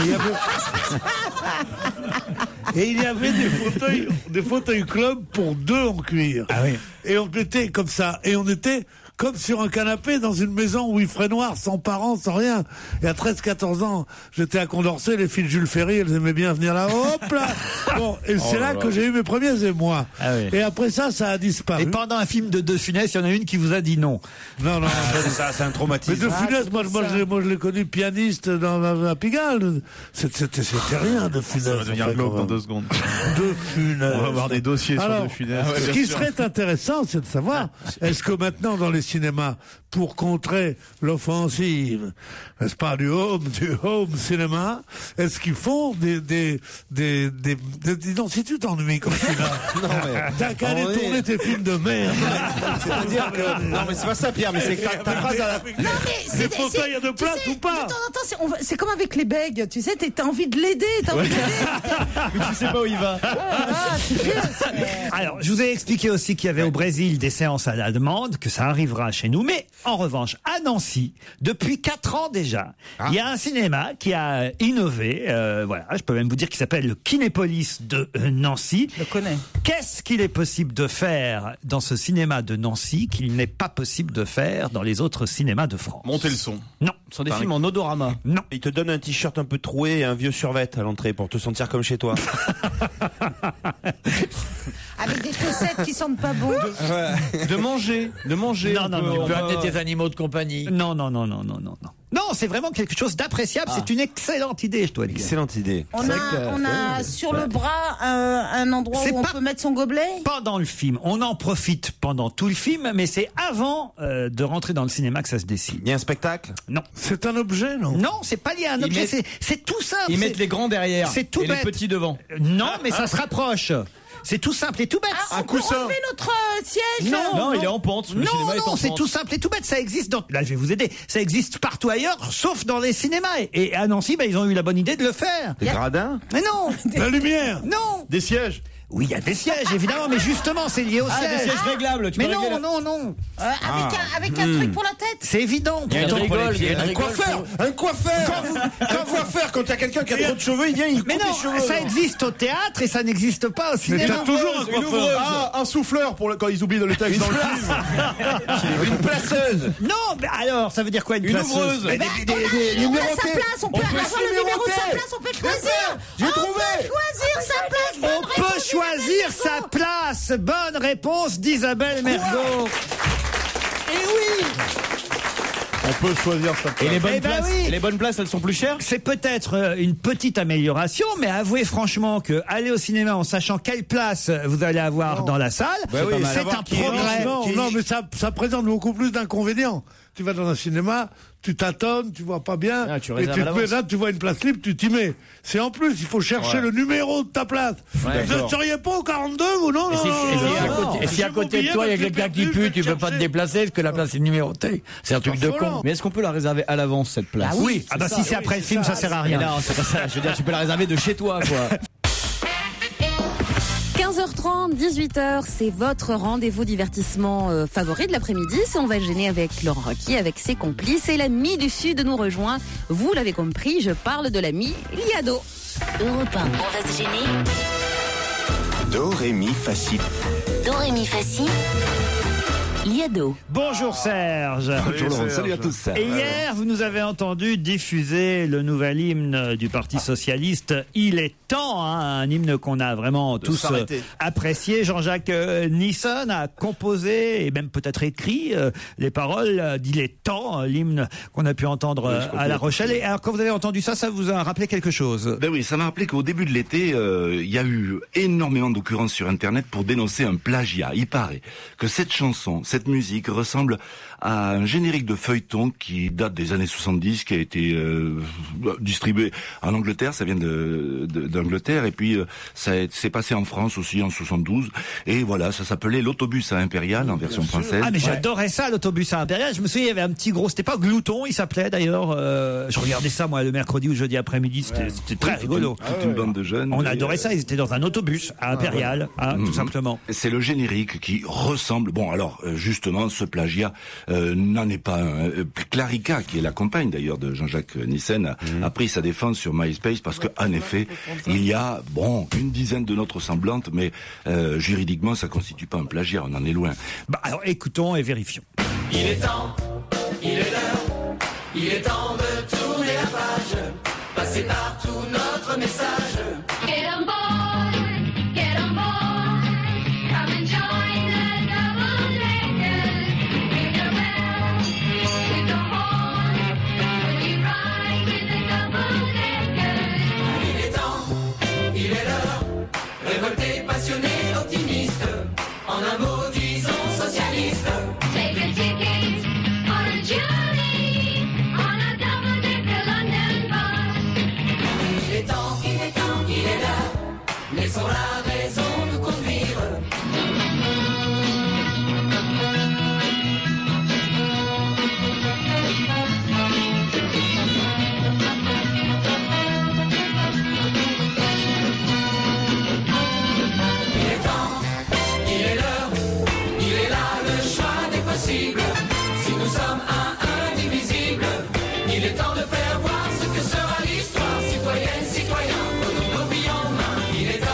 [SPEAKER 5] Et il y avait des fauteuils club pour 2 en cuir.
[SPEAKER 3] Ah oui.
[SPEAKER 5] Et on était comme ça. Et on était comme sur un canapé dans une maison où il ferait noir, sans parents, sans rien. Et à 13-14 ans, j'étais à Condorcet, les filles de Jules Ferry, elles aimaient bien venir là. Hop là. Bon, et c'est là que j'ai eu mes premiers émois.
[SPEAKER 3] Ah oui.
[SPEAKER 5] Et après ça a disparu.
[SPEAKER 3] Et pendant un film de De Funès, il y en a une qui vous a dit non.
[SPEAKER 5] Non.
[SPEAKER 7] ça, c'est un traumatisme.
[SPEAKER 5] Mais De Funès, moi je l'ai connu pianiste à Pigalle. C'était rien, De Funès.
[SPEAKER 9] Ça va devenir glauque dans 2 secondes.
[SPEAKER 5] De Funès.
[SPEAKER 9] On va avoir des dossiers sur De Funès.
[SPEAKER 5] Ce qui serait intéressant, c'est de savoir, est-ce que maintenant dans les cinémas, pour contrer l'offensive, n'est-ce pas, du home cinéma, est-ce qu'ils font dis donc, si tu t'ennuies comme celui-là, t'as qu'à aller tourner tes films de merde.
[SPEAKER 7] C'est-à-dire que. Non, mais c'est pas ça, Pierre, mais c'est que ta phrase à la.
[SPEAKER 6] Non, mais
[SPEAKER 5] Les fauteuils, il y a de place ou pas?
[SPEAKER 6] De temps en temps, c'est comme avec les bègues, tu sais, t'as envie de l'aider,
[SPEAKER 12] Mais tu sais pas où il va.
[SPEAKER 3] Alors, je vous ai expliqué aussi qu'il y avait au Brésil des séances à la demande, que ça arrivera chez nous. Mais, en revanche, à Nancy, depuis 4 ans déjà, il y a un cinéma qui a innové, voilà, je peux même vous dire qu'il s'appelle le Kinépolis de Nancy.
[SPEAKER 6] Je le connais.
[SPEAKER 3] Qu'est-ce qu'il est possible de faire dans ce cinéma de Nancy qu'il n'est pas possible de faire dans les autres cinémas de France?
[SPEAKER 9] Monter le son.
[SPEAKER 3] Non.
[SPEAKER 12] Ce sont des films en odorama.
[SPEAKER 3] Non.
[SPEAKER 7] Il te donne un t-shirt un peu troué et un vieux survêt à l'entrée pour te sentir comme chez toi.
[SPEAKER 6] Avec des chaussettes qui sentent pas bon.
[SPEAKER 12] De manger.
[SPEAKER 3] Non,
[SPEAKER 12] Tu peux amener tes animaux de compagnie.
[SPEAKER 3] Non. Non, c'est vraiment quelque chose d'appréciable. C'est une excellente idée, je dois dire.
[SPEAKER 7] Excellente idée.
[SPEAKER 6] On a sur le bras un endroit où on peut mettre son gobelet.
[SPEAKER 3] Pendant le film, on en profite pendant tout le film, mais c'est avant de rentrer dans le cinéma que ça se décide.
[SPEAKER 7] Il y a un spectacle?
[SPEAKER 3] Non.
[SPEAKER 5] C'est un objet, non?
[SPEAKER 3] Non, c'est pas lié à un objet, c'est tout simple.
[SPEAKER 12] Ils mettent les grands derrière.
[SPEAKER 3] C'est tout
[SPEAKER 12] et
[SPEAKER 3] bête.
[SPEAKER 12] les petits devant.
[SPEAKER 3] Non, mais ça se rapproche. C'est tout simple et tout bête.
[SPEAKER 6] On peut enlever notre siège.
[SPEAKER 12] Non, il est en pente. Le cinéma est en
[SPEAKER 3] c'est
[SPEAKER 12] pente.
[SPEAKER 3] tout simple et tout bête. Ça existe là, je vais vous aider. Ça existe partout ailleurs, sauf dans les cinémas. Et à Nancy, ils ont eu la bonne idée de le faire.
[SPEAKER 7] Des gradins?
[SPEAKER 3] Mais non.
[SPEAKER 5] La lumière?
[SPEAKER 3] Non.
[SPEAKER 9] Des sièges.
[SPEAKER 3] Oui, il y a des sièges, évidemment, mais justement, c'est lié au siège.
[SPEAKER 12] Des sièges réglables. Tu
[SPEAKER 3] Mais
[SPEAKER 12] peux régler
[SPEAKER 3] non.
[SPEAKER 6] Avec un truc pour la tête.
[SPEAKER 3] C'est évident.
[SPEAKER 12] Il y a une rigole.
[SPEAKER 7] Un coiffeur! Quand t'as quelqu'un qui a trop de cheveux, il vient, il coupe
[SPEAKER 3] Mais non,
[SPEAKER 7] les cheveux.
[SPEAKER 3] ça existe au théâtre et ça n'existe pas au
[SPEAKER 5] Mais
[SPEAKER 3] cinéma.
[SPEAKER 5] t'as toujours un coiffeur.
[SPEAKER 9] Ah, un souffleur pour quand ils oublient le texte dans le film.
[SPEAKER 7] Une placeuse!
[SPEAKER 3] Non, mais alors, ça veut dire quoi une placeuse?
[SPEAKER 12] ouvreuse.
[SPEAKER 3] Mais
[SPEAKER 6] On a sa place, on peut avoir le numéro de sa place, on peut choisir.
[SPEAKER 7] J'ai trouvé!
[SPEAKER 6] Choisir sa place.
[SPEAKER 3] On peut choisir sa place. Bonne réponse d'Isabelle Mergo. Et oui.
[SPEAKER 9] On peut choisir sa place.
[SPEAKER 12] Et les bonnes
[SPEAKER 3] Eh ben
[SPEAKER 12] places,
[SPEAKER 3] oui.
[SPEAKER 12] les bonnes places, elles sont plus chères.
[SPEAKER 3] C'est peut-être une petite amélioration, mais avouez franchement que aller au cinéma en sachant quelle place vous allez avoir dans la salle, c'est un progrès.
[SPEAKER 5] Non, mais ça présente beaucoup plus d'inconvénients. Tu vas dans un cinéma, tu tâtonnes, tu vois pas bien,
[SPEAKER 12] Ah, tu
[SPEAKER 5] et
[SPEAKER 12] réserves à l'avance.
[SPEAKER 5] là, tu vois une place libre, tu t'y mets. C'est en plus, il faut chercher le numéro de ta place. Vous ne seriez pas au 42 ou non?
[SPEAKER 12] Et si à côté de toi, il y a quelqu'un qui pue, tu peux pas te déplacer parce que la place est numérotée. C'est un truc de con. Mais est-ce qu'on peut la réserver à l'avance, cette place?
[SPEAKER 3] Oui. Ah bah si c'est après le film, ça sert à rien.
[SPEAKER 12] Non, c'est pas ça. Je veux dire, tu peux la réserver de chez toi, quoi.
[SPEAKER 10] 15h30, 18h, c'est votre rendez-vous divertissement favori de l'après-midi. C'est On va gêner avec Laurent Ruquier, avec ses complices. Et l'ami du Sud nous rejoint. Vous l'avez compris, je parle de l'ami Liado.
[SPEAKER 1] Europe 1, on va se gêner.
[SPEAKER 2] Do, ré, mi, fa, si.
[SPEAKER 1] Do, ré, mi, fa, si. Liado.
[SPEAKER 3] Bonjour Serge.
[SPEAKER 14] Bonjour Laurent, salut à tous.
[SPEAKER 3] Et hier, vous nous avez entendu diffuser le nouvel hymne du Parti Socialiste. Il est temps, hein, un hymne qu'on a vraiment tous apprécié. Jean-Jacques Nisson a composé et même peut-être écrit les paroles d'Il est temps, l'hymne qu'on a pu entendre à La Rochelle. Et alors quand vous avez entendu ça, ça vous a rappelé quelque chose?
[SPEAKER 14] Ben oui, ça m'a rappelé qu'au début de l'été, il y a eu énormément d'occurrences sur Internet pour dénoncer un plagiat. Il paraît que cette chanson, cette musique ressemble à un générique de feuilleton qui date des années 70, qui a été distribué en Angleterre, ça vient d'Angleterre, et puis ça s'est passé en France aussi en 72, et voilà, ça s'appelait l'autobus à Impérial en version française.
[SPEAKER 3] Ah mais j'adorais ça, l'autobus à Impérial. Je me souviens, il y avait un petit gros, c'était pas Glouton, il s'appelait d'ailleurs. Je regardais ça moi le mercredi ou le jeudi après-midi, c'était très rigolo.
[SPEAKER 14] Toute une bande de jeunes.
[SPEAKER 3] On adorait ça, ils étaient dans un autobus à Impérial, tout simplement.
[SPEAKER 14] C'est le générique qui ressemble. Bon alors justement, ce plagiat n'en est pas un. Clarica, qui est la compagne d'ailleurs de Jean-Jacques Nissen, a pris sa défense sur MySpace parce que en effet, il y a une dizaine de notes ressemblantes, mais juridiquement, ça constitue pas un plagiat. On en est loin.
[SPEAKER 3] Bah alors écoutons et vérifions.
[SPEAKER 15] Il est temps, il est l'heure, il est temps de tourner la page, passer partout notre message.
[SPEAKER 16] Get on board, get on board, come and join the double-deckers. Ring the bell, with the horn, when you ride with the double-deckers.
[SPEAKER 15] Il est temps, il est l'heure, révolté, passionné, optimiste, en un mot disons socialiste.
[SPEAKER 16] Take a ticket on a journey, on a double-decker London bus.
[SPEAKER 15] Il est temps, il est temps, il est là, laissons la raison nous conduire. Il est temps, il est l'heure, il est là le choix des possibles. Si nous sommes indivisibles, il est temps de faire voir ce que sera l'histoire. Citoyenne, citoyen, prenons nos vies en main. Il est temps.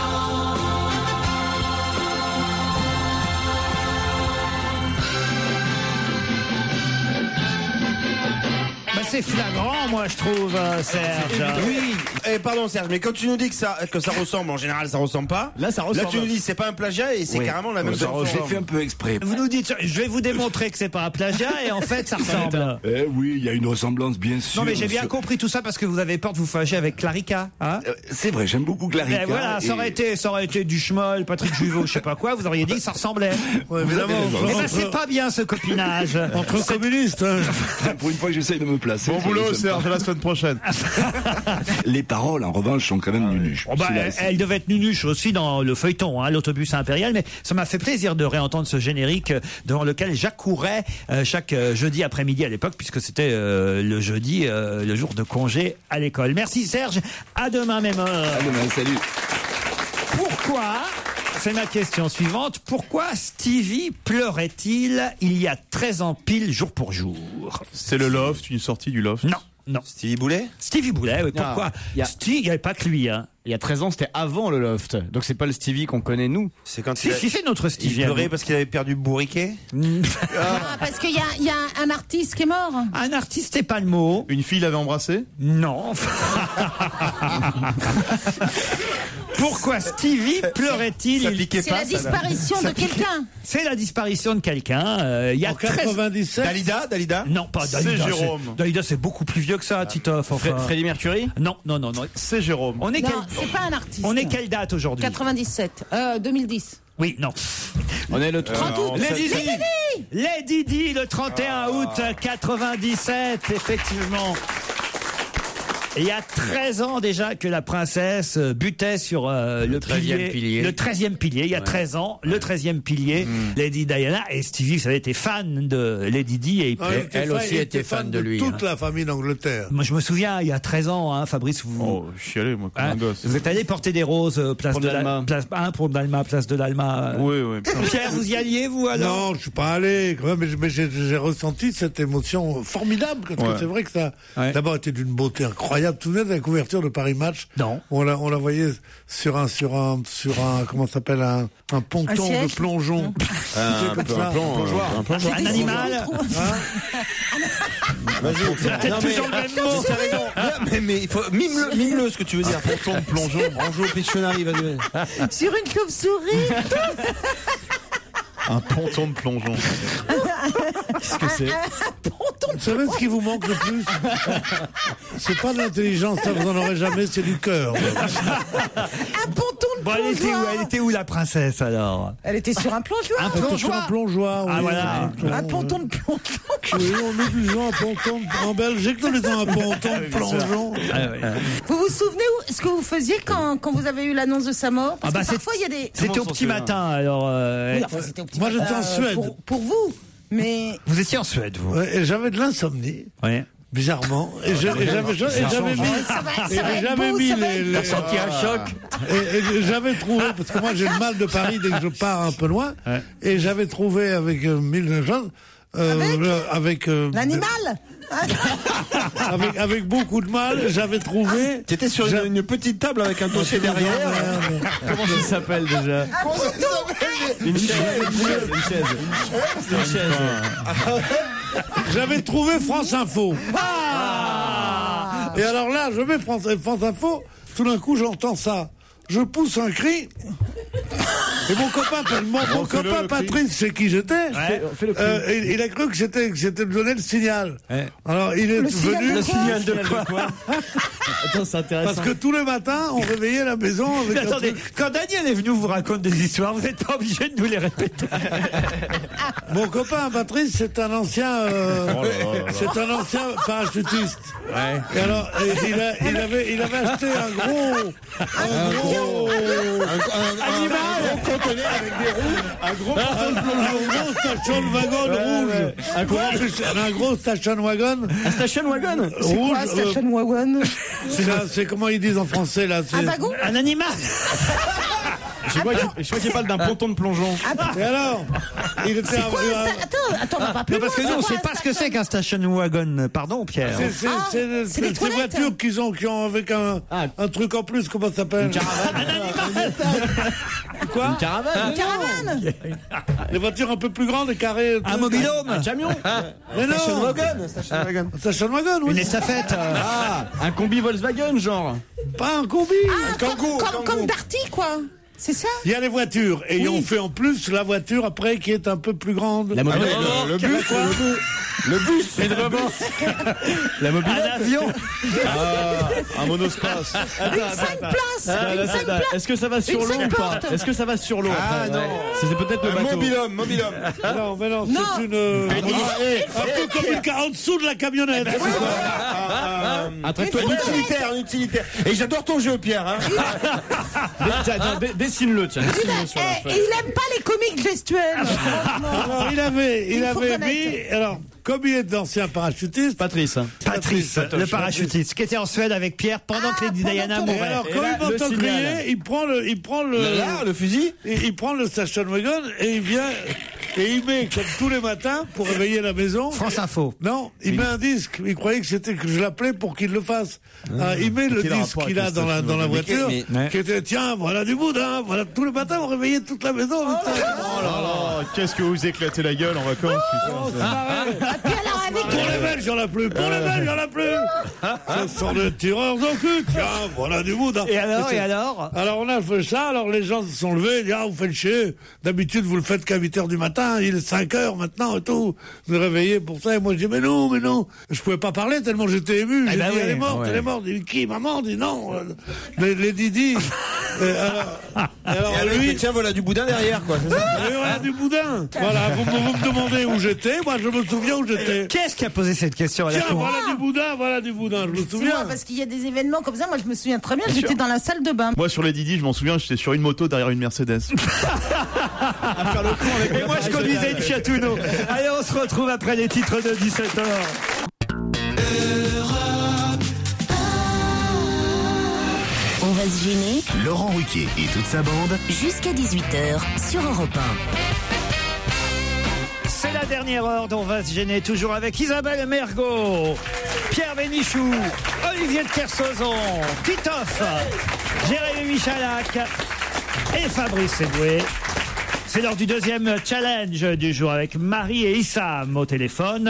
[SPEAKER 3] Bah c'est flagrant, moi je trouve, Serge.
[SPEAKER 7] Oui. Pardon Serge, mais quand tu nous dis que ça ressemble, en général ça ressemble pas.
[SPEAKER 3] Là ça ressemble.
[SPEAKER 7] Là tu nous dis c'est pas un plagiat et c'est carrément la même chose.
[SPEAKER 14] J'ai fait un peu exprès.
[SPEAKER 3] Vous nous dites, je vais vous démontrer que c'est pas un plagiat et en fait ça ressemble.
[SPEAKER 14] Oui, il y a une ressemblance bien sûr.
[SPEAKER 3] Non mais j'ai bien compris tout ça parce que vous avez peur de vous fâcher avec Clarica, hein.
[SPEAKER 14] C'est vrai, j'aime beaucoup Clarica.
[SPEAKER 3] Mais voilà, ça aurait été du Schmoll, Patrick Juveau, je sais pas quoi, vous auriez dit que ça ressemblait.
[SPEAKER 5] Ouais, évidemment.
[SPEAKER 3] Mais ben, c'est pas bien ce copinage.
[SPEAKER 5] Entre communistes. Hein.
[SPEAKER 14] Pour une fois que j'essaye de me placer.
[SPEAKER 9] Bon boulot Serge, à la semaine prochaine.
[SPEAKER 14] Les paroles en revanche sont quand même nunuches.
[SPEAKER 3] Elles devaient être nunuches aussi dans le feuilleton, hein, l'autobus impérial, mais ça m'a fait plaisir de réentendre ce générique devant lequel j'accourais chaque jeudi après-midi à l'époque, puisque c'était le jeudi, le jour de congé à l'école. Merci Serge, à demain même heure.
[SPEAKER 14] À demain, salut.
[SPEAKER 3] Pourquoi, c'est ma question suivante, pourquoi Stevie pleurait-il il y a 13 ans pile jour pour jour?
[SPEAKER 9] C'est le Loft, une sortie du Loft.
[SPEAKER 3] Non.
[SPEAKER 7] Stevie Boulet?
[SPEAKER 3] Stevie Boulet, oui. Pourquoi? Stevie, il n'y avait pas que lui, hein.
[SPEAKER 17] Il y a 13 ans, c'était avant le Loft. Donc c'est pas le Stevie qu'on connaît nous.
[SPEAKER 7] C'est quand
[SPEAKER 3] Si, c'est notre Stevie.
[SPEAKER 7] Il pleurait parce qu'il avait perdu Bourriquet.
[SPEAKER 6] Parce qu'il y a un artiste qui est mort.
[SPEAKER 3] Un artiste, c'est pas le mot.
[SPEAKER 9] Une fille l'avait embrassé?
[SPEAKER 3] Non. Pourquoi Stevie pleurait-il?
[SPEAKER 6] C'est la disparition de quelqu'un.
[SPEAKER 3] C'est la disparition de quelqu'un. Il y a
[SPEAKER 5] En 97.
[SPEAKER 7] Dalida?
[SPEAKER 3] Non, pas Dalida.
[SPEAKER 9] C'est Jérôme.
[SPEAKER 3] Dalida, c'est beaucoup plus vieux que ça, Titoff. Enfin.
[SPEAKER 17] Freddie Mercury?
[SPEAKER 3] Non.
[SPEAKER 9] C'est Jérôme.
[SPEAKER 3] On est
[SPEAKER 6] Non, c'est pas un artiste.
[SPEAKER 3] On est quelle date aujourd'hui?
[SPEAKER 6] 97. 2010.
[SPEAKER 3] Oui, non.
[SPEAKER 17] On est le 30 août.
[SPEAKER 3] Lady Di, le 31 août 97, effectivement. Il y a 13 ans déjà que la princesse butait sur le 13e pilier. Le 13e pilier, il y a 13 ans, le 13e pilier, Lady Diana. Et Stevie, vous savez, était fan de Lady Di. Et
[SPEAKER 12] elle aussi était fan de lui.
[SPEAKER 5] Toute la famille d'Angleterre.
[SPEAKER 3] Moi, je me souviens, il y a 13 ans, hein, Fabrice, vous...
[SPEAKER 9] Oh, je suis allé, moi, comme un gosse.
[SPEAKER 3] Vous êtes allé porter des roses, place de l'Alma. Pour Dalma, place de l'Alma.
[SPEAKER 9] Oui.
[SPEAKER 3] Pierre, vous y alliez, vous, alors?
[SPEAKER 5] Non, je suis pas allé, quand même, mais j'ai ressenti cette émotion formidable, parce que c'est vrai que ça, d'abord, était d'une beauté incroyable. Maria, tu venais de la couverture de Paris Match?
[SPEAKER 3] Non.
[SPEAKER 5] On la voyait sur un, comment ça s'appelle, un ponton de plongeon.
[SPEAKER 3] Un animal.
[SPEAKER 7] Vas-y,
[SPEAKER 3] c'est peut-être toujours le même mot.
[SPEAKER 7] Mais il faut mime-le ce que tu veux dire. Ponton de plongeon. On joue au Pictionary, vas-y.
[SPEAKER 6] Sur une chauve-souris.
[SPEAKER 9] Un ponton de plongeon.
[SPEAKER 3] Qu'est-ce que c'est?
[SPEAKER 5] Vous savez ce qui vous manque le plus? C'est pas de l'intelligence, ça vous en aurez jamais, c'est du cœur.
[SPEAKER 6] Un ponton de
[SPEAKER 3] Bon, elle était où la princesse alors?
[SPEAKER 6] Elle était sur un plongeoir.
[SPEAKER 5] Elle était sur un plongeoir, oui.
[SPEAKER 3] Ah voilà.
[SPEAKER 6] Un ponton de plongeon.
[SPEAKER 5] Oui, on est disons un ponton en Belgique, nous disons un ponton de plongeon.
[SPEAKER 6] Vous vous souvenez ce que vous faisiez quand vous avez eu l'annonce de sa mort? Parce que parfois il y a des.
[SPEAKER 3] C'était au petit matin alors.
[SPEAKER 6] Oui, enfin, c'était au petit
[SPEAKER 5] Moi
[SPEAKER 6] matin,
[SPEAKER 5] j'étais en Suède.
[SPEAKER 6] Pour vous, mais.
[SPEAKER 3] Vous étiez en Suède, vous?
[SPEAKER 5] Ouais, et j'avais de l'insomnie.
[SPEAKER 3] Oui.
[SPEAKER 5] Bizarrement. Et j'avais mis les.
[SPEAKER 12] T'as senti un choc?
[SPEAKER 5] Et j'avais trouvé, parce que moi j'ai le mal de Paris dès que je pars un peu loin, et j'avais trouvé avec mille choses, avec
[SPEAKER 6] L'animal.
[SPEAKER 5] avec beaucoup de mal, j'avais trouvé.
[SPEAKER 7] T'étais sur une petite table avec un dossier derrière.
[SPEAKER 17] Comment ça s'appelle déjà? Une chaise.
[SPEAKER 5] J'avais trouvé France Info. Et alors là, je mets France Info, tout d'un coup j'entends ça. Je pousse un cri. Et mon copain Patrice, c'est qui j'étais, il a cru que c'était donné le signal. Ouais. Alors il est venu.
[SPEAKER 17] Le signal de quoi? Attends, c'est intéressant.
[SPEAKER 5] Parce que tous les matins, on réveillait la maison avec.
[SPEAKER 3] Mais attendez, quand Daniel est venu vous raconter des histoires, vous n'êtes pas obligé de nous les répéter.
[SPEAKER 5] Mon copain Patrice, c'est un ancien parachutiste. Ouais. Et alors, il avait acheté un gros conteneur avec des roues, un gros station wagon rouge, un gros station wagon.
[SPEAKER 17] Un station wagon?
[SPEAKER 6] C'est quoi un station wagon?
[SPEAKER 5] C'est comment ils disent en français là?
[SPEAKER 6] Un wagon?
[SPEAKER 3] Un animal?
[SPEAKER 17] Je crois qu'il parle d'un ponton de plongeon.
[SPEAKER 5] Et alors, il était.
[SPEAKER 6] Attends, on va pas plus
[SPEAKER 3] parce que nous, on sait pas ce que c'est qu'un station wagon. Pardon, Pierre.
[SPEAKER 5] C'est ces voitures qui ont avec un truc en plus. Comment ça s'appelle?
[SPEAKER 17] Une caravane.
[SPEAKER 3] Un animal.
[SPEAKER 17] Quoi? Une caravane.
[SPEAKER 5] Les voitures un peu plus grandes et carrées.
[SPEAKER 3] Un mobil-home.
[SPEAKER 17] Un camion.
[SPEAKER 5] Mais non.
[SPEAKER 7] Station wagon, oui.
[SPEAKER 3] Une estafette.
[SPEAKER 17] Un combi Volkswagen, genre.
[SPEAKER 5] Pas un combi.
[SPEAKER 6] Comme Darty, quoi. C'est ça?
[SPEAKER 5] Il y a les voitures et on fait en plus la voiture après qui est un peu plus grande.
[SPEAKER 17] La mobilette.
[SPEAKER 7] Le bus, quoi. Le bus.
[SPEAKER 17] La mobilette.
[SPEAKER 3] Un avion.
[SPEAKER 9] Un monospace.
[SPEAKER 6] Une 5 places.
[SPEAKER 17] Est-ce que ça va sur l'eau ou pas? Est-ce que ça va sur l'eau?
[SPEAKER 7] Ah non.
[SPEAKER 17] C'est peut-être le bateau.
[SPEAKER 7] Mobil-homme.
[SPEAKER 5] Non, mais non, c'est une. Un peu comme en dessous de la camionnette.
[SPEAKER 17] Un tracteur
[SPEAKER 7] utilitaire. Et j'adore ton jeu, Pierre. Hein.
[SPEAKER 17] Dessine-le, tiens.
[SPEAKER 6] Et il aime pas les comiques gestuels.
[SPEAKER 5] Alors, il avait mis. Alors, comme il est d'ancien parachutiste.
[SPEAKER 17] Patrice,
[SPEAKER 3] le parachutiste, qui était en Suède avec Pierre pendant que Lady Diana mourait.
[SPEAKER 5] Alors, quand il m'entend crier, il prend
[SPEAKER 7] le fusil.
[SPEAKER 5] Il prend le station wagon et il vient. Et il met, comme tous les matins, pour réveiller la maison.
[SPEAKER 3] France Info.
[SPEAKER 5] Non, il met un disque. Il croyait que je l'appelais pour qu'il le fasse. Il met le disque qu'il a dans la voiture. Qui était, tiens, voilà du boudin. Voilà, tous les matins, on réveillait toute la maison.
[SPEAKER 9] Oh là là, qu'est-ce que vous éclatez la gueule en vacances, putain.
[SPEAKER 5] Pour les Belges, il y en a plus. Ce sont des tireurs au cul. Tiens, voilà du boudin.
[SPEAKER 3] Et alors?
[SPEAKER 5] Alors, on a fait ça. Alors, les gens se sont levés. Ils disent, vous faites chier. D'habitude, vous le faites qu'à 8h du matin. Il est 5h maintenant et tout. Vous êtes réveillés pour ça. Et moi, je dis, mais non. Je pouvais pas parler tellement j'étais ému. J'ai dit, elle est morte. Il dit, qui? Maman? dit, non. Les Didi. Alors, lui.
[SPEAKER 7] Tiens, voilà du boudin derrière, quoi. C'est ça?
[SPEAKER 5] Voilà du boudin. Voilà, vous me demandez où j'étais. Moi, je me souviens où j'étais.
[SPEAKER 3] Qu'est-ce qui a posé cette question à la
[SPEAKER 5] Tiens,
[SPEAKER 3] con?
[SPEAKER 5] voilà du boudin, je me souviens.
[SPEAKER 6] Moi, parce qu'il y a des événements comme ça, moi je me souviens très bien, j'étais dans la salle de bain.
[SPEAKER 9] Moi, sur les Didi, je m'en souviens, j'étais sur une moto derrière une Mercedes.
[SPEAKER 3] À faire le con avec et moi, je conduisais une Fiat Uno. Allez, on se retrouve après les titres de 17h.
[SPEAKER 1] On va se gêner.
[SPEAKER 2] Laurent Ruquier et toute sa bande.
[SPEAKER 1] Jusqu'à 18h sur Europe 1.
[SPEAKER 3] C'est la dernière heure dont on va se gêner, toujours avec Isabelle Mergo, Pierre Bénichou, Olivier de Kersauzon, Titoff, Jérémy Michalak et Fabrice Eboué. C'est l'heure du deuxième challenge du jour avec Marie et Issam au téléphone.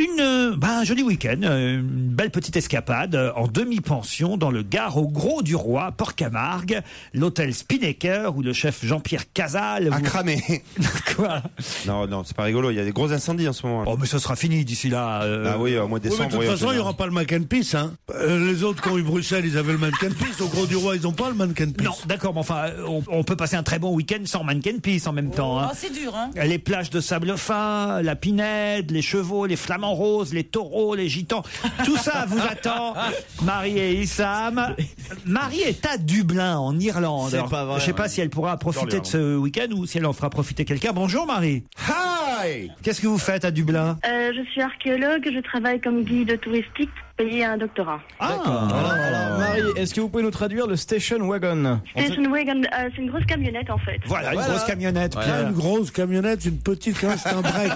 [SPEAKER 3] Un joli week-end, une belle petite escapade en demi-pension dans le Gard au Gros du Roi, Port-Camargue, l'hôtel Spinnaker où le chef Jean-Pierre Casal
[SPEAKER 7] a cramé.
[SPEAKER 3] Quoi?
[SPEAKER 7] Non, c'est pas rigolo. Il y a des gros incendies en ce moment.
[SPEAKER 3] Oh, mais ça sera fini d'ici là.
[SPEAKER 7] Ah oui, au mois de décembre.
[SPEAKER 5] Oui, mais de toute façon, il n'y aura pas le Mac and Peace. Hein. Les autres qui ont eu Bruxelles, ils avaient le Mac and Peace. Au Gros du Roi, ils n'ont pas le Mac and Peace.
[SPEAKER 3] Non, d'accord, mais enfin, on peut passer un très bon week-end sans Mac and Peace en même temps. Hein.
[SPEAKER 6] C'est dur, hein.
[SPEAKER 3] Les plages de sable fin, la Pinède, les chevaux, les flamants roses, les taureaux, les gitans, tout ça vous attend, Marie et Issam. Marie est à Dublin, en Irlande.
[SPEAKER 17] C'est pas vrai,
[SPEAKER 3] je sais pas si elle pourra profiter de ce week-end ou si elle en fera profiter quelqu'un. Bonjour Marie.
[SPEAKER 7] Hi.
[SPEAKER 3] Qu'est-ce que vous faites à Dublin?
[SPEAKER 11] Je suis archéologue, je travaille comme guide touristique, payé un doctorat.
[SPEAKER 17] Alors, Marie, est-ce que vous pouvez nous traduire le station wagon?
[SPEAKER 11] Station wagon, c'est une grosse camionnette en fait.
[SPEAKER 3] Voilà, une grosse camionnette.
[SPEAKER 5] Pas une grosse camionnette, une petite, hein, c'est un break.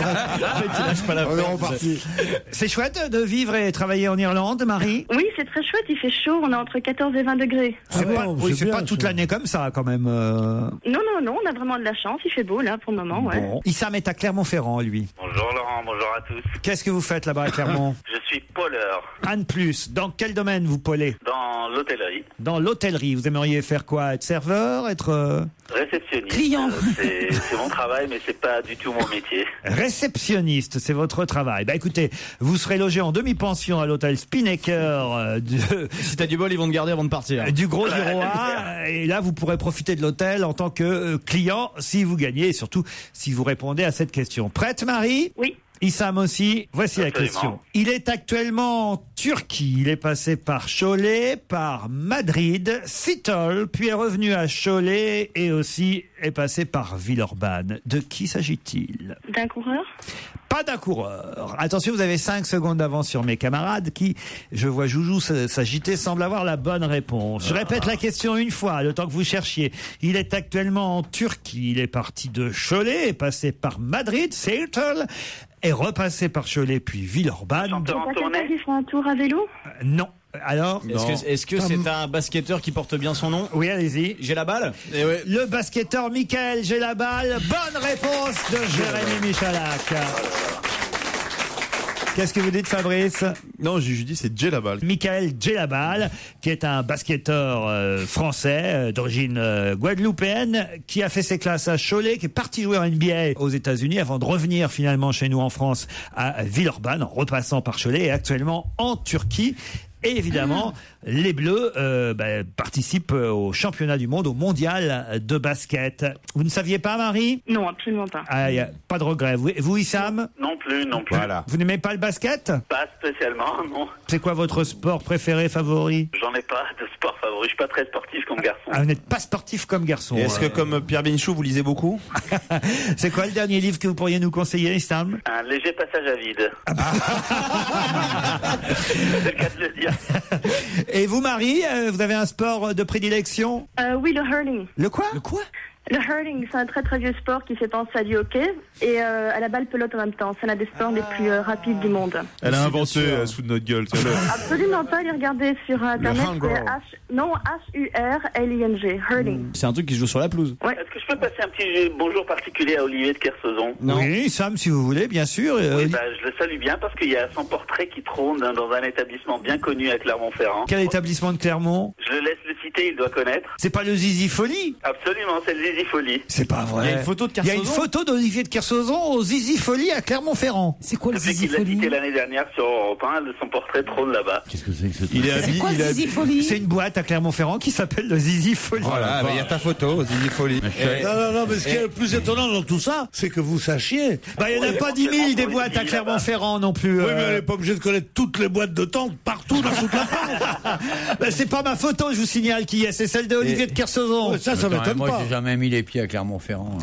[SPEAKER 3] On est reparti. C'est chouette de vivre et travailler en Irlande, Marie?
[SPEAKER 11] Oui, c'est très chouette, il fait chaud, on est entre 14 et 20 degrés.
[SPEAKER 3] C'est pas toute l'année comme ça quand même.
[SPEAKER 11] Non, on a vraiment de la chance, il fait beau là pour le moment, ouais.
[SPEAKER 3] Bon. Issam est à Clermont-Ferrand, lui.
[SPEAKER 18] Bonjour Laurent, bonjour à tous.
[SPEAKER 3] Qu'est-ce que vous faites là-bas à Clermont?
[SPEAKER 18] Je suis poleur.
[SPEAKER 3] Un de plus. Dans quel domaine vous polez?
[SPEAKER 18] Dans l'hôtellerie.
[SPEAKER 3] Dans l'hôtellerie. Vous aimeriez faire quoi? Être serveur? Être...
[SPEAKER 18] Réceptionniste.
[SPEAKER 6] Client.
[SPEAKER 18] C'est mon travail, mais c'est pas du tout mon métier.
[SPEAKER 3] Réceptionniste, c'est votre travail. Bah écoutez, vous serez logé en demi-pension à l'hôtel Spinnaker
[SPEAKER 17] Si t'as du bol, ils vont te garder avant de partir.
[SPEAKER 3] Du Gros du Roi. Et là, vous pourrez profiter de l'hôtel en tant que client si vous gagnez et surtout si vous répondez à cette question. Prête, Marie?
[SPEAKER 11] Oui.
[SPEAKER 3] Issam aussi, voici
[SPEAKER 18] Absolument.
[SPEAKER 3] la question. Il est actuellement en Turquie. Il est passé par Cholet, par Madrid, Seattle, puis est revenu à Cholet et aussi est passé par Villeurbanne. De qui s'agit-il?
[SPEAKER 11] D'un coureur?
[SPEAKER 3] Pas d'un coureur. Attention, vous avez 5 secondes d'avance sur mes camarades qui, je vois Joujou s'agiter, semblent avoir la bonne réponse. Je répète la question une fois, le temps que vous cherchiez. Il est actuellement en Turquie. Il est parti de Cholet, est passé par Madrid, Seattle, est repassé par Cholet puis Villeurbanne.
[SPEAKER 11] Quelqu'un qui fera un tour à vélo?
[SPEAKER 3] Non. Alors,
[SPEAKER 17] est-ce que c'est un basketteur qui porte bien son nom?
[SPEAKER 3] Oui, allez-y.
[SPEAKER 17] J'ai la balle?
[SPEAKER 3] Le basketteur Michael J'ai la balle. Bonne réponse de Jérémy Michalak. Qu'est-ce que vous dites, Fabrice?
[SPEAKER 9] Non, je dis c'est Djellabal.
[SPEAKER 3] Michael Djellabal, qui est un basketteur français d'origine guadeloupéenne, qui a fait ses classes à Cholet, qui est parti jouer en NBA aux États-Unis avant de revenir finalement chez nous en France à Villeurbanne, en repassant par Cholet, et actuellement en Turquie. Et évidemment, les Bleus participent au championnat du monde, au mondial de basket. Vous ne saviez pas, Marie?
[SPEAKER 11] Non, absolument pas.
[SPEAKER 3] Ah, y a pas de regret. Vous, Issam?
[SPEAKER 18] Non plus.
[SPEAKER 3] Voilà. Vous n'aimez pas le basket?
[SPEAKER 18] Pas spécialement, non.
[SPEAKER 3] C'est quoi votre sport préféré, favori?
[SPEAKER 18] J'en ai pas de sport favori, je suis pas très sportif comme garçon.
[SPEAKER 3] Ah, vous n'êtes pas sportif comme garçon.
[SPEAKER 7] Et est-ce que comme Pierre Bénichou, vous lisez beaucoup?
[SPEAKER 3] C'est quoi le dernier livre que vous pourriez nous conseiller, Issam?
[SPEAKER 18] Un léger passage à vide. C'est le cas de le dire.
[SPEAKER 3] Et vous, Marie, vous avez un sport de prédilection?
[SPEAKER 11] Oui, le hurling.
[SPEAKER 3] Le quoi?
[SPEAKER 11] Le hurling, c'est un très très vieux sport qui fait penser à du hockey et à la balle pelote en même temps. C'est l'un des sports les plus rapides du monde.
[SPEAKER 9] Elle a inventé, elle se fout de notre gueule.
[SPEAKER 11] Absolument pas, allez regarder sur internet. H-U-R-L-I-N-G, hurling.
[SPEAKER 17] C'est un truc qui se joue sur la pelouse.
[SPEAKER 11] Ouais.
[SPEAKER 18] Est-ce que je peux passer un petit bonjour particulier à Olivier de Kersauzon?
[SPEAKER 3] Oui, Sam, si vous voulez, bien sûr.
[SPEAKER 18] Oui, je le salue bien parce qu'il y a son portrait qui trône dans un établissement bien connu à Clermont-Ferrand.
[SPEAKER 3] Quel établissement de Clermont?
[SPEAKER 18] Je le laisse le citer, il doit connaître.
[SPEAKER 3] C'est pas le Zizi Folie?
[SPEAKER 18] Absolument, c'est le Zizi Folie.
[SPEAKER 3] C'est pas vrai.
[SPEAKER 17] Il y a une photo de Kersauzon.
[SPEAKER 3] Il y a une photo d'Olivier de Kersauzon au Zizi Folie à Clermont-Ferrand.
[SPEAKER 6] C'est quoi le
[SPEAKER 18] Depuis
[SPEAKER 6] Zizi
[SPEAKER 18] qu'il l'a
[SPEAKER 6] Folie?
[SPEAKER 18] cité l'année dernière sur Europe 1, son portrait trône là-bas.
[SPEAKER 4] Qu'est-ce que c'est que ce truc?
[SPEAKER 9] Il est habillé.
[SPEAKER 6] C'est quoi le Zizi Folie?
[SPEAKER 3] C'est une boîte à Clermont-Ferrand qui s'appelle le Zizi Folie.
[SPEAKER 7] Voilà, il y a ta photo, Zizi Folie.
[SPEAKER 5] Non, mais ce qui est le plus étonnant dans tout ça, c'est que vous sachiez.
[SPEAKER 3] Il n'y en a pas 10 000 des boîtes à Clermont-Ferrand non plus.
[SPEAKER 5] Oui, mais elle n'est pas obligée de connaître toutes les boîtes de tente partout dans toute la France.
[SPEAKER 3] C'est pas ma photo, je vous signale. capitale qui est, c'est celle de Olivier de Kersauzon.
[SPEAKER 5] Ça m'étonne
[SPEAKER 4] moi,
[SPEAKER 5] pas.
[SPEAKER 4] j'ai jamais mis les pieds à Clermont-Ferrand.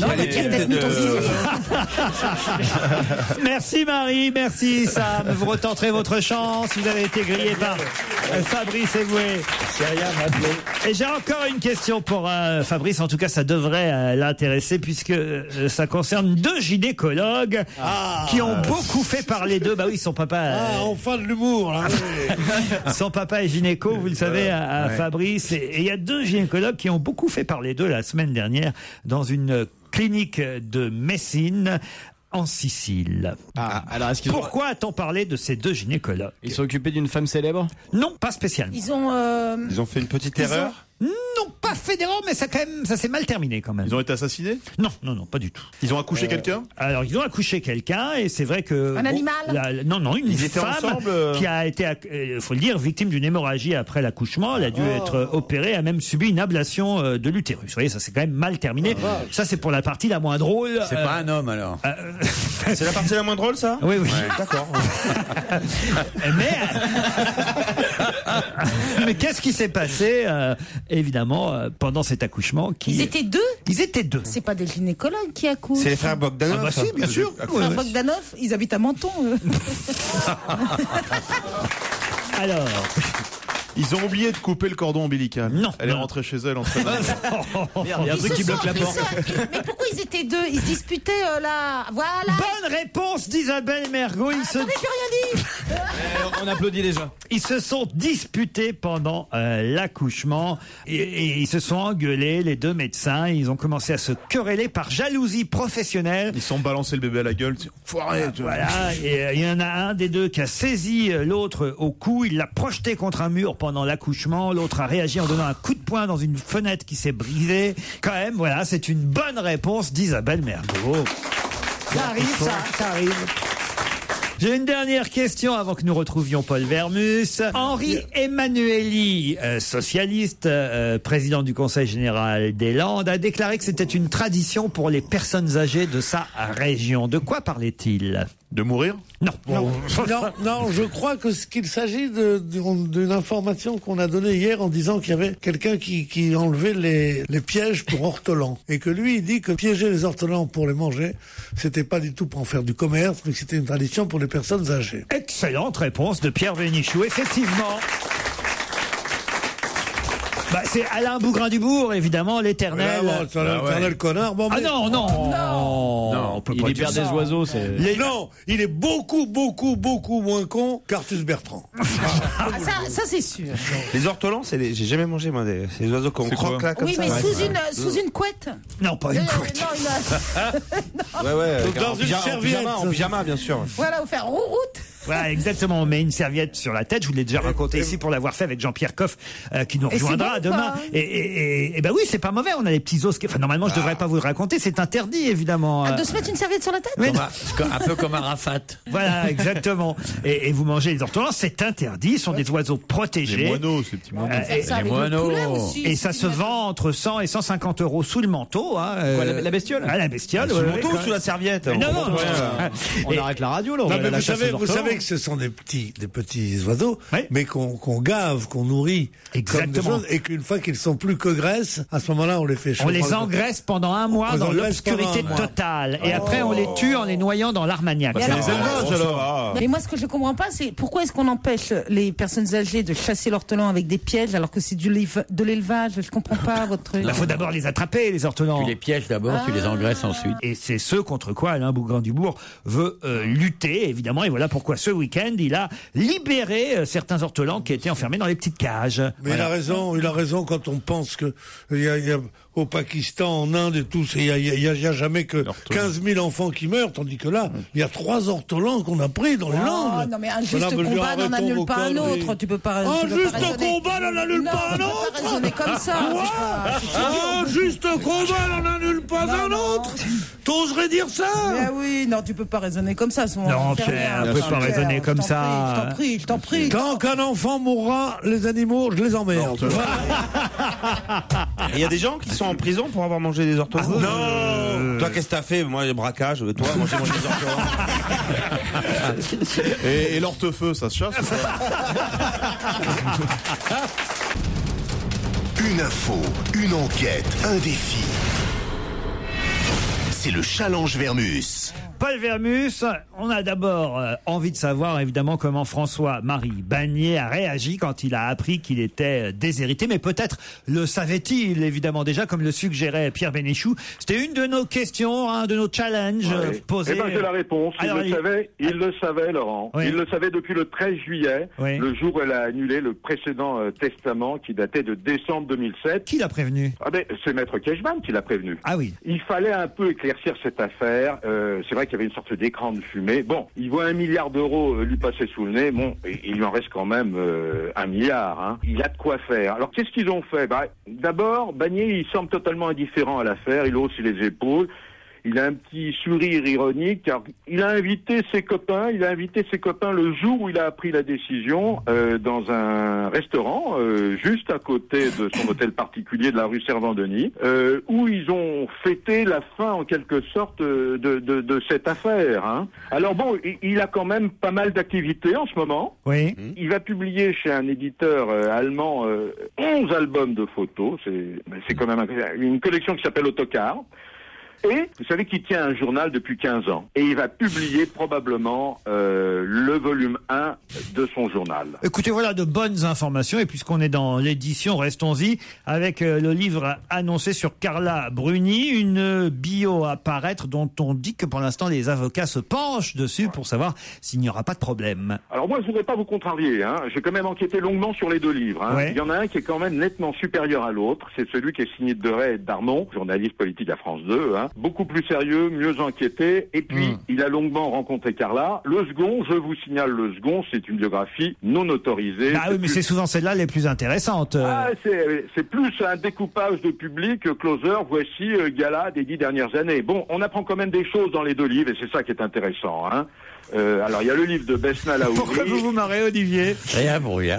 [SPEAKER 3] Merci Marie, merci Sam. Vous retenterez votre chance. Vous avez été grillé par Fabrice Eboué.
[SPEAKER 4] C'est rien, m'appeler.
[SPEAKER 3] Et j'ai encore une question pour Fabrice. En tout cas, ça devrait l'intéresser puisque ça concerne 2 gynécologues qui ont beaucoup fait parler d'eux. Bah oui, son papa.
[SPEAKER 5] Enfin de l'humour. Là, oui.
[SPEAKER 3] Son papa est gynéco, vous le savez, à Fabrice. Et il y a 2 gynécologues qui ont beaucoup fait parler d'eux la semaine dernière dans une clinique de Messine, en Sicile.
[SPEAKER 17] Alors,
[SPEAKER 3] pourquoi a-t-on parlé de ces 2 gynécologues?
[SPEAKER 17] Ils sont occupés d'une femme célèbre?
[SPEAKER 3] Non, pas spécialement.
[SPEAKER 7] Ils ont fait une petite erreur?
[SPEAKER 3] Non, pas fait d'erreur, mais ça s'est mal terminé quand même.
[SPEAKER 9] Ils ont été assassinés?
[SPEAKER 3] Non, pas du tout.
[SPEAKER 9] Ils ont accouché quelqu'un?
[SPEAKER 3] Alors, ils ont accouché quelqu'un, et c'est vrai que...
[SPEAKER 6] Un animal?
[SPEAKER 3] Non, une
[SPEAKER 9] Ils étaient
[SPEAKER 3] femme
[SPEAKER 9] ensemble,
[SPEAKER 3] qui a été, faut le dire, victime d'une hémorragie après l'accouchement. Elle a dû être opérée, a même subi une ablation de l'utérus. Vous voyez, ça s'est quand même mal terminé. Ça, c'est pour la partie la moins drôle.
[SPEAKER 4] C'est pas un homme, alors.
[SPEAKER 7] C'est la partie la moins drôle, ça?
[SPEAKER 3] Oui.
[SPEAKER 7] Ouais. D'accord.
[SPEAKER 3] Mais qu'est-ce qui s'est passé, évidemment, pendant cet accouchement
[SPEAKER 6] Ils étaient 2?
[SPEAKER 3] Ils étaient 2.
[SPEAKER 6] C'est pas des gynécologues qui accouchent.
[SPEAKER 7] C'est les frères Bogdanov.
[SPEAKER 3] Ah bah si, bien sûr.
[SPEAKER 6] Les frères Bogdanov, ils habitent à Menton, eux.
[SPEAKER 3] Alors...
[SPEAKER 9] Ils ont oublié de couper le cordon ombilical.
[SPEAKER 3] Non.
[SPEAKER 9] Elle est rentrée chez elle en train de...
[SPEAKER 3] Il y a un truc qui bloque la porte.
[SPEAKER 6] Mais pourquoi ils étaient 2? Ils se disputaient là. Voilà.
[SPEAKER 3] Bonne réponse d'Isabelle Mergo.
[SPEAKER 6] Attendez, j'ai rien dit.
[SPEAKER 17] On applaudit déjà.
[SPEAKER 3] Ils se sont disputés pendant l'accouchement et ils se sont engueulés, les 2 médecins. Ils ont commencé à se quereller par jalousie professionnelle.
[SPEAKER 9] Ils sont balancé le bébé à la gueule. Faut arrêter.
[SPEAKER 3] Voilà, et il y en a un des 2 qui a saisi l'autre au cou. Il l'a projeté contre un mur pendant l'accouchement. L'autre a réagi en donnant un coup de poing dans une fenêtre qui s'est brisée. Quand même, voilà, c'est une bonne réponse d'Isabelle Mergo. Ça arrive. J'ai une dernière question avant que nous retrouvions Paul Vermus. Henri Emmanuelli, socialiste, président du Conseil général des Landes, a déclaré que c'était une tradition pour les personnes âgées de sa région. De quoi parlait-il?
[SPEAKER 9] De mourir?
[SPEAKER 3] Non.
[SPEAKER 5] Non, je crois qu'il s'agit d'une information qu'on a donnée hier en disant qu'il y avait quelqu'un qui enlevait les pièges pour ortolans. Et que lui, il dit que piéger les ortolans pour les manger, c'était pas du tout pour en faire du commerce, mais que c'était une tradition pour les personnes âgées.
[SPEAKER 3] Excellente réponse de Pierre Bénichou, effectivement. C'est Alain Bougrain-Dubourg, évidemment, l'éternel.
[SPEAKER 5] L'éternel connard. Bon,
[SPEAKER 3] non, on peut pas
[SPEAKER 17] il
[SPEAKER 3] dire
[SPEAKER 17] libère
[SPEAKER 3] ça.
[SPEAKER 17] des oiseaux, c'est...
[SPEAKER 5] Non, il est beaucoup moins con qu'Artus Bertrand.
[SPEAKER 6] Ça c'est sûr.
[SPEAKER 7] Les ortolans, j'ai jamais mangé, moi, ces oiseaux qu'on croque là, comme
[SPEAKER 6] oui,
[SPEAKER 7] ça.
[SPEAKER 6] mais sous une couette.
[SPEAKER 3] Non, pas une couette.
[SPEAKER 5] Dans une serviette.
[SPEAKER 7] En pyjama, bien sûr.
[SPEAKER 6] Voilà, vous faire rouroute.
[SPEAKER 3] Voilà, exactement. On met une serviette sur la tête. Je vous l'ai déjà raconté ici pour l'avoir fait avec Jean-Pierre Coff, qui nous rejoindra demain. Et ben oui, c'est pas mauvais. On a les petits os. Enfin, normalement, je devrais pas vous le raconter. C'est interdit, évidemment.
[SPEAKER 6] De se mettre une serviette sur la tête?
[SPEAKER 4] Un peu comme un rafate.
[SPEAKER 3] Voilà, exactement. Et vous mangez les ortolans, c'est interdit. Ce sont des oiseaux protégés.
[SPEAKER 9] Les moineaux, ces petits moineaux.
[SPEAKER 3] Les moineaux. Et ça se vend entre 100 et 150 euros sous le manteau.
[SPEAKER 17] Quoi, la bestiole?
[SPEAKER 3] La bestiole.
[SPEAKER 7] Sous le manteau ou sous la serviette?
[SPEAKER 3] Non.
[SPEAKER 17] On arrête la radio, là.
[SPEAKER 5] Mais vous savez que ce sont des petits oiseaux, mais qu'on gave, qu'on nourrit.
[SPEAKER 3] Exactement.
[SPEAKER 5] Et qu'une fois qu'ils sont plus que graisse, à ce moment-là, on les fait chauffer.
[SPEAKER 3] On les engraisse pendant un mois dans l'obscurité totale. Et après, on les tue en les noyant dans l'Armagnac.
[SPEAKER 7] C'est les élevages, alors.
[SPEAKER 6] Mais moi, ce que je comprends pas, c'est pourquoi est-ce qu'on empêche les personnes âgées de chasser l'ortolan avec des pièges alors que c'est de l'élevage? Je comprends pas votre truc.
[SPEAKER 3] Il faut d'abord les attraper, les ortolans.
[SPEAKER 4] Tu les pièges d'abord, tu les engraisses ensuite.
[SPEAKER 3] Et c'est ce contre quoi Alain Bougrain-Dubourg veut lutter, évidemment. Et voilà pourquoi ce week-end, il a libéré certains ortolans qui étaient enfermés dans les petites cages.
[SPEAKER 5] Mais il a raison quand on pense que il y a au Pakistan, en Inde et tout, il y a jamais que 15 000 enfants qui meurent, tandis que là, il y a 3 ortolans qu'on a pris dans les Landes.
[SPEAKER 6] Non, mais un juste combat n'en annule pas un autre. Tu peux pas.
[SPEAKER 5] Un juste combat n'en annule pas un autre.
[SPEAKER 6] Tu peux pas raisonner comme ça.
[SPEAKER 5] Un juste combat n'en annule pas un autre. T'oserais dire ça?
[SPEAKER 6] Mais oui, non, tu peux pas raisonner comme ça.
[SPEAKER 3] Non, Pierre, on peut pas raisonner comme ça.
[SPEAKER 6] Je t'en prie.
[SPEAKER 5] Tant qu'un enfant mourra, les animaux, je les emmerde.
[SPEAKER 7] Il y a des gens qui sont en prison pour avoir mangé des ortolans.
[SPEAKER 5] Non.
[SPEAKER 7] Toi, qu'est-ce que t'as fait? Moi, les braquages. Toi, moi, j'ai mangé des ortolans.
[SPEAKER 9] Et l'ortefeu, ça se chasse ou pas?
[SPEAKER 2] Une info, une enquête, un défi. C'est le challenge Vermus.
[SPEAKER 3] Paul Vermus, on a d'abord envie de savoir évidemment comment François-Marie Bagné a réagi quand il a appris qu'il était déshérité, mais peut-être le savait-il évidemment déjà, comme le suggérait Pierre Bénichou. C'était une de nos questions, un de nos challenges posés.
[SPEAKER 13] Eh ben, j'ai la réponse.
[SPEAKER 3] Alors,
[SPEAKER 13] il le savait, Laurent.
[SPEAKER 3] Oui.
[SPEAKER 13] Il le savait depuis le 13 juillet,
[SPEAKER 3] Oui.
[SPEAKER 13] le jour où elle a annulé le précédent testament qui datait de décembre 2007.
[SPEAKER 3] Qui l'a prévenu?
[SPEAKER 13] C'est Maître Keshman qui l'a prévenu.
[SPEAKER 3] Ah oui.
[SPEAKER 13] Il fallait un peu éclaircir cette affaire. C'est vrai qu'il y avait une sorte d'écran de fumée. Bon, il voit 1 milliard d'euros lui passer sous le nez. Bon, il lui en reste quand même 1 milliard. Hein. Il a de quoi faire. Alors, qu'est-ce qu'ils ont fait? D'abord, Bagné, il semble totalement indifférent à l'affaire. Il hausse les épaules. Il a un petit sourire ironique, car il a invité ses copains le jour où il a appris la décision dans un restaurant juste à côté de son hôtel particulier de la rue Servandeni, où ils ont fêté la fin en quelque sorte de cette affaire. Hein. Alors bon, il a quand même pas mal d'activités en ce moment.
[SPEAKER 3] Oui.
[SPEAKER 13] Il va publier chez un éditeur allemand 11 albums de photos. C'est quand même une collection qui s'appelle Autocar. Et vous savez qu'il tient un journal depuis 15 ans. Et il va publier probablement le volume 1 de son journal.
[SPEAKER 3] Écoutez, voilà de bonnes informations. Et puisqu'on est dans l'édition, restons-y avec le livre annoncé sur Carla Bruni, une bio à paraître dont on dit que pour l'instant les avocats se penchent dessus pour savoir s'il n'y aura pas de problème.
[SPEAKER 13] Alors moi, je voudrais pas vous contrarier. Hein. J'ai quand même enquêté longuement sur les deux livres. Hein.
[SPEAKER 3] Ouais.
[SPEAKER 13] Il y en a un qui est quand même nettement supérieur à l'autre. C'est celui qui est signé de Deray et Darmon, journaliste politique à France 2. Hein. Beaucoup plus sérieux, mieux enquêté. Et puis, il a longuement rencontré Carla. Le second, je vous signale le second, c'est une biographie non autorisée.
[SPEAKER 3] Ah oui, mais c'est souvent celle-là les plus intéressantes.
[SPEAKER 13] C'est plus un découpage de public. Closer, voici gala des 10 dernières années. Bon, on apprend quand même des choses dans les deux livres et c'est ça qui est intéressant. Hein. Alors, il y a le livre de Besna Laouri.
[SPEAKER 3] Pourquoi vous marrez, Olivier?
[SPEAKER 4] Rien pour rien.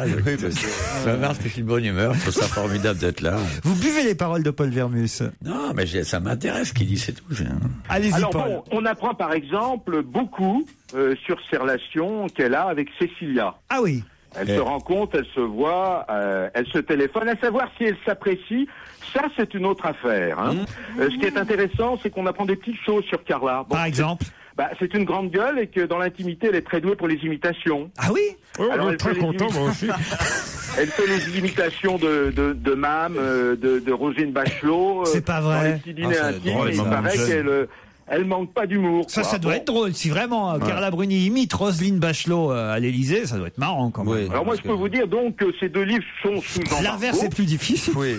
[SPEAKER 4] Je me marre que je suis de bonne humeur. Je trouve ça formidable d'être là.
[SPEAKER 3] Vous buvez les paroles de Paul Vermus?
[SPEAKER 4] Non, mais ça m'intéresse ce qu'il dit, c'est tout.
[SPEAKER 3] Allez-y,
[SPEAKER 13] alors,
[SPEAKER 3] Paul.
[SPEAKER 13] Bon, on apprend par exemple beaucoup sur ses relations qu'elle a avec Cécilia.
[SPEAKER 3] Ah oui.
[SPEAKER 13] Elle se rencontre, elle se voit, elle se téléphone, à savoir si elle s'apprécie. Ça, c'est une autre affaire. Hein. Ce qui est intéressant, c'est qu'on apprend des petites choses sur Carla. Bon,
[SPEAKER 3] par exemple?
[SPEAKER 13] C'est une grande gueule et que dans l'intimité, elle est très douée pour les imitations.
[SPEAKER 3] Ah oui?
[SPEAKER 13] Alors, elle très content, moi aussi. Elle fait les imitations de Mam, de Roselyne Bachelot.
[SPEAKER 3] C'est pas vrai.
[SPEAKER 13] Dans les petits dîners intimes, il paraît qu'elle... Elle manque pas d'humour.
[SPEAKER 3] Ça doit être drôle. Si vraiment Carla Bruni imite Roselyne Bachelot à l'Élysée, ça doit être marrant quand même.
[SPEAKER 13] Oui. Alors moi, je peux vous dire donc que ces deux livres sont sous embargo.
[SPEAKER 3] L'inverse est plus difficile.
[SPEAKER 13] Oui.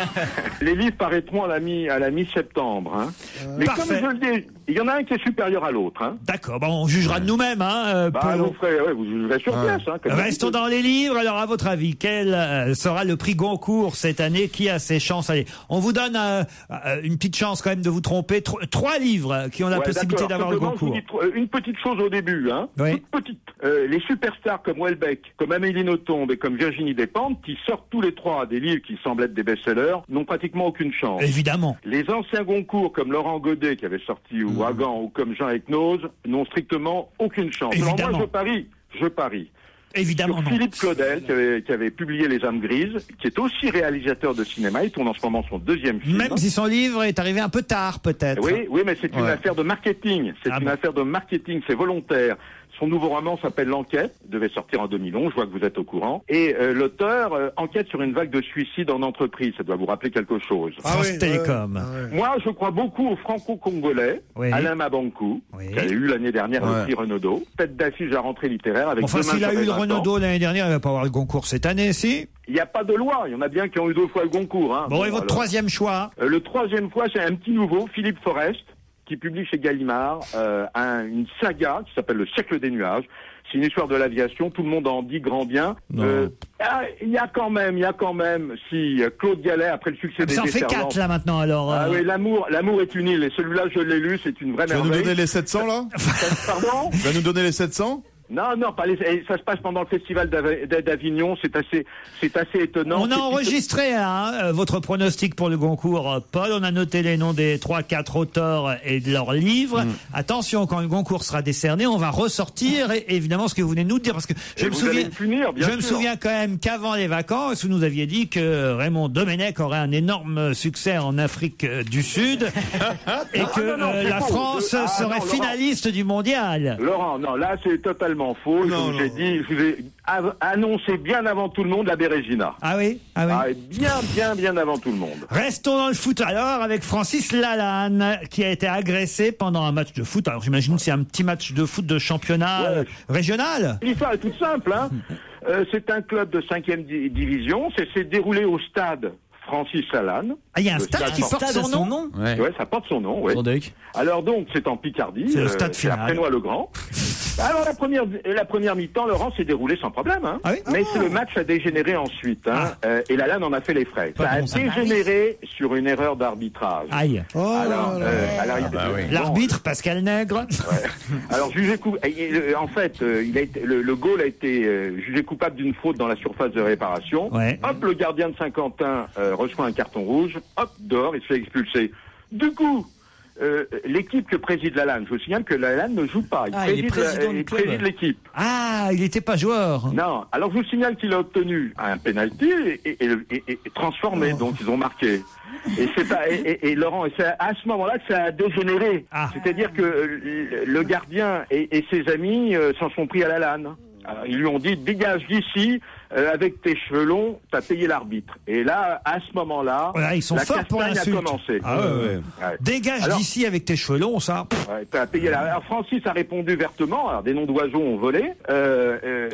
[SPEAKER 13] Les livres paraîtront à la mi-septembre. Hein. Mais
[SPEAKER 3] parfait.
[SPEAKER 13] comme je le dis, il y en a un qui est supérieur à l'autre. Hein.
[SPEAKER 3] D'accord. Bon, on jugera de nous-mêmes. Hein,
[SPEAKER 13] vous jugerez sur place. Hein,
[SPEAKER 3] restons dans les livres. Alors, à votre avis, quel sera le prix Goncourt cette année? Qui a ses chances? Allez, on vous donne une petite chance quand même de vous tromper. 3 livres qui ont la possibilité d'avoir le Goncourt.
[SPEAKER 13] Je vous dis une petite chose au début. Hein.
[SPEAKER 3] Oui.
[SPEAKER 13] Toute petite. Les superstars comme Houellebecq, comme Amélie Nothomb et comme Virginie Despentes, qui sortent tous les 3 des livres qui semblent être des best-sellers, n'ont pratiquement aucune chance.
[SPEAKER 3] Évidemment.
[SPEAKER 13] Les anciens Goncourt comme Laurent Godet, qui avait sorti Ouragan, ou comme Jean Ecnose, n'ont strictement aucune chance.
[SPEAKER 3] Évidemment.
[SPEAKER 13] Alors moi, je parie.
[SPEAKER 3] Évidemment,
[SPEAKER 13] sur Philippe Claudel, qui avait publié Les âmes grises, qui est aussi réalisateur de cinéma. Il tourne en ce moment son 2e film.
[SPEAKER 3] Même si son livre est arrivé un peu tard, peut-être.
[SPEAKER 13] Oui, mais c'est une affaire de marketing. Affaire de marketing, c'est volontaire. Son nouveau roman s'appelle L'Enquête, devait sortir en 2011, je vois que vous êtes au courant. Et l'auteur enquête sur une vague de suicides en entreprise, ça doit vous rappeler quelque chose.
[SPEAKER 3] France Télécom.
[SPEAKER 13] Moi, je crois beaucoup au franco-congolais, Alain Mabankou, qui a eu l'année dernière le prix Renaudot, tête d'affiche à rentrée littéraire. Avec
[SPEAKER 3] enfin, s'il a eu le Renaudot l'année dernière, il va pas avoir le Goncourt cette année, si?
[SPEAKER 13] Il n'y a pas de loi, il y en a bien qui ont eu 2 fois le Goncourt. Hein.
[SPEAKER 3] Bon, et votre 3e choix?
[SPEAKER 13] Le 3e choix, c'est un petit nouveau, Philippe Forest, qui publie chez Gallimard une saga qui s'appelle Le siècle des nuages. C'est une histoire de l'aviation, tout le monde en dit grand bien. Il y a quand même, si Claude Gallet, après le succès des
[SPEAKER 3] Ça en fait 4 là maintenant alors.
[SPEAKER 13] Ah oui, l'amour est une île, et celui-là je l'ai lu, c'est une vraie merveille.
[SPEAKER 9] Tu vas nous donner les 700 là?
[SPEAKER 13] Pardon?
[SPEAKER 9] Tu vas nous donner les 700?
[SPEAKER 13] Non, pas ça se passe pendant le festival d'Avignon, c'est assez étonnant.
[SPEAKER 3] On a enregistré votre pronostic pour le Goncourt, Paul. On a noté les noms des 3-4 auteurs et de leurs livres. Attention, quand le Goncourt sera décerné, on va ressortir évidemment ce que vous venez de nous dire, parce que je me souviens quand même qu'avant les vacances, vous nous aviez dit que Raymond Domenech aurait un énorme succès en Afrique du Sud et que la France serait finaliste du mondial.
[SPEAKER 13] Laurent, non, là c'est totalement faux. Je vous ai annoncé bien avant tout le monde la Bérésina.
[SPEAKER 3] Ah oui.
[SPEAKER 13] Bien avant tout le monde.
[SPEAKER 3] Restons dans le foot alors avec Francis Lalanne qui a été agressé pendant un match de foot. Alors j'imagine que c'est un petit match de foot de championnat régional.
[SPEAKER 13] L'histoire est toute simple. C'est un club de 5e division. C'est déroulé au stade Francis Lalanne.
[SPEAKER 3] Ah, il y a un stade qui porte son nom.
[SPEAKER 13] Ouais, ça porte son nom. Ouais. Alors donc c'est en Picardie.
[SPEAKER 3] C'est le stade final.
[SPEAKER 13] C'est à Fresnoy-le-Grand. Alors la première mi-temps, Laurent, s'est déroulée sans problème. Mais le match a dégénéré ensuite. Et Lalanne en a fait les frais. Ça a dégénéré sur une erreur d'arbitrage.
[SPEAKER 3] Aïe. L'arbitre Pascal Nègre.
[SPEAKER 13] Alors jugé coupable. En fait, le goal a été jugé coupable d'une faute dans la surface de réparation. Hop, le gardien de Saint-Quentin reçoit un carton rouge. Hop, dehors, il se fait expulser. Du coup, l'équipe que préside Lalanne, je vous signale que Lalanne ne joue pas. Il préside l'équipe.
[SPEAKER 3] Ah, il n'était pas joueur.
[SPEAKER 13] Non. Alors je vous signale qu'il a obtenu un penalty et transformé, donc ils ont marqué. Et Laurent, c'est à ce moment-là que ça a dégénéré. C'est-à-dire que le gardien et ses amis s'en sont pris à Lalanne. Ils lui ont dit dégage d'ici avec tes cheveux longs, t'as payé l'arbitre. Et là, à ce moment-là,
[SPEAKER 3] ils sont forts pour l'insulte.
[SPEAKER 13] A commencé.
[SPEAKER 3] Dégage d'ici avec tes cheveux longs, ça.
[SPEAKER 13] T'as payé Alors Francis a répondu vertement. Alors des noms d'oiseaux ont volé, des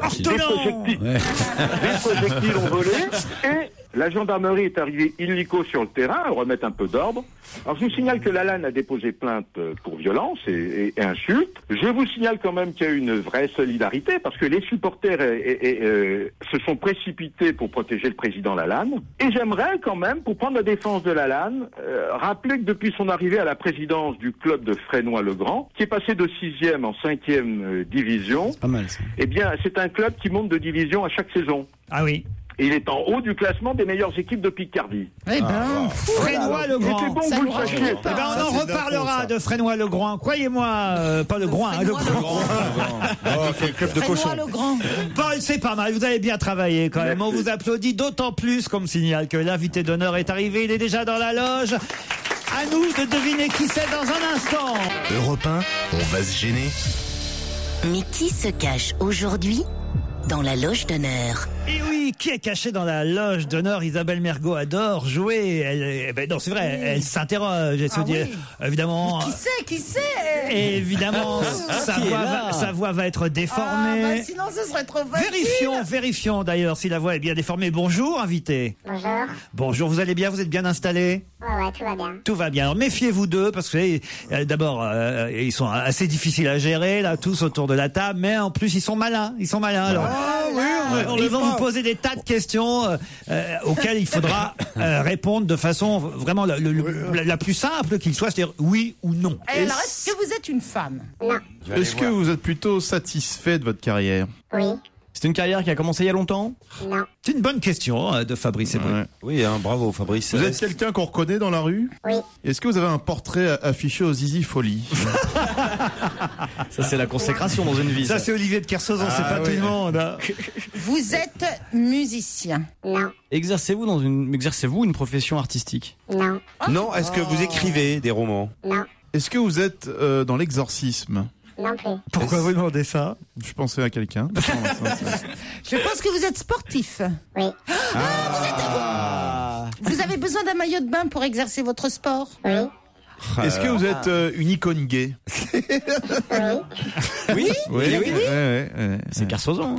[SPEAKER 13] projectiles ont volé et la gendarmerie est arrivée illico sur le terrain, remettre un peu d'ordre. Alors je vous signale que Lalanne a déposé plainte pour violence et insulte. Je vous signale quand même qu'il y a une vraie solidarité parce que les supporters se sont précipités pour protéger le président Lalanne. Et j'aimerais quand même, pour prendre la défense de Lalanne, rappeler que depuis son arrivée à la présidence du club de Fresnoy-le-Grand, qui est passé de 6e en 5e division,
[SPEAKER 17] pas mal, ça.
[SPEAKER 13] Eh bien c'est un club qui monte de division à chaque saison.
[SPEAKER 3] Ah oui.
[SPEAKER 13] Et il est en haut du classement des meilleures équipes de Picardie.
[SPEAKER 3] Fresnoy-le-Grand.
[SPEAKER 13] Bon, vous le sachiez.
[SPEAKER 3] On en reparlera de Fresnoy-le-Grand. Croyez-moi, pas le Grand, le Grand.
[SPEAKER 7] C'est le club de cochon.
[SPEAKER 3] Paul, c'est pas mal. Vous avez bien travaillé quand même. On vous applaudit d'autant plus comme signal que l'invité d'honneur est arrivé. Il est déjà dans la loge. À nous de deviner qui c'est dans un instant.
[SPEAKER 2] Europe 1, on va se gêner.
[SPEAKER 1] Mais qui se cache aujourd'hui dans la loge d'honneur?
[SPEAKER 3] Et oui, qui est caché dans la loge d'honneur? Isabelle Mergo adore jouer. Non, c'est vrai, elle s'interroge. Elle se dit, évidemment.
[SPEAKER 6] Mais qui c'est?
[SPEAKER 3] Évidemment, sa voix va être déformée.
[SPEAKER 6] Sinon, ce serait trop facile.
[SPEAKER 3] Vérifions d'ailleurs si la voix est bien déformée. Bonjour, invité.
[SPEAKER 19] Bonjour.
[SPEAKER 3] Bonjour, vous allez bien? Vous êtes bien installé?
[SPEAKER 19] Ouais, tout va bien.
[SPEAKER 3] Tout va bien. Alors, méfiez-vous d'eux parce que d'abord, ils sont assez difficiles à gérer là, tous autour de la table, mais en plus ils sont malins. Alors, ils vont vous poser des tas de questions auxquelles il faudra répondre de façon vraiment la plus simple qu'il soit, c'est-à-dire oui ou non.
[SPEAKER 6] Et alors, est-ce que vous êtes une femme?
[SPEAKER 19] Non.
[SPEAKER 9] Est-ce que vous êtes plutôt satisfait de votre carrière?
[SPEAKER 19] Oui.
[SPEAKER 17] C'est une carrière qui a commencé il y a longtemps?
[SPEAKER 19] Non.
[SPEAKER 3] C'est une bonne question de Fabrice Eboué.
[SPEAKER 7] Oui, bravo Fabrice.
[SPEAKER 9] Vous êtes quelqu'un qu'on reconnaît dans la rue?
[SPEAKER 19] Oui.
[SPEAKER 9] Est-ce que vous avez un portrait affiché aux Zizi Folie?
[SPEAKER 17] Ça, c'est la consécration dans une vie.
[SPEAKER 3] Ça, c'est Olivier de Kersauzon, c'est pas tout le monde.
[SPEAKER 6] Vous êtes musicien?
[SPEAKER 19] Non.
[SPEAKER 17] Exercez-vous une profession artistique?
[SPEAKER 19] Non.
[SPEAKER 7] Non, est-ce que vous écrivez des romans?
[SPEAKER 19] Non.
[SPEAKER 9] Est-ce que vous êtes dans l'exorcisme?
[SPEAKER 19] Non plus.
[SPEAKER 3] Pourquoi vous demandez ça?
[SPEAKER 9] Je pensais à quelqu'un.
[SPEAKER 6] Je pense que vous êtes sportif.
[SPEAKER 19] Oui.
[SPEAKER 6] Vous avez besoin d'un maillot de bain pour exercer votre sport?
[SPEAKER 19] Oui.
[SPEAKER 9] Est-ce que vous êtes une icône gay?
[SPEAKER 17] Oui.
[SPEAKER 9] Oui.
[SPEAKER 17] C'est Kersauzon.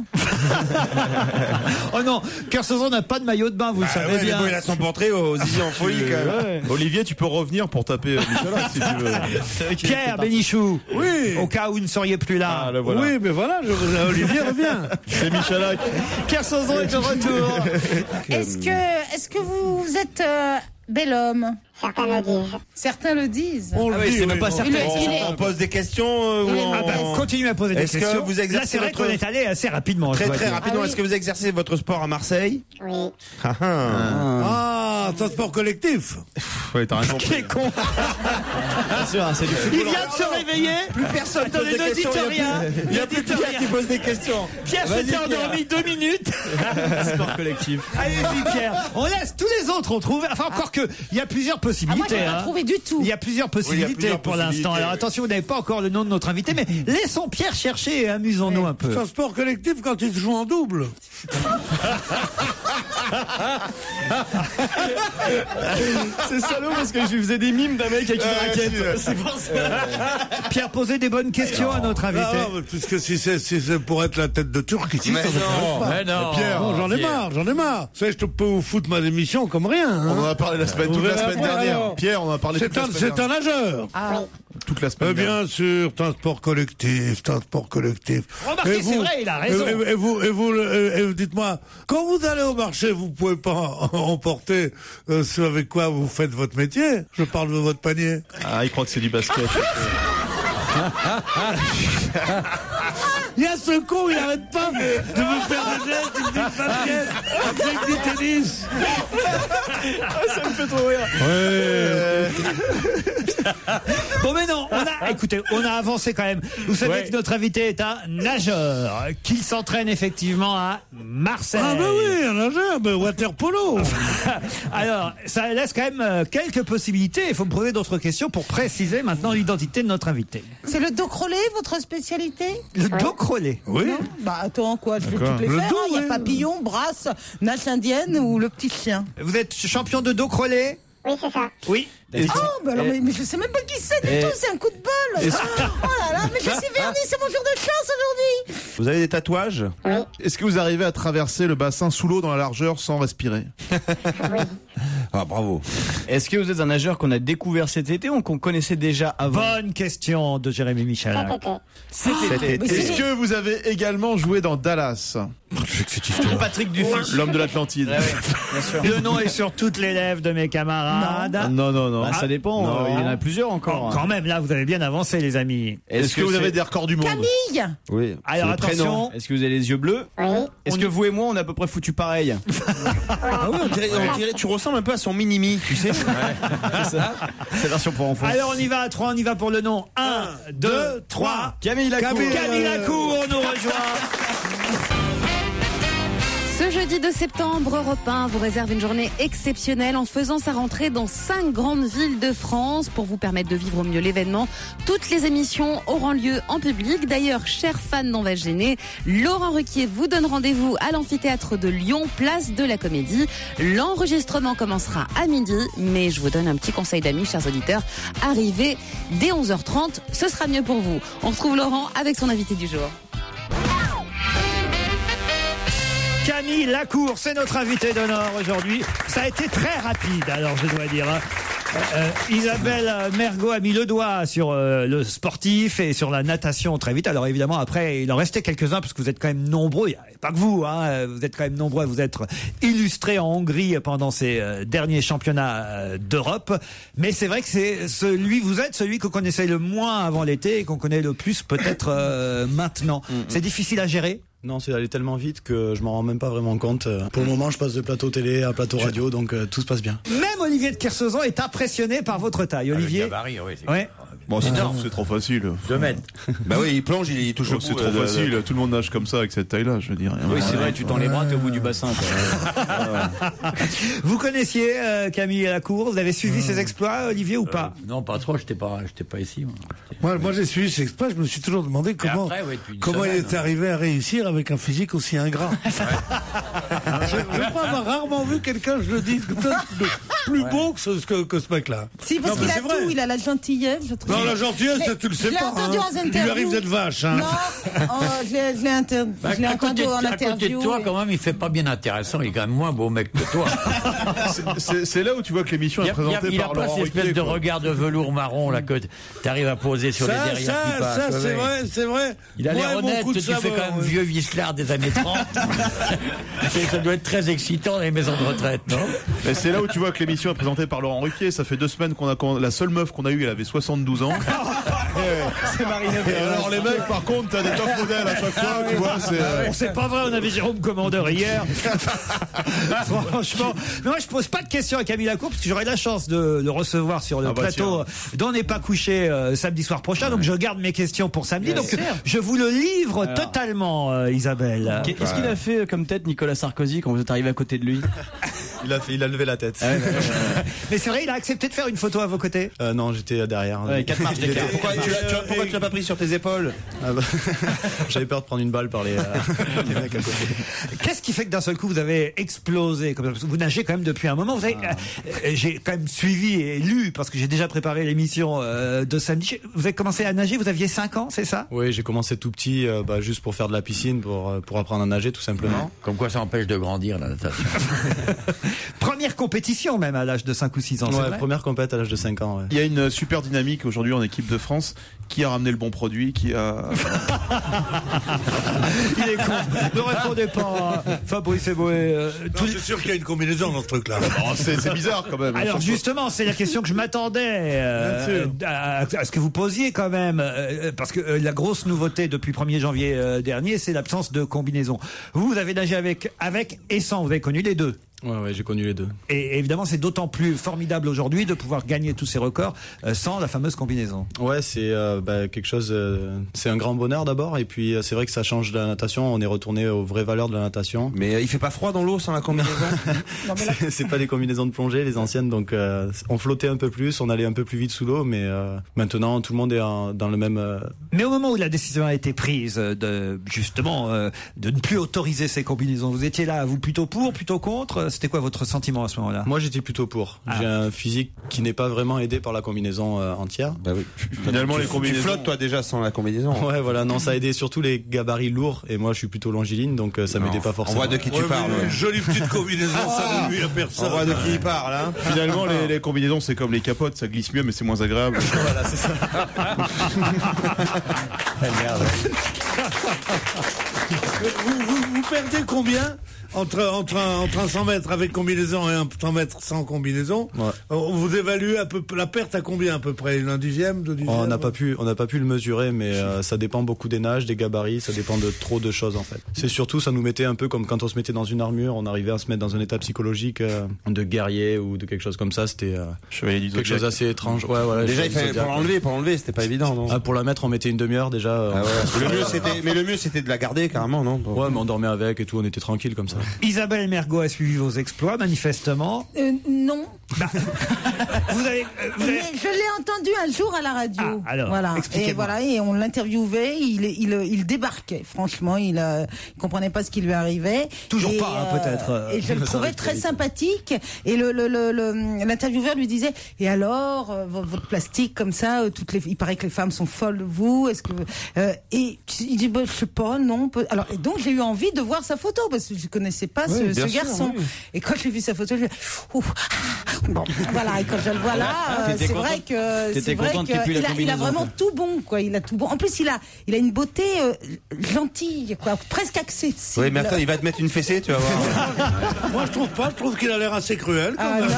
[SPEAKER 3] Oh non, Kersauzon n'a pas de maillot de bain, vous le savez bien.
[SPEAKER 7] Il a son portrait aux Zizi en folie quand même.
[SPEAKER 9] Olivier, tu peux revenir pour taper Michalak si tu veux.
[SPEAKER 3] Pierre Bénichou.
[SPEAKER 5] Oui.
[SPEAKER 3] Au cas où vous ne seriez plus là.
[SPEAKER 9] Voilà.
[SPEAKER 5] Oui, mais voilà, Olivier revient.
[SPEAKER 9] C'est Michalak.
[SPEAKER 3] Kersauzon est de retour.
[SPEAKER 6] Est-ce que vous êtes Bel homme.
[SPEAKER 16] Certains le disent.
[SPEAKER 6] Certains le disent.
[SPEAKER 5] On le dit,
[SPEAKER 7] c'est même pas certain.
[SPEAKER 6] Il
[SPEAKER 7] On pose des questions
[SPEAKER 3] continuez à poser des
[SPEAKER 7] Est-ce
[SPEAKER 3] questions.
[SPEAKER 7] que vous exercez
[SPEAKER 3] Là, c'est vrai
[SPEAKER 7] votre-
[SPEAKER 3] qu'on est allé assez rapidement.
[SPEAKER 7] Très
[SPEAKER 3] je dois
[SPEAKER 7] très
[SPEAKER 3] dire.
[SPEAKER 7] rapidement,
[SPEAKER 6] Ah oui.
[SPEAKER 7] est-ce que vous exercez votre sport à Marseille?
[SPEAKER 16] Oui.
[SPEAKER 5] Ah, transport collectif.
[SPEAKER 9] Ouais, t'as raison.
[SPEAKER 3] Qui est con.
[SPEAKER 17] C'est du
[SPEAKER 3] Il vient de se réveiller.
[SPEAKER 7] Plus personne
[SPEAKER 3] Attendez,
[SPEAKER 7] pose des
[SPEAKER 3] ne
[SPEAKER 7] questions.
[SPEAKER 3] dites rien.
[SPEAKER 7] Il y a plus
[SPEAKER 3] Ne dites
[SPEAKER 7] Pierre
[SPEAKER 3] rien.
[SPEAKER 7] qui pose des questions.
[SPEAKER 3] Pierre
[SPEAKER 7] Vas-y,
[SPEAKER 3] s'était
[SPEAKER 7] Pierre.
[SPEAKER 3] endormi 2 minutes.
[SPEAKER 17] sport collectif.
[SPEAKER 3] Allez-y, Pierre. On laisse tous les autres, on trouve. Enfin, encore que, il y a plusieurs
[SPEAKER 6] Ah, moi,
[SPEAKER 3] possibilités.
[SPEAKER 6] j'ai pas
[SPEAKER 3] hein.
[SPEAKER 6] trouvé du tout.
[SPEAKER 3] Il y a plusieurs possibilités
[SPEAKER 7] plusieurs
[SPEAKER 3] pour
[SPEAKER 7] possibilités,
[SPEAKER 3] l'instant. Alors
[SPEAKER 7] oui.
[SPEAKER 3] attention, vous n'avez pas encore le nom de notre invité, mais laissons Pierre chercher et amusons-nous un peu.
[SPEAKER 5] Transport collectif quand il se joue en double.
[SPEAKER 17] C'est salaud parce que je lui faisais des mimes d'un mec avec une raquette. C'est pour ça.
[SPEAKER 3] Pierre, posez des bonnes questions à notre invité.
[SPEAKER 5] Ah, mais puisque si c'est pour être la tête de Turc ici,
[SPEAKER 7] Mais
[SPEAKER 5] ça m'intéresse pas.
[SPEAKER 12] Mais non.
[SPEAKER 9] Pierre,
[SPEAKER 5] Bon, j'en ai marre. Vous savez, je peux vous foutre ma démission comme rien. hein.
[SPEAKER 9] on en a parlé toute la
[SPEAKER 5] Vous
[SPEAKER 9] semaine
[SPEAKER 5] verrez après,
[SPEAKER 9] dernière.
[SPEAKER 5] alors.
[SPEAKER 9] Pierre, on en a parlé toute la semaine
[SPEAKER 5] C'est un
[SPEAKER 9] dernière.
[SPEAKER 5] nageur.
[SPEAKER 9] Toute la semaine dernière.
[SPEAKER 5] Bien sûr, transport collectif.
[SPEAKER 3] Remarquez, c'est vrai, il a raison.
[SPEAKER 5] Et vous, dites-moi, quand vous allez au marché, vous pouvez pas emporter ce avec quoi vous faites votre métier. Je parle de votre panier.
[SPEAKER 9] Ah, il croit que c'est du basket.
[SPEAKER 5] Il y a ce con, il arrête pas de me faire des gestes, il me dit basket, après il me dit tennis.
[SPEAKER 17] Ça me fait trop rire.
[SPEAKER 3] Bon, mais non, écoutez, on a avancé quand même. Vous savez que notre invité est un nageur, qu'il s'entraîne effectivement à Marseille.
[SPEAKER 5] Ah ben oui, un nageur, water polo.
[SPEAKER 3] Alors, ça laisse quand même quelques possibilités. Il faut me poser d'autres questions pour préciser maintenant l'identité de notre invité.
[SPEAKER 6] C'est le dos crawlé, votre spécialité?
[SPEAKER 3] Le dos crawlé.
[SPEAKER 5] Oui.
[SPEAKER 6] Non bah attends, quoi, je vais
[SPEAKER 9] D'accord.
[SPEAKER 6] toutes les
[SPEAKER 5] Le
[SPEAKER 6] faire.
[SPEAKER 5] dos,
[SPEAKER 6] hein. Il y a
[SPEAKER 5] oui.
[SPEAKER 6] papillon, brasse, nage indienne ou le petit chien.
[SPEAKER 3] Vous êtes champion de dos crawlé?
[SPEAKER 16] Oui, c'est ça.
[SPEAKER 3] Oui.
[SPEAKER 6] Oh, bah alors, mais je sais même pas qui c'est du tout, c'est un coup de bol. Oh là là, mais je suis verni, c'est mon jour de chance aujourd'hui.
[SPEAKER 9] Vous avez des tatouages?
[SPEAKER 16] Oui.
[SPEAKER 9] Est-ce que vous arrivez à traverser le bassin sous l'eau dans la largeur sans respirer?
[SPEAKER 7] Ah, bravo.
[SPEAKER 17] Est-ce que vous êtes un nageur qu'on a découvert cet été ou qu'on connaissait déjà avant?
[SPEAKER 3] Bonne question de Jérémy Michalak.
[SPEAKER 16] Cet été.
[SPEAKER 17] Cet été.
[SPEAKER 9] Est-ce que vous avez également joué dans Dallas?
[SPEAKER 17] Patrick Dufy.
[SPEAKER 9] L'homme de l'Atlantide.
[SPEAKER 17] Ouais, bien sûr.
[SPEAKER 3] Le nom est sur toutes les lèvres de mes camarades.
[SPEAKER 17] Non. Bah, ça dépend.
[SPEAKER 9] Non.
[SPEAKER 17] Il y en a plusieurs encore.
[SPEAKER 3] Quand même, là, vous avez bien avancé, les amis.
[SPEAKER 9] Est-ce que vous avez des records du monde?
[SPEAKER 6] Camille.
[SPEAKER 17] Oui.
[SPEAKER 3] Alors,
[SPEAKER 17] C'est le prénom.
[SPEAKER 3] attention.
[SPEAKER 17] Est-ce que vous avez les yeux bleus?
[SPEAKER 16] Oui.
[SPEAKER 17] Est-ce que vous et moi, on a à peu près foutu pareil?
[SPEAKER 7] Ah oui, on dirait, tu ressembles un peu à son mini-mi, tu sais.
[SPEAKER 17] C'est ça. C'est la version pour enfants.
[SPEAKER 3] Alors, on y va à 3, on y va pour le nom. 1, 2, 3.
[SPEAKER 17] Camille Lacour.
[SPEAKER 3] Camille Lacour nous rejoint.
[SPEAKER 10] Ce jeudi 2 septembre, Europe 1 vous réserve une journée exceptionnelle en faisant sa rentrée dans 5 grandes villes de France pour vous permettre de vivre au mieux l'événement. Toutes les émissions auront lieu en public. D'ailleurs, chers fans d'On va se gêner, Laurent Ruquier vous donne rendez-vous à l'amphithéâtre de Lyon, place de la Comédie. L'enregistrement commencera à midi, mais je vous donne un petit conseil d'amis, chers auditeurs. Arrivez dès 11h30, ce sera mieux pour vous. On retrouve Laurent avec son invité du jour.
[SPEAKER 3] Camille Lacour, c'est notre invité d'honneur aujourd'hui. Ça a été très rapide, alors je dois dire. Isabelle Mergot a mis le doigt sur le sportif et sur la natation très vite. Alors évidemment, après, il en restait quelques-uns parce que vous êtes quand même nombreux. Il n'y a pas que vous, hein. Vous êtes quand même nombreux à vous être illustrés en Hongrie pendant ces derniers championnats d'Europe. Mais c'est vrai que vous êtes celui que vous connaissez le moins avant l'été et qu'on connaît le plus peut-être maintenant. C'est difficile à gérer?
[SPEAKER 19] Non, c'est allé tellement vite que je m'en rends même pas vraiment compte. Pour le moment, je passe de plateau télé à plateau radio, donc tout se passe bien.
[SPEAKER 3] Même Olivier de Kersauzon est impressionné par votre taille. Olivier.
[SPEAKER 4] Le gabarit, oui, c'est
[SPEAKER 3] Ouais.
[SPEAKER 9] Bon, c'est trop facile.
[SPEAKER 4] 2 mètres.
[SPEAKER 7] Bah oui, il plonge, il touche le
[SPEAKER 9] C'est
[SPEAKER 7] bout.
[SPEAKER 9] trop facile. Tout le monde nage comme ça avec cette taille-là, je veux dire.
[SPEAKER 17] Oui, c'est vrai, tu tends les bras, t'es au bout du bassin.
[SPEAKER 3] Vous connaissiez Camille Lacour? Vous avez suivi ses exploits, Olivier, ou pas?
[SPEAKER 4] Non, pas trop, j'étais pas ici. Moi.
[SPEAKER 5] Moi, j'ai suivi cet exploit, je me suis toujours demandé comment il est arrivé à réussir avec un physique aussi ingrat. Je crois avoir rarement vu quelqu'un, je le dis, de plus beau que ce mec-là.
[SPEAKER 6] Si, parce qu'il a tout, il a la gentillesse, je trouve.
[SPEAKER 5] Non, la gentillesse, ça, tu le sais
[SPEAKER 6] Je l'ai
[SPEAKER 5] pas.
[SPEAKER 6] entendu en
[SPEAKER 5] Il lui
[SPEAKER 6] interview.
[SPEAKER 5] arrive d'être vache. Hein.
[SPEAKER 6] Non, je l'ai
[SPEAKER 4] À
[SPEAKER 6] entendu en
[SPEAKER 4] côté
[SPEAKER 6] interview.
[SPEAKER 4] de toi, quand même, il fait pas bien intéressant. Il est quand même moins beau mec que toi.
[SPEAKER 9] C'est là où tu vois que l'émission est présentée
[SPEAKER 4] Il a
[SPEAKER 9] par
[SPEAKER 4] pas
[SPEAKER 9] Laurent
[SPEAKER 4] cette espèce
[SPEAKER 9] Ruquier,
[SPEAKER 4] de
[SPEAKER 9] quoi.
[SPEAKER 4] regard de velours marron là que t'arrives à poser sur les derrières qui passent.
[SPEAKER 5] Ça, c'est vrai.
[SPEAKER 4] Il a l'air honnête, tu fais quand même vieux vicelard des années 30. Ça doit être très excitant dans les maisons de retraite, non?
[SPEAKER 9] Mais c'est là où tu vois que l'émission l'émission est présentée par Laurent Ruquier. Ça fait 2 semaines la seule meuf qu'on a eue, elle avait 72 ans.
[SPEAKER 17] C'est Marine.
[SPEAKER 9] Et alors les mecs, par contre, t'as des top modèles à chaque fois, tu vois.
[SPEAKER 3] C'est pas vrai, on avait Jérôme Commandeur hier. Franchement, mais moi je pose pas de questions à Camille Lacour parce que j'aurai la chance de le recevoir sur le plateau dont on n'est pas couché samedi soir prochain. Donc je garde mes questions pour samedi. Donc je vous le livre totalement, Isabelle.
[SPEAKER 17] Qu'est-ce qu'il a fait comme tête Nicolas Sarkozy quand vous êtes arrivé à côté de lui?
[SPEAKER 19] Il a levé la tête.
[SPEAKER 3] Mais c'est vrai, il a accepté de faire une photo à vos côtés?
[SPEAKER 19] Non, j'étais derrière.
[SPEAKER 17] 4 marches d'écart.
[SPEAKER 7] Pourquoi tu l'as pas pris sur tes épaules?
[SPEAKER 19] J'avais peur de prendre une balle par les mecs à côté.
[SPEAKER 3] Qu'est-ce qui fait que d'un seul coup vous avez explosé comme ça? Parce que vous nagez quand même depuis un moment. Vous avez, j'ai quand même suivi et lu parce que j'ai déjà préparé l'émission de samedi. Vous avez commencé à nager, vous aviez 5 ans, c'est ça?
[SPEAKER 19] Oui, j'ai commencé tout petit, juste pour faire de la piscine, pour apprendre à nager tout simplement.
[SPEAKER 4] Comme quoi ça empêche de grandir la natation.
[SPEAKER 3] Première compétition même à l'âge de 5 ou 6 ans.
[SPEAKER 19] Ouais, première compète à l'âge de 5 ans. Ouais.
[SPEAKER 9] Il y a une super dynamique aujourd'hui en équipe de France. Qui a ramené le bon produit? Qui a...
[SPEAKER 3] Il est con. Ne répondez pas, Fabrice Eboué.
[SPEAKER 5] C'est sûr qu'il y a une combinaison dans ce truc-là.
[SPEAKER 9] C'est bizarre quand même.
[SPEAKER 3] Alors justement, c'est la question que je m'attendais à ce que vous posiez quand même, parce que la grosse nouveauté depuis 1er janvier dernier, c'est l'absence de combinaison. Vous avez nagé avec et sans, vous avez connu les deux.
[SPEAKER 19] Ouais, j'ai connu les deux.
[SPEAKER 3] Et évidemment, c'est d'autant plus formidable aujourd'hui de pouvoir gagner tous ces records sans la fameuse combinaison.
[SPEAKER 19] Ouais, c'est quelque chose. C'est un grand bonheur d'abord, et puis c'est vrai que ça change de la natation. On est retourné aux vraies valeurs de la natation.
[SPEAKER 7] Mais il fait pas froid dans l'eau sans la combinaison?
[SPEAKER 19] C'est pas des combinaisons de plongée, les anciennes. Donc on flottait un peu plus, on allait un peu plus vite sous l'eau, mais maintenant tout le monde est dans le même.
[SPEAKER 3] Mais au moment où la décision a été prise de ne plus autoriser ces combinaisons, vous étiez là, vous plutôt pour, plutôt contre? C'était quoi votre sentiment à ce moment-là?
[SPEAKER 19] Moi, j'étais plutôt pour. J'ai un physique qui n'est pas vraiment aidé par la combinaison entière.
[SPEAKER 7] Bah oui.
[SPEAKER 9] Finalement, les combinaisons.
[SPEAKER 7] Tu flottes toi déjà sans la combinaison.
[SPEAKER 19] Ouais, voilà. Non, ça a aidé surtout les gabarits lourds. Et moi, je suis plutôt longiligne, donc ça m'aidait pas forcément.
[SPEAKER 7] On voit de qui tu parles.
[SPEAKER 5] Une jolie petite combinaison, ça ne nuit à personne.
[SPEAKER 7] On voit de qui il parle. Hein.
[SPEAKER 9] Finalement, les combinaisons, c'est comme les capotes, ça glisse mieux, mais c'est moins agréable.
[SPEAKER 19] Voilà, c'est ça.
[SPEAKER 5] Merde. Vous perdez combien entre un 100 mètres avec combinaison et un 100 mètres sans combinaison?
[SPEAKER 19] Ouais.
[SPEAKER 5] Vous évaluez à peu la perte à combien à peu près? Un dixième, 2 dixièmes?
[SPEAKER 19] On n'a pas pu le mesurer, mais ça dépend beaucoup des nages, des gabarits, ça dépend de trop de choses en fait. C'est surtout, ça nous mettait un peu comme quand on se mettait dans une armure, on arrivait à se mettre dans un état psychologique de guerrier ou de quelque chose comme ça. C'était quelque chose d'assez étrange. Ouais, voilà.
[SPEAKER 7] Déjà, il fallait pour l'enlever, c'était pas évident, non?
[SPEAKER 19] Pour la mettre, on mettait une demi-heure déjà.
[SPEAKER 7] Le mieux, c'était de la garder carrément, non?
[SPEAKER 19] Ouais, mais on dormait avec et tout, on était tranquille comme ça.
[SPEAKER 3] Isabelle Mergo a suivi vos exploits, manifestement.
[SPEAKER 6] Non.
[SPEAKER 3] Bah,
[SPEAKER 6] Mais je l'ai entendu un jour à la radio.
[SPEAKER 3] Alors,
[SPEAKER 6] voilà. Et on l'interviewait, il débarquait. Franchement, il comprenait pas ce qui lui arrivait.
[SPEAKER 3] Toujours pas, peut-être.
[SPEAKER 6] Et je le trouvais très sympathique. Et l'intervieweur lui disait, et alors, votre plastique comme ça, il paraît que les femmes sont folles de vous. Est-ce que et il dit, je sais pas, non. Alors, et donc j'ai eu envie de voir sa photo parce que je connaissais pas ce garçon. Oui. Et quand j'ai vu sa photo, je bon, voilà. Et quand je le vois là, c'est vrai que il a vraiment tout bon, quoi. Il a tout bon. En plus, il a une beauté gentille, quoi, presque accessible.
[SPEAKER 7] Oui, mais attends, il va te mettre une fessée, tu vas voir.
[SPEAKER 5] Moi, je trouve pas. Je trouve qu'il a l'air assez cruel. Quand même.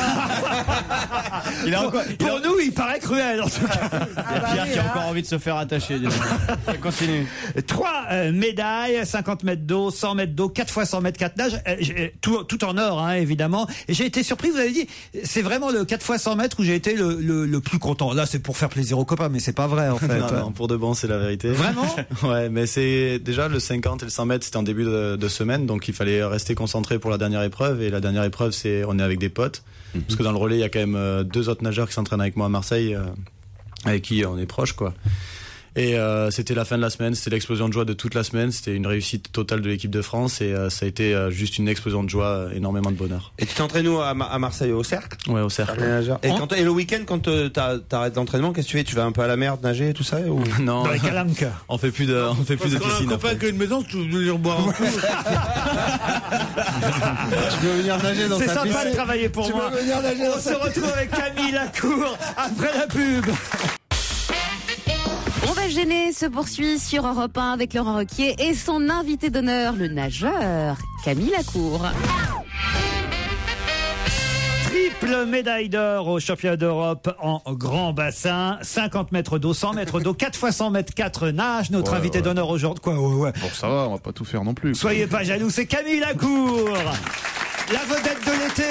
[SPEAKER 3] Pour nous, il paraît cruel, en tout cas.
[SPEAKER 17] Pierre qui a encore envie de se faire attacher. Continue.
[SPEAKER 3] 3 médailles, 50 mètres d'eau, 100 mètres d'eau, 4 fois 100 mètres 4 nages, tout en or, hein, évidemment. Et j'ai été surpris, vous avez dit, c'est vraiment le 4 fois 100 mètres où j'ai été le plus content. Là, c'est pour faire plaisir aux copains, mais c'est pas vrai, en fait.
[SPEAKER 19] Non, pour de bon, c'est la vérité.
[SPEAKER 3] Vraiment?
[SPEAKER 19] Ouais, mais c'est déjà le 50 et le 100 mètres, c'était en début de semaine, donc il fallait rester concentré pour la dernière épreuve. Et la dernière épreuve, on est avec des potes. Parce que dans le relais, il y a quand même 2 autres nageurs qui s'entraînent avec moi à Marseille, avec qui on est proches, quoi. Et c'était la fin de la semaine, c'était l'explosion de joie de toute la semaine, c'était une réussite totale de l'équipe de France et ça a été juste une explosion de joie, énormément de bonheur.
[SPEAKER 7] Et tu t'entraînes où à Marseille, au Cercle?
[SPEAKER 19] Ouais, au Cercle.
[SPEAKER 7] Et le week-end, quand t'arrêtes l'entraînement, qu'est-ce que tu fais? Tu vas un peu à la mer nager, tout ça ou...
[SPEAKER 19] Non,
[SPEAKER 3] dans les calanques.
[SPEAKER 19] On fait plus de piscine.
[SPEAKER 5] On a un copain qui a une maison, tu veux venir boire un coup.
[SPEAKER 7] Tu veux venir nager dans sa piscine?
[SPEAKER 3] C'est sympa de travailler pour moi. On se retrouve avec Camille Lacour après la pub.
[SPEAKER 10] On va gêner se poursuit sur Europe 1 avec Laurent Ruquier et son invité d'honneur, le nageur Camille Lacour.
[SPEAKER 3] Triple médaille d'or au championnat d'Europe en grand bassin. 50 mètres d'eau, 100 mètres d'eau, 4 fois 100 mètres 4 nages. Notre invité d'honneur aujourd'hui. Quoi,
[SPEAKER 9] Bon, ça va, on va pas tout faire non plus.
[SPEAKER 3] Soyez pas jaloux, c'est Camille Lacour, la vedette de l'été.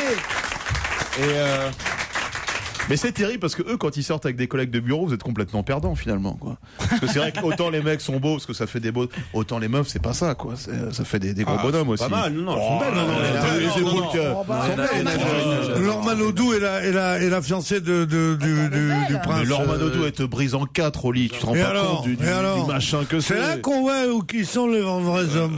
[SPEAKER 9] Mais c'est terrible parce que eux, quand ils sortent avec des collègues de bureau, vous êtes complètement perdants finalement, quoi. Parce que c'est vrai qu'autant les mecs sont beaux parce que ça fait des beaux, autant les meufs c'est pas ça, quoi. Ça fait des gros bonhommes aussi.
[SPEAKER 7] Pas mal, non, elles sont belles.
[SPEAKER 9] Les épaules que.
[SPEAKER 5] Laure Manodou est la fiancée du prince.
[SPEAKER 9] Mais Laure Manodou, elle te brise en 4 au lit. Tu te rends pas compte du machin que c'est.
[SPEAKER 5] C'est là qu'on voit où qui sont les vrais hommes.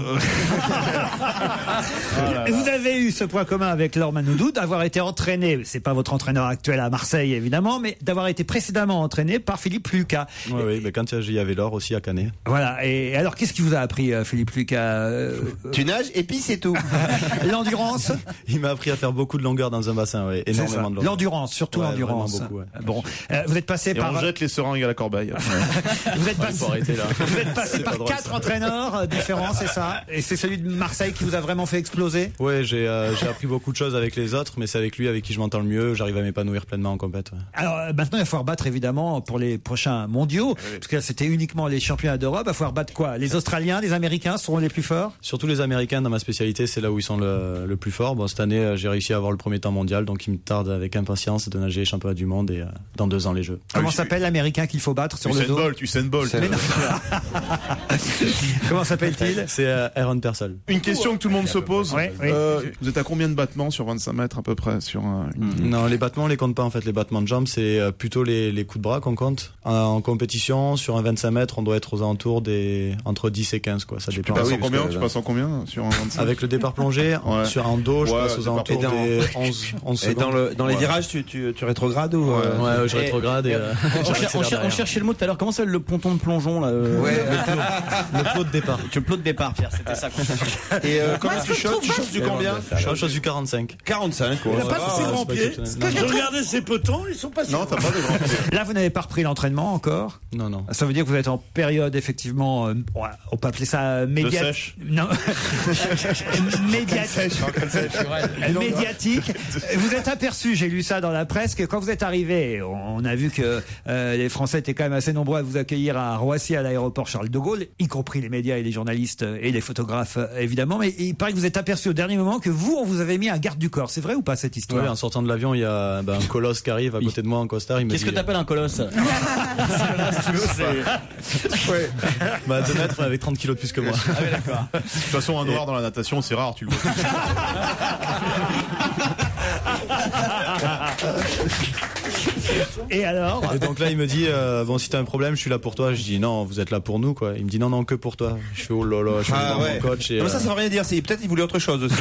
[SPEAKER 3] Et vous avez eu ce point commun avec Laure Manodou d'avoir été entraîné, c'est pas votre entraîneur actuel à Marseille évidemment, mais d'avoir été précédemment entraîné par Philippe Lucas.
[SPEAKER 19] Oui, mais quand il y avait Laure aussi à Canet.
[SPEAKER 3] Voilà, et alors qu'est-ce qui vous a appris Philippe Lucas
[SPEAKER 7] Tu nages et puis c'est tout.
[SPEAKER 3] L'endurance.
[SPEAKER 19] Il m'a appris à faire beaucoup de longueur dans un bassin, oui, énormément de longueur.
[SPEAKER 3] L'endurance, surtout l'endurance.
[SPEAKER 19] Beaucoup, ouais.
[SPEAKER 3] Bon, vous êtes passé par...
[SPEAKER 9] on jette les seringues à la corbeille.
[SPEAKER 3] Vous êtes passé par 4 entraîneurs différents, c'est ça? Et c'est celui de Marseille qui vous a vraiment fait exploser?
[SPEAKER 19] Oui, j'ai appris beaucoup de choses avec les autres, mais c'est avec lui avec qui je m'entends le mieux. J'arrive à m'épanouir pleinement en compète. Ouais.
[SPEAKER 3] Alors maintenant, il va falloir battre évidemment pour les prochains mondiaux, parce que là, c'était uniquement les championnats d'Europe. Il va falloir battre quoi? Les Australiens, les Américains seront les plus forts?
[SPEAKER 19] Surtout les Américains dans ma spécialité, c'est là où ils sont le plus forts. Bon, cette année, j'ai réussi à avoir le premier temps mondial, donc il me tarde avec impatience de nager les championnats du monde et dans 2 ans les Jeux.
[SPEAKER 3] Comment s'appelle l'Américain qu'il faut battre sur le dos?
[SPEAKER 9] Usain Bolt.
[SPEAKER 3] Comment s'appelle-t-il?
[SPEAKER 19] C'est Aaron Purcell.
[SPEAKER 9] Une question que tout le monde se pose.
[SPEAKER 3] Oui.
[SPEAKER 9] Vous êtes à combien de battements sur 25 mètres à peu près sur
[SPEAKER 19] Non, les battements on les compte pas en fait. Les battements de jambes, c'est plutôt les coups de bras qu'on compte. En compétition, sur un 25 mètres, on doit être aux alentours entre 10 et 15 quoi. Ça dépend.
[SPEAKER 9] Tu passes en combien sur un 25?
[SPEAKER 19] Avec le départ plongé, sur un dos, je passe aux alentours des 11 secondes.
[SPEAKER 7] Et dans les virages, tu rétrogrades ou
[SPEAKER 19] Ouais, je rétrograde et
[SPEAKER 17] on cherchait le mot tout à l'heure. Comment s'appelle le ponton de plongeon là
[SPEAKER 19] le plot de départ.
[SPEAKER 17] Le plot de départ, Pierre, c'était ça qu'on cherchait.
[SPEAKER 7] Et comment tu shootes du combien?
[SPEAKER 19] Je shoot du 45.
[SPEAKER 7] 45, quoi.
[SPEAKER 5] Il n'a pas de si grands pieds. Je regardais ses petons, ils sont pas si
[SPEAKER 9] Non, t'as pas de grands pieds.
[SPEAKER 3] Là, vous n'avez pas repris l'entraînement encore?
[SPEAKER 19] Non.
[SPEAKER 3] Ça veut dire que vous êtes en période effectivement, on peut appeler ça médiatique. Non. Médiatique. Vous êtes aperçu, j'ai lu ça dans la presse, que quand vous êtes arrivé, on a vu que les Français étaient quand même assez nombreux à vous accueillir à Roissy à l'aéroport Charles de Gaulle, y compris les médias et les journalistes et les photographes évidemment. Mais il paraît que vous êtes aperçu au dernier moment que on vous avez mis un garde du corps. C'est vrai ou pas cette histoire?
[SPEAKER 19] Oui, en sortant de l'avion, il y a un colosse qui arrive à côté de moi en costard.
[SPEAKER 17] Qu'est-ce que t'appelles un colosse?
[SPEAKER 19] 2 mètres avec 30 kilos de plus que moi.
[SPEAKER 17] Ah oui, d'accord.
[SPEAKER 9] De toute façon, un noir dans la natation, c'est rare, tu le vois.
[SPEAKER 3] Et alors?
[SPEAKER 19] Et donc là, il me dit bon, si t'as un problème, je suis là pour toi. Je dis non, vous êtes là pour nous, quoi. Il me dit non, que pour toi. Je fais oh là là, je suis mon coach. Et,
[SPEAKER 7] non, ça veut rien dire. Peut-être il voulait autre chose aussi.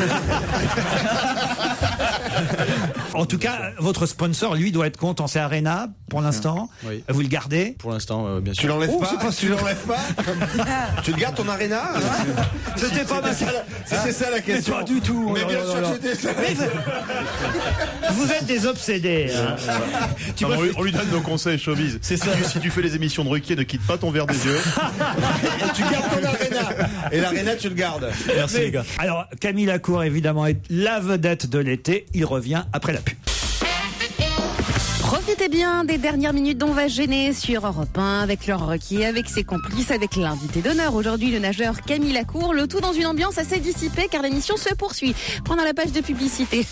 [SPEAKER 3] En tout cas, votre sponsor, lui, doit être content. C'est Arena, pour l'instant.
[SPEAKER 19] Oui.
[SPEAKER 3] Vous le gardez?
[SPEAKER 19] Pour l'instant, bien sûr.
[SPEAKER 7] Tu l'enlèves pas? Tu l'enlèves pas? Tu le gardes ton Arena?
[SPEAKER 3] C'était pas
[SPEAKER 7] C'était ça la question.
[SPEAKER 3] Pas du tout.
[SPEAKER 7] Mais bien sûr que c'était ça.
[SPEAKER 3] Vous êtes des obsédés. Hein.
[SPEAKER 9] On lui donne nos conseils showbiz. C'est ça. Si tu fais les émissions de Ruquier, ne quitte pas ton verre des yeux.
[SPEAKER 7] Et tu gardes ton Arena. Et l'Arena, tu le gardes.
[SPEAKER 19] Merci les gars.
[SPEAKER 3] Alors, Camille Lacour, évidemment, est la vedette de l'été. Il revient après la pub.
[SPEAKER 10] Profitez bien des dernières minutes d'On va gêner sur Europe 1 avec Laurent Ruquier, avec ses complices, avec l'invité d'honneur aujourd'hui, le nageur Camille Lacour. Le tout dans une ambiance assez dissipée car l'émission se poursuit. Pendant la page de publicité.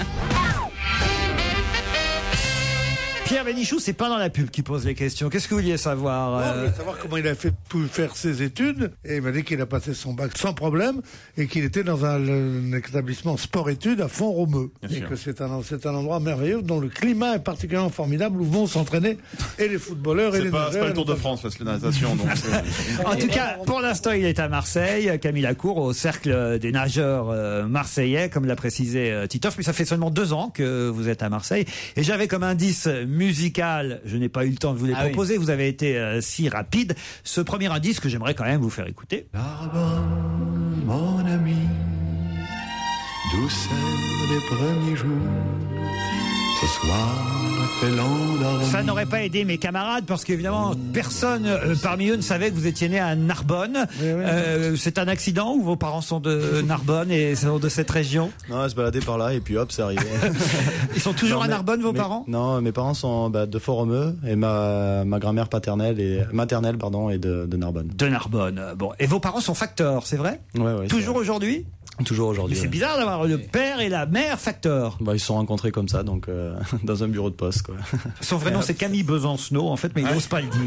[SPEAKER 3] Pierre Bénichou, c'est pas dans la pub qui pose les questions. Qu'est-ce que vous vouliez savoir?
[SPEAKER 5] Je voulais savoir comment il a fait pour faire ses études. Et il m'a dit qu'il a passé son bac sans problème et qu'il était dans un établissement sport-études à Font-Romeu. Et que c'est un endroit merveilleux dont le climat est particulièrement formidable où vont s'entraîner et les footballeurs et les nageurs.
[SPEAKER 9] C'est pas le Tour de France, c'est la natation. Donc
[SPEAKER 3] en tout cas, pour l'instant, il est à Marseille. Camille Lacour, au cercle des nageurs marseillais, comme l'a précisé Titoff. Mais ça fait seulement 2 ans que vous êtes à Marseille. Et j'avais comme indice musical, je n'ai pas eu le temps de vous les proposer, vous avez été si rapide. Ce premier indice que j'aimerais quand même vous faire écouter.
[SPEAKER 20] Narbonne, mon ami, douceur des premiers jours, Ce soir fait l'endormi.
[SPEAKER 3] Ça n'aurait pas aidé mes camarades parce qu'évidemment personne parmi eux ne savait que vous étiez né à Narbonne. C'est un accident ou vos parents sont de Narbonne et sont de cette région?
[SPEAKER 19] Non, elle se baladait par là et puis hop, c'est arrivé.
[SPEAKER 3] Ils sont toujours à Narbonne, vos parents?
[SPEAKER 19] Non, mes parents sont de Fort-Romeu et ma grand-mère maternelle est de Narbonne.
[SPEAKER 3] De Narbonne. Bon, et vos parents sont facteurs, c'est vrai?
[SPEAKER 19] Ouais.
[SPEAKER 3] Toujours aujourd'hui?
[SPEAKER 19] Toujours aujourd'hui.
[SPEAKER 3] C'est bizarre d'avoir le père et la mère facteurs.
[SPEAKER 19] Ils se sont rencontrés comme ça, donc dans un bureau de poste, quoi.
[SPEAKER 3] Son vrai nom, c'est Camille Besancenot, en fait, mais il n'ose pas le dire.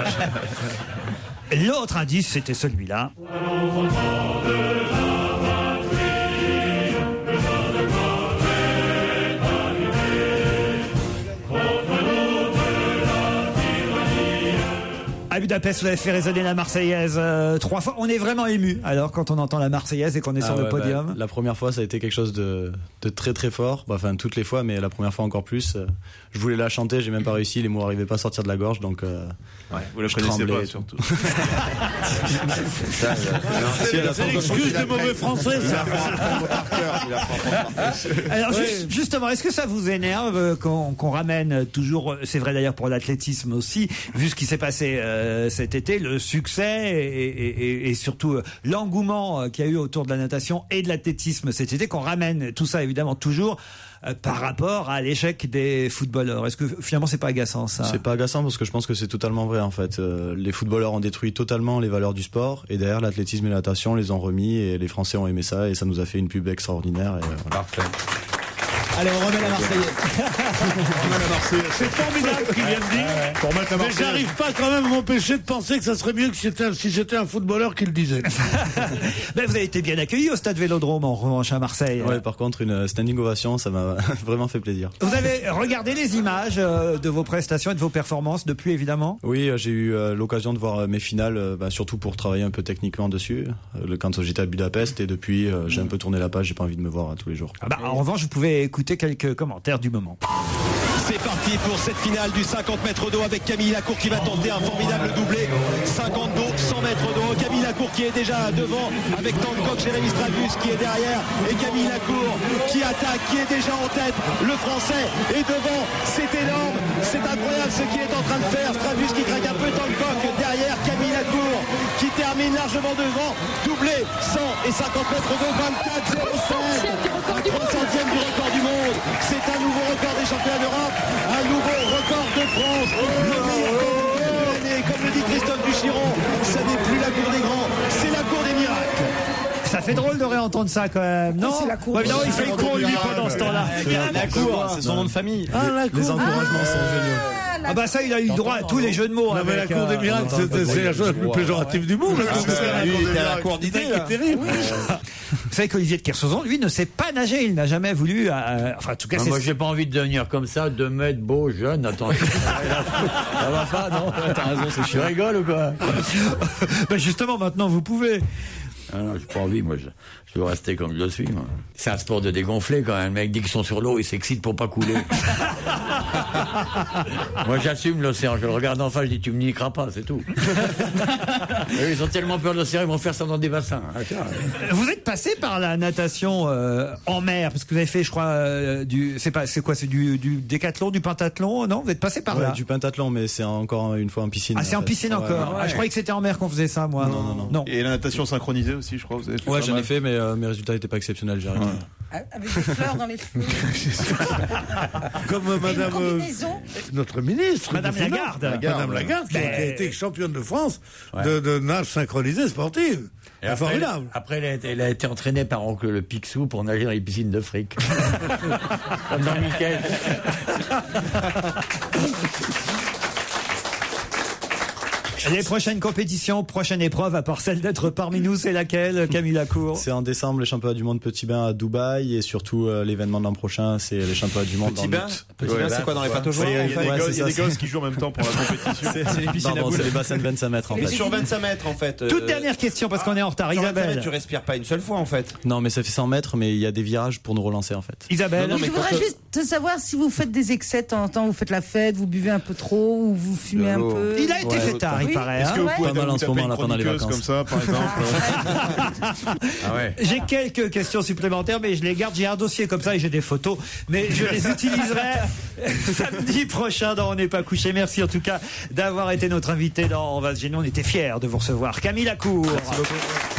[SPEAKER 3] L'autre indice, c'était celui-là. À Budapest, vous avez fait résonner la Marseillaise 3 fois. On est vraiment ému alors quand on entend la Marseillaise et qu'on est sur le podium.
[SPEAKER 19] La première fois, ça a été quelque chose de très très fort. Enfin, toutes les fois, mais la première fois encore plus. Je voulais la chanter, j'ai même pas réussi. Les mots n'arrivaient pas à sortir de la gorge, donc.
[SPEAKER 9] Vous la connaissez pas surtout.
[SPEAKER 5] C'est l'excuse de mauvais français.
[SPEAKER 3] Alors justement, est-ce que ça vous énerve qu'on ramène toujours, c'est vrai d'ailleurs pour l'athlétisme aussi, vu ce qui s'est passé cet été, le succès et surtout l'engouement qu'il y a eu autour de la natation et de l'athlétisme cet été, qu'on ramène tout ça évidemment toujours par rapport à l'échec des footballeurs. Est-ce que finalement c'est pas agaçant ça?
[SPEAKER 19] C'est pas agaçant parce que je pense que c'est totalement vrai en fait. Les footballeurs ont détruit totalement les valeurs du sport et derrière l'athlétisme et la natation les ont remis et les Français ont aimé ça et ça nous a fait une pub extraordinaire. Et, voilà.
[SPEAKER 3] Parfait. Allez, on remet la Marseillaise.
[SPEAKER 5] C'est formidable ce qu'il vient de dire. Mais j'arrive pas quand même à m'empêcher de penser que ça serait mieux que si c'était un footballeur qui le disait.
[SPEAKER 3] Ben, vous avez été bien accueilli au stade Vélodrome en revanche à Marseille.
[SPEAKER 19] Ouais, par contre, une standing ovation, ça m'a vraiment fait plaisir.
[SPEAKER 3] Vous avez regardé les images de vos prestations et de vos performances depuis, évidemment?
[SPEAKER 19] Oui, j'ai eu l'occasion de voir mes finales, surtout pour travailler un peu techniquement dessus, quand j'étais à Budapest, et depuis, j'ai un peu tourné la page, j'ai pas envie de me voir tous les jours.
[SPEAKER 3] En revanche, vous pouvez écouter quelques commentaires du moment.
[SPEAKER 21] C'est parti pour cette finale du 50 mètres d'eau avec Camille Lacour qui va tenter un formidable doublé. 50 d'eau, 100 mètres d'eau. Camille Lacour qui est déjà devant avec Tancock, Jérémy Strabus qui est derrière et Camille Lacour qui attaque, qui est déjà en tête. Le Français est devant, c'est énorme, c'est incroyable ce qu'il est en train de faire. Strabus qui craque un peu, Tancock derrière, Camille Lacour qui termine largement devant. Doublé, 100 et 50 mètres d'eau, 24,05. Un 300e du record du monde. C'est un nouveau record des championnats d'Europe. Un nouveau record de France. Le meilleur temps de l'année. Comme le dit Christophe Duchiron, ce n'est plus la cour des grands, c'est la cour des miracles.
[SPEAKER 3] Ça fait drôle de réentendre ça quand même, non?
[SPEAKER 6] C'est la cour.
[SPEAKER 3] Évidemment, il fait le con lui pendant ce temps-là.
[SPEAKER 19] La cour, c'est son nom de famille. Les encouragements sont géniaux.
[SPEAKER 3] Ah bah ça, il a eu droit à tous les jeux de mots.
[SPEAKER 5] Non, mais la cour des miracles, c'est la chose la plus péjorative du monde.
[SPEAKER 9] Il a la cour d'idées.
[SPEAKER 5] C'est terrible.
[SPEAKER 3] Vous savez qu'Olivier de Kersauzon, lui, ne sait pas nager. Il n'a jamais voulu. Enfin, en tout cas,
[SPEAKER 12] moi, j'ai pas envie de devenir comme ça, 2 mètres, beau, jeune. Attends, ça va pas, non? T'as raison, c'est chiant. Tu rigoles ou quoi?
[SPEAKER 3] Ben justement, maintenant, vous pouvez.
[SPEAKER 4] Ah non, j'ai pas envie, moi, je veux rester comme je suis, moi. C'est un sport de dégonfler, quand même. Le mec dit qu'ils sont sur l'eau, il s'excite pour pas couler. Moi, j'assume l'océan. Je le regarde en face, je dis, tu me niqueras pas, c'est tout. Et ils ont tellement peur de l'océan, ils vont faire ça dans des bassins.
[SPEAKER 3] Vous êtes passé par la natation en mer, parce que vous avez fait, je crois, c'est du décathlon, du pentathlon, non? Vous êtes passé par là?
[SPEAKER 19] Du pentathlon, mais c'est encore une fois en piscine.
[SPEAKER 3] Ah, c'est en piscine encore. Ah, je croyais que c'était en mer qu'on faisait ça, moi.
[SPEAKER 19] Non.
[SPEAKER 9] Et la natation synchronisée aussi, je crois. Vous avez fait
[SPEAKER 19] j'en ai fait, mais mes résultats n'étaient pas exceptionnels. J'ai arrêté.
[SPEAKER 6] Avec des fleurs dans les cheveux.
[SPEAKER 5] Comme notre ministre.
[SPEAKER 3] Madame Lagarde.
[SPEAKER 5] Madame Lagarde, qui a été championne de France de nage synchronisée sportive.
[SPEAKER 4] Et
[SPEAKER 5] formidable.
[SPEAKER 4] Après, elle a été entraînée par oncle le Picsou pour nager dans les piscines de fric. Comme dans Mickey.
[SPEAKER 3] Les prochaines compétitions, prochaine épreuve, à part celle d'être parmi nous, c'est laquelle, Camille Lacour?
[SPEAKER 19] C'est en décembre, les championnats du monde petit bain à Dubaï, et surtout l'événement de l'an prochain, c'est les championnats du monde
[SPEAKER 7] petit bain. Petit bain, c'est quoi, dans les bateaux joueurs?
[SPEAKER 9] Il y a des gosses qui jouent en même temps pour la compétition.
[SPEAKER 19] C'est les piscines à boules. C'est les bassins de 25 mètres, en fait.
[SPEAKER 7] Sur 25 mètres, en fait.
[SPEAKER 3] Toute dernière question, parce qu'on est en retard.
[SPEAKER 7] Sur 25
[SPEAKER 3] Isabelle.
[SPEAKER 7] mètres, tu respires pas une seule fois, en fait.
[SPEAKER 19] Non, mais ça fait 100 mètres, mais il y a des virages pour nous relancer, en fait.
[SPEAKER 3] Isabelle.
[SPEAKER 6] Je voudrais juste de savoir si vous faites des excès de temps en temps, vous faites la fête, vous buvez un peu trop ou vous fumez un peu.
[SPEAKER 3] Il a été fêtard, il paraît.
[SPEAKER 9] Est-ce que vous pouvez
[SPEAKER 19] Pas mal en ce moment, là, pendant les
[SPEAKER 9] chroniqueuse
[SPEAKER 19] vacances.
[SPEAKER 9] comme ça, par exemple?
[SPEAKER 3] J'ai quelques questions supplémentaires, mais je les garde. J'ai un dossier comme ça et j'ai des photos, mais je les utiliserai samedi prochain dans On n'est pas couché. Merci en tout cas d'avoir été notre invité dans On va se gêner. On était fiers de vous recevoir. Camille Lacour.
[SPEAKER 19] Merci beaucoup.